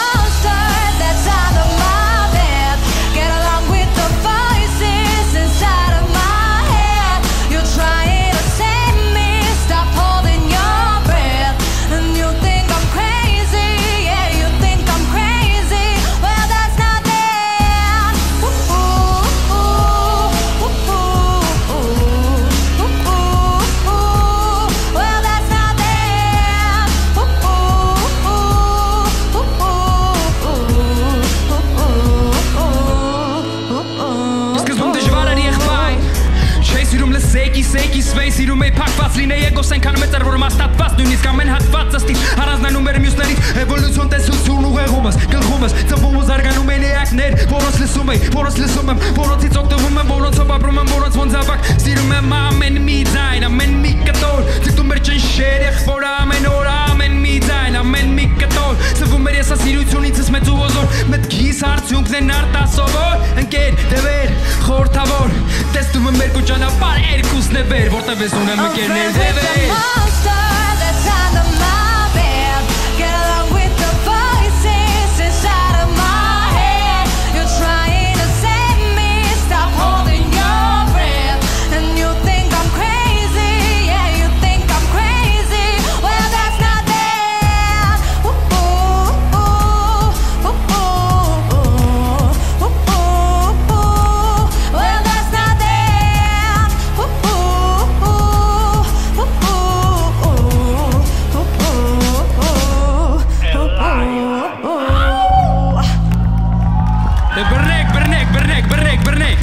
Get along with the voices inside of my head. You're trying to save me. Stop holding your breath. And you think I'm crazy. Yeah, you think I'm crazy. Well, that's not there. Ooh, ooh, ooh, ooh, ooh, ooh, ooh, ooh. Well, that's not there. Ooh, ooh, ooh, ooh, ooh, ooh, ooh. Սկզբում դժվար էր եղբայր Չէի սիրում լսեքի, սեքի, սվեի Սիրում էի պակված լինեի էգոս ենքան մեծ էր որ մաստատված Նույնիսկ ամեն հատված ըստի Առանձնանում էր մյուսներից Էվոլյուցիոն տեսություն ուղեղումս, գլխումս Ծնվում ու զարգանում են էակներ Որոնց լսում էի, որոնց լսում եմ Որոնցից օգտվում եմ, որոնցով ապրում եմ Որոնց ոնց ավակ Սիրում եմ ամեն մի ձայն, ամեն մի կտոր Ձգտում էր ճնշեր եղբորը ամեն օր Ամեն մի ձայն, ամեն մի կտոր Սվում էր եսա սիրությունիցս մեծ ու ոզոր Մտքիս արդյունքն են արտասովոր Ընկեր, դևեր, խորթավոր Տեսնում եմ երկու ճանապար, երկուսն է վեր Որտև ես ունեմ ընկերներ դևեր Get along with the voices inside of my head. You're trying to save me. Stop holding your breath. And you think I'm crazy. Yeah, you think I'm crazy. Well, that's not there. Ooh, ooh, ooh, ooh, ooh, ooh, ooh. Well, that's not there. Ooh, ooh, ooh, ooh, ooh, ooh. Բռնեք, բռնեք, բռնեք, բռնեք, բռնեք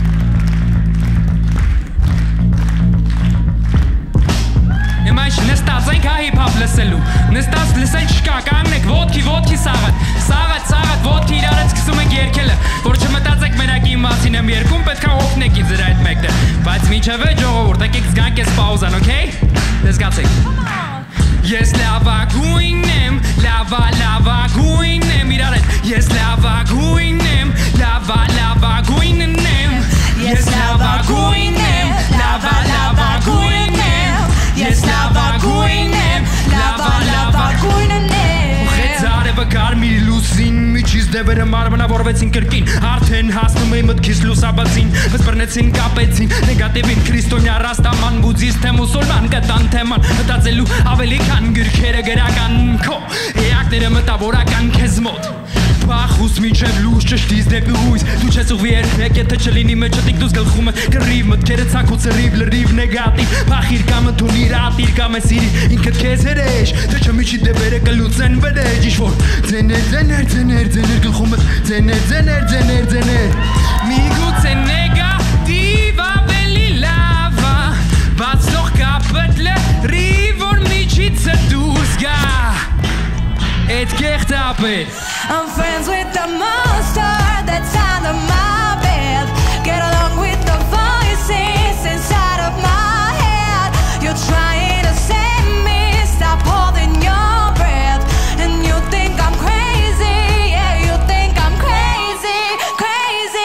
Հիմա ինչ նստած ենք հա հիփ-հոփ լսելու Նստած լսել չկա, կանգնեք, ոտքի, ոտքի սաղը Սաղը, սաղը, ոտքի իրար հետ սկսում ենք երկելը Որ չմտածեք մենակի իմացին եմ երկում, պետք է օգնեք ինձ այդ մեկը Բայց մինչև է ժողովուրդ, եկեք զգանք ես պաուզան, օքեյ Let's գացեք Ես լավագույնն եմ, լավա, լավագույնն եմ իրար հետ Ես լավագույնն եմ, լավա, լավագույնն եմ Ես լավագույնն եմ, լավա, լավագույնն եմ Ես լավագույնն եմ, լավա, լավագույնն եմ Ուխեց արևը կարմիր լուսին Միջից դևերը մարմնավորվեցին կրկին Արդեն հասնում էի մտքիս լուսաբացին Վսպրնեցին, կապեցին Նեգատիվին քրիստոնյա ռաստաման Բուդիստ է մուսուլման կտան թեման Մտածելու ավելի քան գրքերը գրական Քո էակները մտավորական քեզ մոտ Պախուս մինչև լուս ճշտից դեպի հույս Դու չես ուղվի երբեք եթե չլինի մեջը տիկտուս գլխումը Կռիվ մտքերը ցակուց ռիվ լրիվ նեգատիվ Պախիր կամը թունիր ատիր կամը սիրի Ինքդ քեզ հրեշ Թե չմիջի դեպերը կլուծեն վրեջ Ինչ-որ ձեներ, ձեներ, ձեներ, ձեներ գլխումս Ձեներ, ձեներ, ձեներ, ձեներ Միգուցե նեգատիվ ավելի լավա Բացնող կապըտ լրիվ որ միջիցը դուրս գա Այդ կեղտ ապեր I'm friends with the monster that's under my bed. Get along with the voices inside of my head. You're trying to save me. Stop holding your breath. And you think I'm crazy. Yeah, you think I'm crazy, crazy.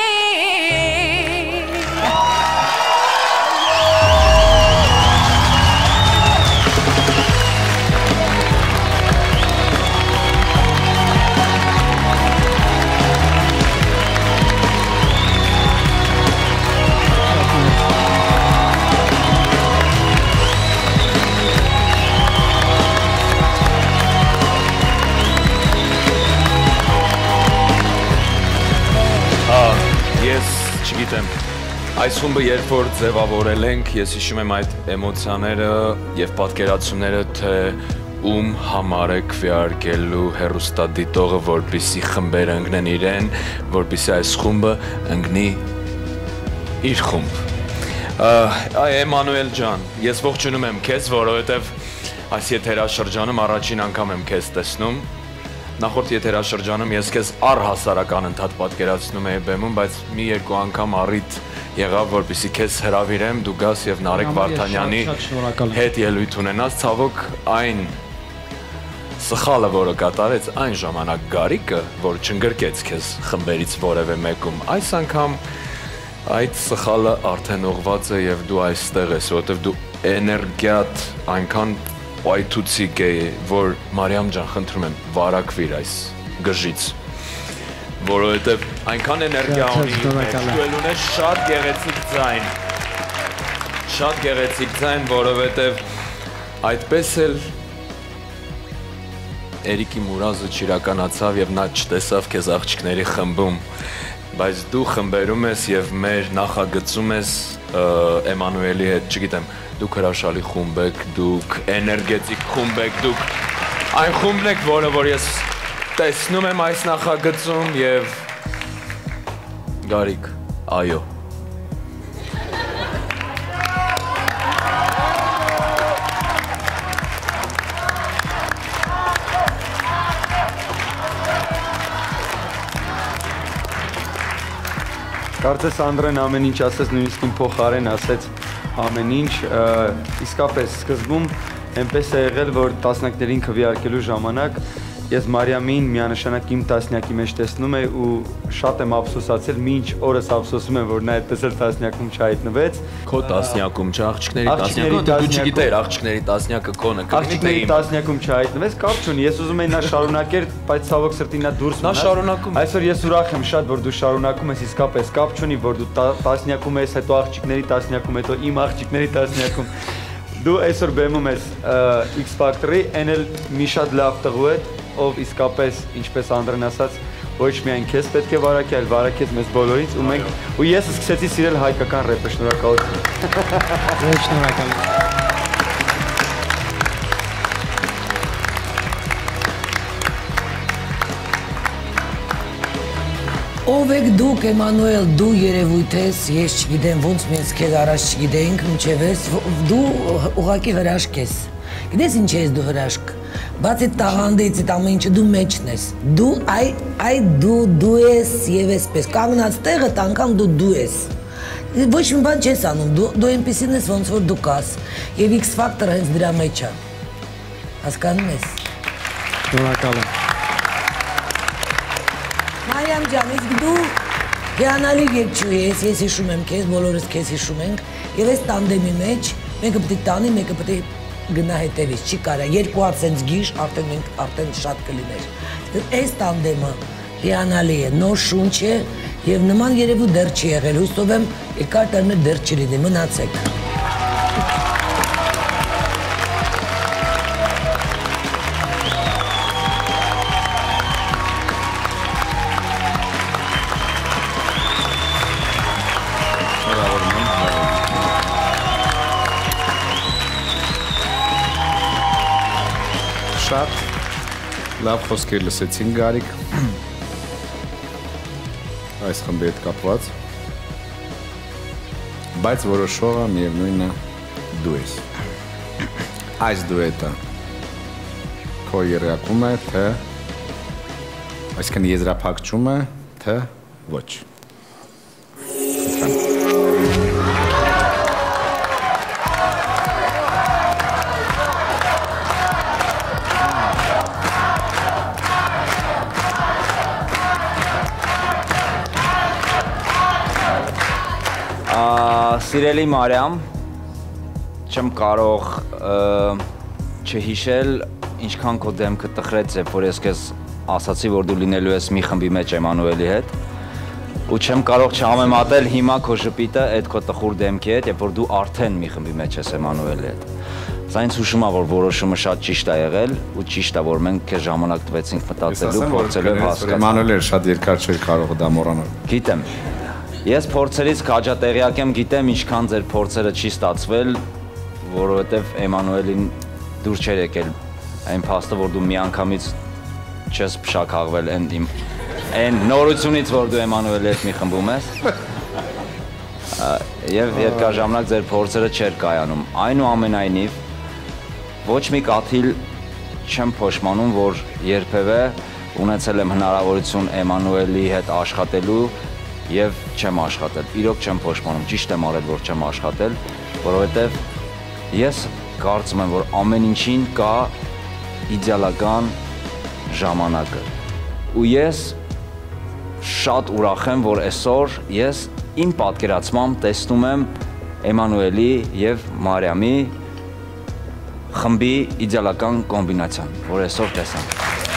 Ես չգիտեմ, այս խումբը երբ որ ձևավորել ենք, ես հիշում եմ այդ էմոցիաները և պատկերացումները, թե ում համար է քվեարկելու հեռուստադիտողը, որպեսզի խմբերը ընկնեն իրեն, որպեսզի այս խումբը ընկնի իր խումբ։ Այ Էմանուել ջան, ես ողջունում եմ քեզ, որովհետև այս եթերաշրջանում առաջին անգամ եմ քեզ տեսնում։ Նախորդ եթերաշրջանում ես քեզ առհասարական ընդհատ պատկերացնում էի բեմում, բայց մի երկու անգամ առիթ եղավ, որպեսզի քեզ հրավիրեմ, դու գաս եւ Նարեկ Վարդանյանի հետ ելույթ ունենաս, ցավոք այն սխալը, որը կատարեց այն ժամանակ Գարիկը, որ չընկրկեց քեզ խմբերից որևէ մեկում, այս անգամ այդ սխալը արդեն ուղղված է եւ դու այստեղ ես, որովհետեւ դու էներգիատ այնքան պայթուցիկ է, որ Մարիամ ջան, խնդրում եմ, վարակվիր այս գժից, որովհետև այնքան էներգիա ունի, դու ունես շատ գեղեցիկ ձայն, շատ գեղեցիկ ձայն, որովհետև այդպես էլ Էրիկի մուրազը չիրականացավ և նա չտեսավ քեզ աղջիկների խմբում, բայց դու խմբերում ես և մեր նախագծում ես Էմանուելի հետ, չգիտեմ, դուք հրաշալի խումբ եք, դուք էներգետիկ խումբ եք, դուք այն խումբն եք, որը որ ես տեսնում եմ այս նախագծում և Գարիկ, այո։ Կարծես Անդրեն ամեն ինչ ասեց, նույնիսկ իմ փոխարեն ասեց ամեն ինչ, իսկապես սկզբում այնպես է եղել, որ տասնյակներին քվեարկելու ժամանակ ես Մարիամին միանշանակ իմ տասնյակի մեջ տեսնում եմ ու շատ եմ ափսոսացել, մինչ օրս ափսոսում եմ, որ նա այդպես էլ տասնյակում չհայտնվեց։ Քո տասնյակում չէ, աղջիկների տասնյակում, դու չգիտեր աղջիկների տասնյակը քոնը, աղջիկների տասնյակում չհայտնվեց, կապ չունի, ես ուզում էի նա շարունակեր, բայց ցավոք սրտի նա դուրս մնաց։ Նա շարունակում։ Այսօր ես ուրախ եմ շատ, որ դու շարունակում ես, իսկապես կապ չունի, որ դու տասնյակում ես, հետո աղջիկների տասնյակում, հետո իմ աղջիկների տասնյակում։ Դու այսօր բեմում ես X Factor-ի, այն էլ մի շատ լավ տղու է, ով իսկապես, ինչպես Անդրեն ասաց, ոչ միայն քեզ պետք է վարակի, այլ վարակեց մեզ բոլորից ու մենք ու ես սկսեցի սիրել հայկական ռեփը, շնորհակալություն։ Ոչ շնորհակալություն։ Ով եք դուք, Էմանուել, դու երևույթ ես, ես չգիտեմ, ոնց մենք քեզ առաջ չգիտեինք, մինչև ես, դու ուղղակի հրաշք ես։ Գիտես ինչ ես դու հրաշք։ Բացի տաղանդից այդ ամեն ինչը դու մեջն ես։ Դու այ այ դու դու ես եւ այսպես կանգնած տեղդ անգամ դու դու ես։ Ոչ մի բան չես անում, դու դու այնպեսին ես ոնց որ դու կաս։ Եվ X Factor-ը հենց դրա մեջ է։ Հասկանում ես։ Շնորհակալ եմ։ Մարիամ ջան, իսկ դու հիանալի երգչուհի ես, ես հիշում եմ քեզ, բոլորս քեզ հիշում ենք, եւ այս տանդեմի մեջ մեկը պետք է տանի, մեկը պետք է գնա հետևից, չի կարա, երկու հատ սենց գիշ, արդեն մենք արդեն շատ կլիներ։ Այս տանդեմը հիանալի է, նոր շունչ է եւ նման երևույթ դեռ չի եղել, հույսով եմ երկար տարիներ դեռ չլինի, մնացեք։ Շատ լավ խոսքեր լսեցին Գարիկ այս խմբի հետ կապված, բայց որոշողը միևնույնն է դու ես։ Այս դուետը քո երակում է, թե այսինքն եզրափակում է, թե ոչ։ Սիրելի Մարիամ, չեմ կարող չհիշել ինչքան քո դեմքը տխրեց է, որ ես քեզ ասացի, որ դու լինելու ես մի խմբի մեջ Էմանուելի հետ ու չեմ կարող չհամեմատել հիմա քո ժպիտը այդ քո տխուր դեմքի հետ, երբ որ դու արդեն մի խմբի մեջ ես Էմանուելի հետ։ Սա ինձ հուշում է, որ որոշումը շատ ճիշտ է եղել ու ճիշտ է, որ մենք քեզ ժամանակ տվեցինք մտածելու, փորձելու հասկանալ։ Էմանուելը շատ երկար չէր կարող դա մոռանալ։ Գիտեմ։ Ես փորձերից քաջատեղյակ եմ, գիտեմ ինչքան ձեր փորձերը չի ստացվել, որովհետև Էմանուելին դուր չէր եկել այն փաստը, որ դու միանգամից չես փշաքաղվել այն իմ այն նորությունից, որ դու Էմանուելի հետ մի խմբում ես։ Եվ երկար ժամանակ ձեր փորձերը չէր կայանում։ Այնուամենայնիվ ոչ մի կաթիլ չեմ փոշմանում, որ երբևէ ունեցել եմ հնարավորություն Էմանուելի հետ աշխատելու և չեմ աշխատել, իրոք չեմ փոշմանում, ճիշտ եմ արել, որ չեմ աշխատել, որովհետև ես կարծում եմ, որ ամեն ինչին կա իդեալական ժամանակը։ Ու ես շատ ուրախ եմ, որ այսօր ես իմ պատկերացմամբ տեսնում եմ Էմանուելի եւ Մարիամի խմբի իդեալական կոմբինացիան, որ այսօր տեսանք։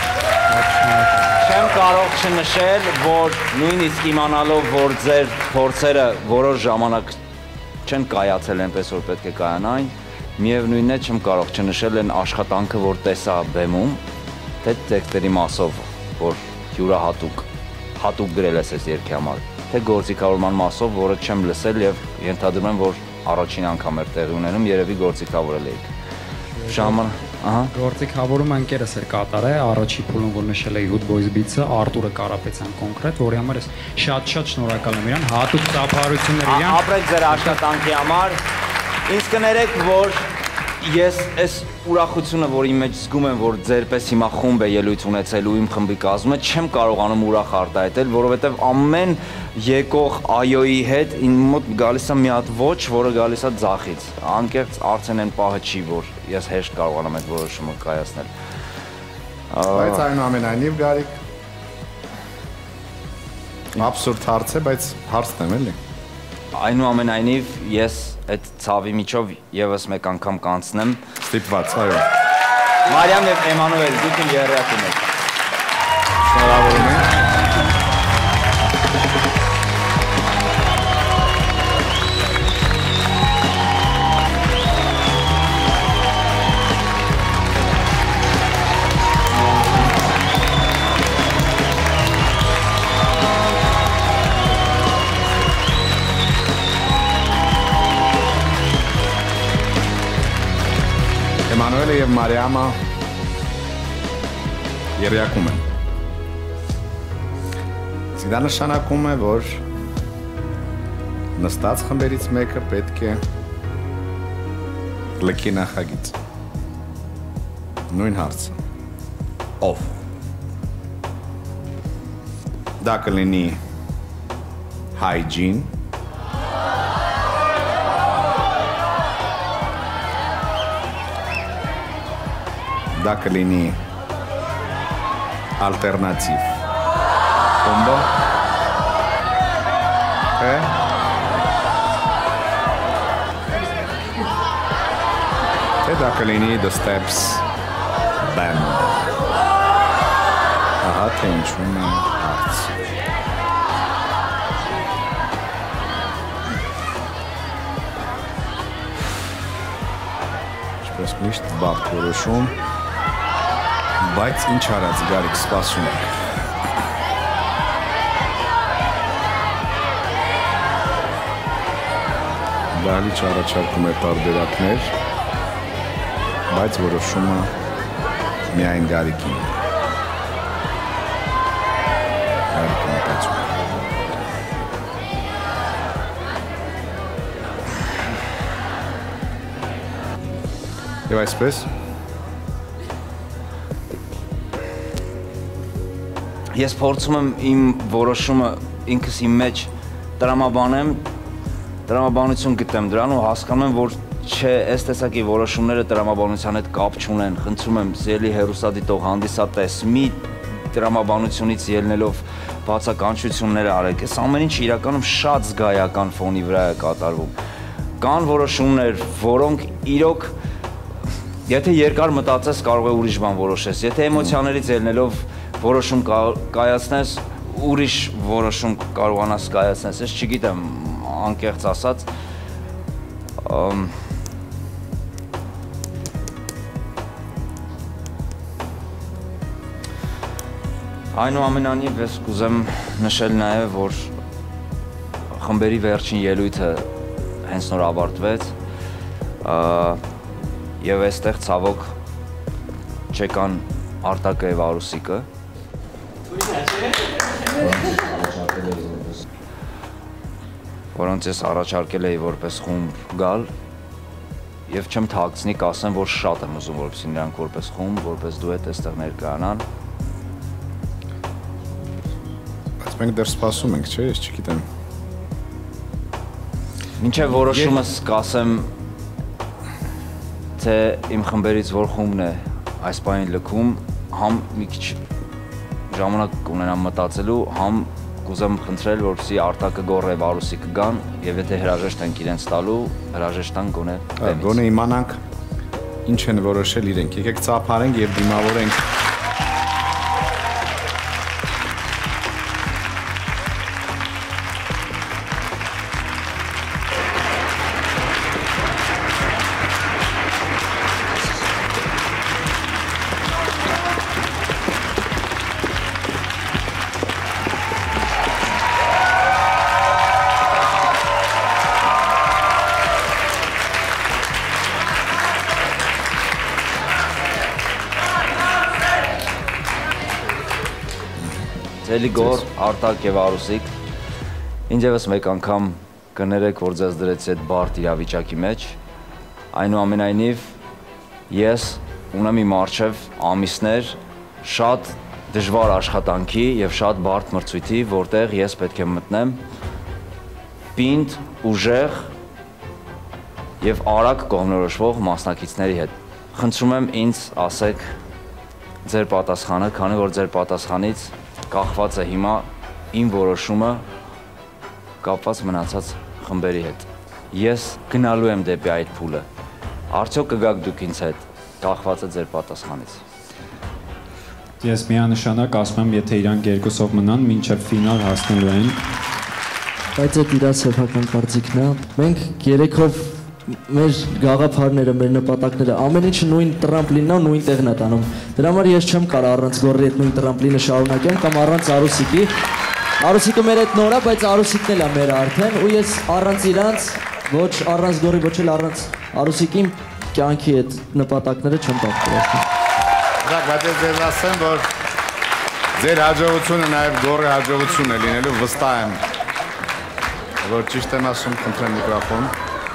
Չեմ կարող չնշել, որ նույնիսկ իմանալով, որ ձեր փորձերը որոշ ժամանակ չեն կայացել այնպես, որ պետք է կայանային, միևնույնն է չեմ կարող չնշել այն աշխատանքը, որ տեսա բեմում, թե տեքստերի մասով, որ յուրահատուկ, հատուկ գրել ես այս երգի համար, թե գործիքավորման մասով, որը չեմ լսել եւ ենթադրում եմ, որ առաջին անգամ էր տեղի ունենում, երևի գործիքավորել էիք։ Ժաման, ահա։ Գործիքավորումը ընկերս էր կատարել, առաջի փուլում որ նշել էի Hood Boys Beats-ը, Արտուրը Կարապետյան կոնկրետ, որի համար ես շատ-շատ շնորհակալ եմ իրան, հատուկ ծափարություններ իրան։ Ապրեք ձեր աշխատանքի համար։ Ինձ կներեք, որ ես այս ուրախությունը, որ իմ մեջ զգում եմ, որ ձերպես հիմա խումբ է ելույթ ունեցելու իմ խմբի կազմը, չեմ կարողանում ուրախ արտահայտել, որովհետև ամեն եկող այոյի հետ իմ մոտ գալիս է մի հատ ոչ, որը գալիս է ձախից։ Անկեղծ արդեն այն պահը չի, որ ես հեշտ կարողանամ այդ որոշումը կայացնել։ Բայց այնուամենայնիվ Գարիկ աբսուրդ հարց է, բայց հարցն եմ էլի։ Այնուամենայնիվ ես այդ ցավի միջով եւս մեկ անգամ կանցնեմ։ Ստիպված, այո։ Մարիամ եւ Էմանուել, դուք իմ երեխաքն եք։ Շնորհավորում եմ։ Էմանուելը և Մարիամը երեակում են։ Դա նշանակում է, որ նստած խմբերից մեկը պետք է լքի նախագիծ։ Նույն հարցը։ Ով։ Դա կլինի Hygiene, դա կլինի ալտերնատիվ խումբը, է, թե դա կլինի The Steps Band, ահա թե ինչում է հարց։ Ինչպես միշտ բարդ որոշում, բայց ինչ արած Գարիկ, սպասում ենք։ Դահլիճ առաջարկում է տարբերակներ, բայց որոշումը միայն Գարիկին է։ Գարիկը մտածում է։ Եվ այսպես Ես փորձում եմ իմ որոշումը ինքս իմ մեջ տրամաբանեմ, տրամաբանություն գտեմ դրան ու հասկանում եմ, որ չէ, այս տեսակի որոշումները տրամաբանության հետ կապ չունեն, խնդրում եմ զելի հերուսադիտող հանդիսատես մի տրամաբանությունից ելնելով բացականչություններ արեք, այս ամեն ինչ իրականում շատ զգայական ֆոնի վրա է կատարվում։ Կան որոշումներ, որոնք իրոք եթե երկար մտածես կարող է ուրիշ բան որոշես, եթե էմոցիաներից ելնելով որոշում կայացնես, ուրիշ որոշում կարողանաս կայացնես, ես չգիտեմ, անկեղծ ասած, այնուամենայնիվ ես կուզեմ նշել նաև, որ խմբերի վերջին ելույթը հենց նոր ավարտվեց եւ այստեղ ցավոք չեկան Արտակը եւ Արուսիկը որոնց ես առաջարկել էի որպես խումբ գալ եւ չեմ թաքցնի կասեմ, որ շատ եմ ուզում, որպեսզի նրանք որպես խումբ, որպես դուետ այստեղ ներկայանան։ Բայց մենք դեռ սպասում ենք, չէ՞, ես չգիտեմ։ Մինչեւ որոշումս կասեմ, թե իմ խմբերից որ խումբն է այս բանին լքում, համ մի քիչ ժամանակ կունենամ մտածելու, համ կուզեմ խնդրել, որպեսզի Արտակը գոռ եւ Արուսիկը գան եւ եթե հրաժեշտ են իրենց տալու, հրաժեշտ տան գոնե բեմից։ Գոնե իմանանք ինչ են որոշել իրենք։ Եկեք ծափարենք եւ դիմավորենք։ Էլիգոր, Արտակ եւ Արուսիկ, ինձևս մեկ անգամ կներեք, որ ձեզ դրեցի այդ բարդ իրավիճակի մեջ, այնուամենայնիվ ես ունեմ իմ առջև ամիսներ շատ դժվար աշխատանքի եւ շատ բարդ մրցույթի, որտեղ ես պետք է մտնեմ պինդ, ուժեղ եւ արագ կողմնորոշվող մասնակիցների հետ։ Խնդրում եմ ինձ ասեք ձեր պատասխանը, քանի որ ձեր պատասխանից կախված է հիմա իմ որոշումը կապված մնացած խմբերի հետ։ Ես գնալու եմ դեպի այդ փուլը։ Արդյոք կգաք դուք ինձ հետ, կախված է ձեր պատասխանից։ Ես միանշանակ ասում եմ, եթե իրանք երկուսով մնան, մինչև ֆինալ հասնելու են։ Բայց այդ իրա սեփական կարծիքն է։ Մենք երեքով մեր գաղափարները, մեր նպատակները, ամեն ինչը նույն տրամպլինն է, նույն տեղն է տանում։ Դրա համար ես չեմ կարող առանց գոռի այդ նույն տրամպլինը շարունակեմ կամ առանց Արուսիկի։ Արուսիկը մեր հետ նոր է, բայց Արուսիկն էլ է մեր արդեն, ու ես առանց իրանց, ոչ առանց գոռի, ոչ էլ առանց Արուսիկի կյանքի այդ նպատակները չեմ պատկերացնում։ Դա բայց ես ասեմ, որ ձեր հաջողությունը նաև գոռի հաջողություն է լինելու, վստահ եմ, որ ճիշտ եմ ասում, խնդրեմ միկրոֆոն։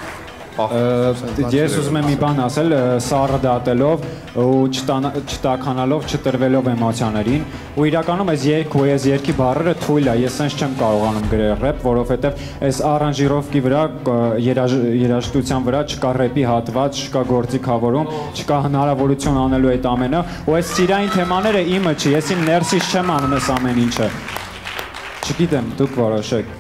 Ես ուզում եմ մի բան ասել, սառը դատելով ու չտաքանալով, չտրվելով էմոցիաներին, ու իրականում այս երգ ու այս երգի բառերը թույլ է, ես sense չեմ կարողանում գրել ռեփ, որովհետև այս արանժիրովկի վրա, երաժշտության վրա չկա ռեփի հատված, չկա գործի քավորում, չկա հնարավորություն անելու այդ ամենը, ու այս սիրային թեմաները իմը չի, ես իմ ներսից չեմ անում այս ամեն ինչը։ Չգիտեմ, դուք որոշեք։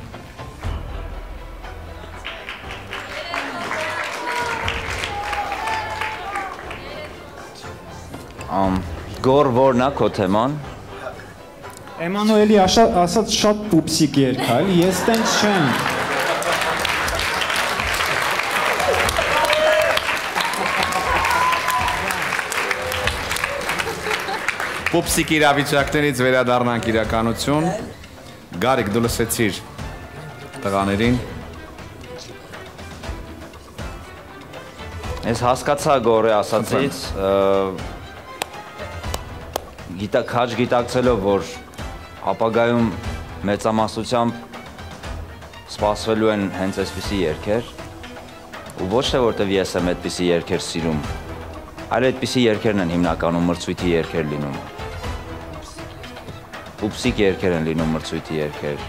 Գոր որն է քո թեման։ Էմանուելի ասած շատ պուպսիկ երգ է, ես տենց չեմ։ Պուպսիկ իրավիճակներից վերադառնանք իրականություն։ Գարիկ, դու լսեցիր տղաներին։ Ես հասկացա գորի ասածից, քաջ գիտակցելով, որ ապագայում մեծամասնությամբ սպասվելու են հենց այսպիսի երգեր, ու ոչ թե որտև ես եմ այդպիսի երգեր սիրում, այլ այդպիսի երգերն են հիմնականում մրցույթի երգեր լինում։ Պուպսիկ երգեր են լինում մրցույթի երգեր։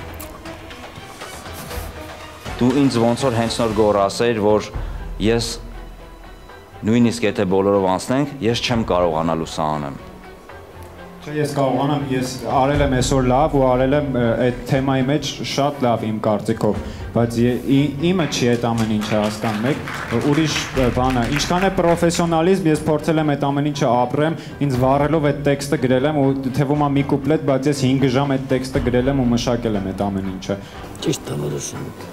Դու ինձ ոնց որ հենց նոր գոռ ասեիր, որ ես նույնիսկ եթե բոլորով անցնենք, ես չեմ կարողանալու սա անեմ։ Չէ, ես կարողանամ, ես արել եմ այսօր լավ ու արել եմ այդ թեմայի մեջ շատ լավ իմ կարծիքով, բայց իմը չի այդ ամեն ինչը հասկանում եք, ուրիշ բան է, ինչքան է պրոֆեսիոնալիզմ, ես փորձել եմ այդ ամեն ինչը ապրեմ, ինձ վառելով այդ տեքստը գրել եմ ու թվում է մի կուպլետ, բայց ես հինգ ժամ այդ տեքստը գրել եմ ու մշակել եմ այդ ամեն ինչը։ Ճիշտ է որոշում եք։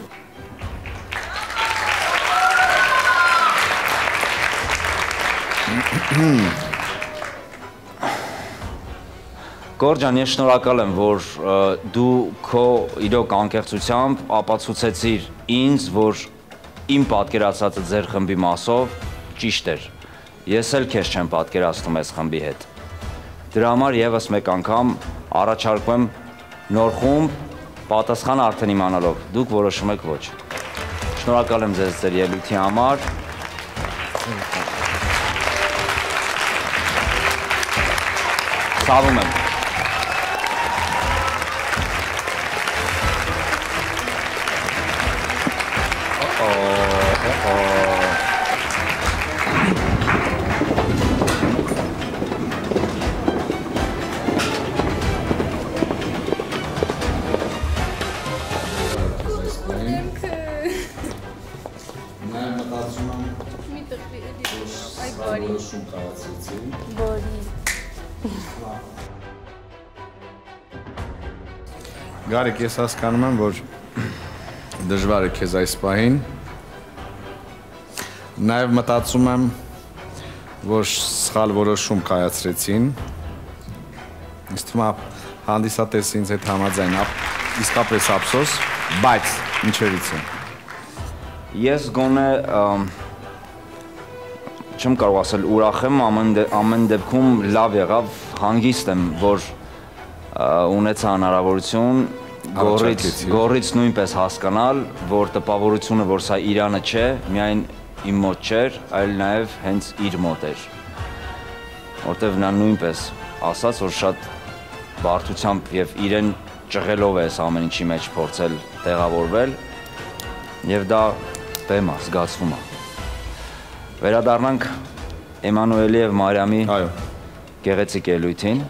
Գոր ջան, ես շնորհակալ եմ, որ դու քո իրոք անկեղծությամբ ապացուցեցիր ինձ, որ իմ պատկերացածը ձեր խմբի մասով ճիշտ էր։ Ես էլ քեզ չեմ պատկերացնում այս խմբի հետ։ Դրա համար եւս մեկ անգամ առաջարկում եմ նոր խումբ, պատասխան արդեն իմանալով, դուք որոշում եք ոչ։ Շնորհակալ եմ ձեզ ձեր ելույթի համար։ Ցավում եմ։ որոշում կայացրեցին։ Որի։ Գարիկ, ես հասկանում եմ, որ դժվար է քեզ այս պահին։ Նաև մտածում եմ, որ սխալ որոշում կայացրեցին։ Ինձ թվում է հանդիսատեսը ինձ հետ համաձայն է, իսկապես ափսոս, բայց ինչերից է։ Ես գոնե չեմ կարող ասել ուրախ եմ, ամեն դեպքում լավ եղավ, հանգիստ եմ, որ ունեցա հնարավորություն գորից նույնպես հասկանալ, որ տպավորությունը, որ սա Իրանը չէ, միայն իմ մոտ չէր, այլ նաև հենց իր մոտ էր, որտև նա նույնպես ասաց, որ շատ բարդությամբ և իրեն ճղելով է այս ամեն ինչի մեջ փորձել տեղավորվել և դա բեմ է, զգացվում է։ Վերադառնանք Էմանուելի և Մարիամի գեղեցիկ ելույթին,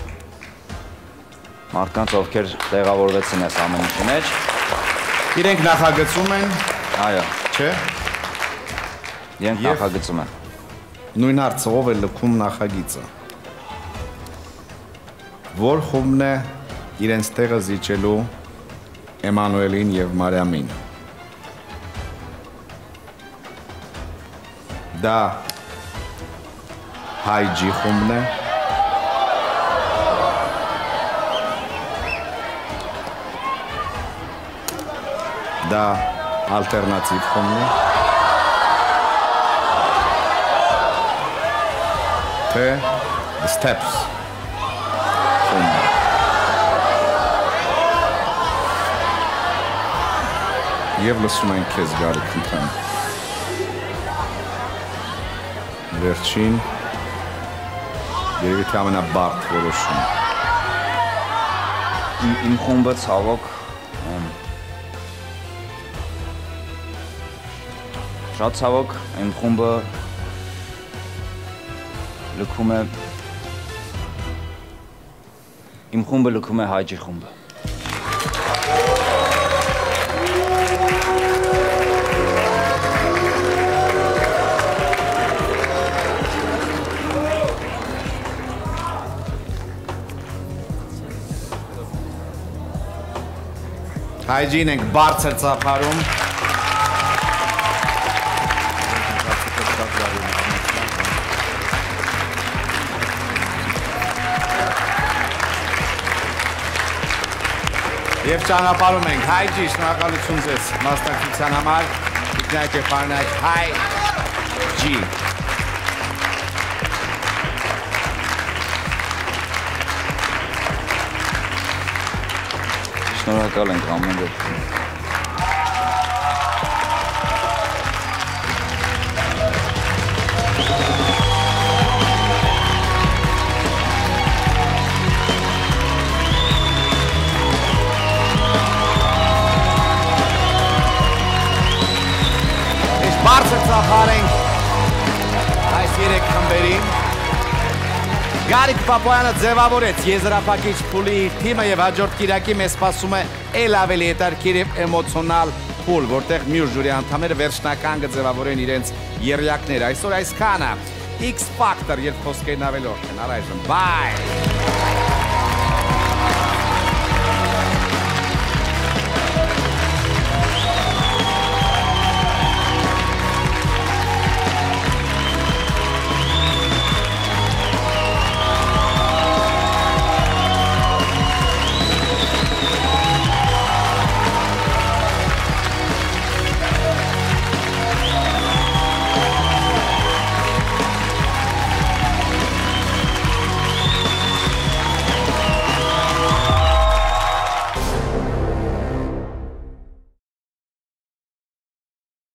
մարդկանց, ովքեր տեղավորվեցին այս ամեն ինչի մեջ։ Իրենք նախագծում են, չէ։ Իրենք նախագծում են։ Նույն հարցը ով է լքում նախագիծը։ Որ խումբն է իրենց տեղը զիջելու Էմանուելին և Մարիամին։ Դա հայջի խումբն է։ Դա ալտերնատիվ խումբն է։ Թե Steps խումբը։ Եվ լսում ենք քեզ Գարիկ, խնդրեմ։ Վերջին երևի թե ամենաբարդ որոշում։ Իմ խումբը ցավոք շատ ցավոք իմ խումբը լքում է իմ խումբը լքում է հայջի խումբը։ Հայջին ենք բարձր ծափարում։ Եվ ճանապարհում ենք Հայջի, շնորհակալություն ձեզ մասնակցության համար։ Գիտեք եւ բարնայք Հայջի։ Շնորհակալ ենք ամեն դեպքում։ Բարձր ծափարենք այս երեք խմբերին։ Գարիկ Պապոյանը ձևավորեց եզրափակիչ փուլի իր թիմը և հաջորդ կիրակի մեզ սպասում է էլ ավելի հետաքրքիր և էմոցիոնալ փուլ, որտեղ մյուս ժյուրի անդամները վերջնական կձևավորեն իրենց եռյակները։ Այսօր այսքանը X Factor, երբ խոսքերն ավելորդ են, առայժմ, բայ։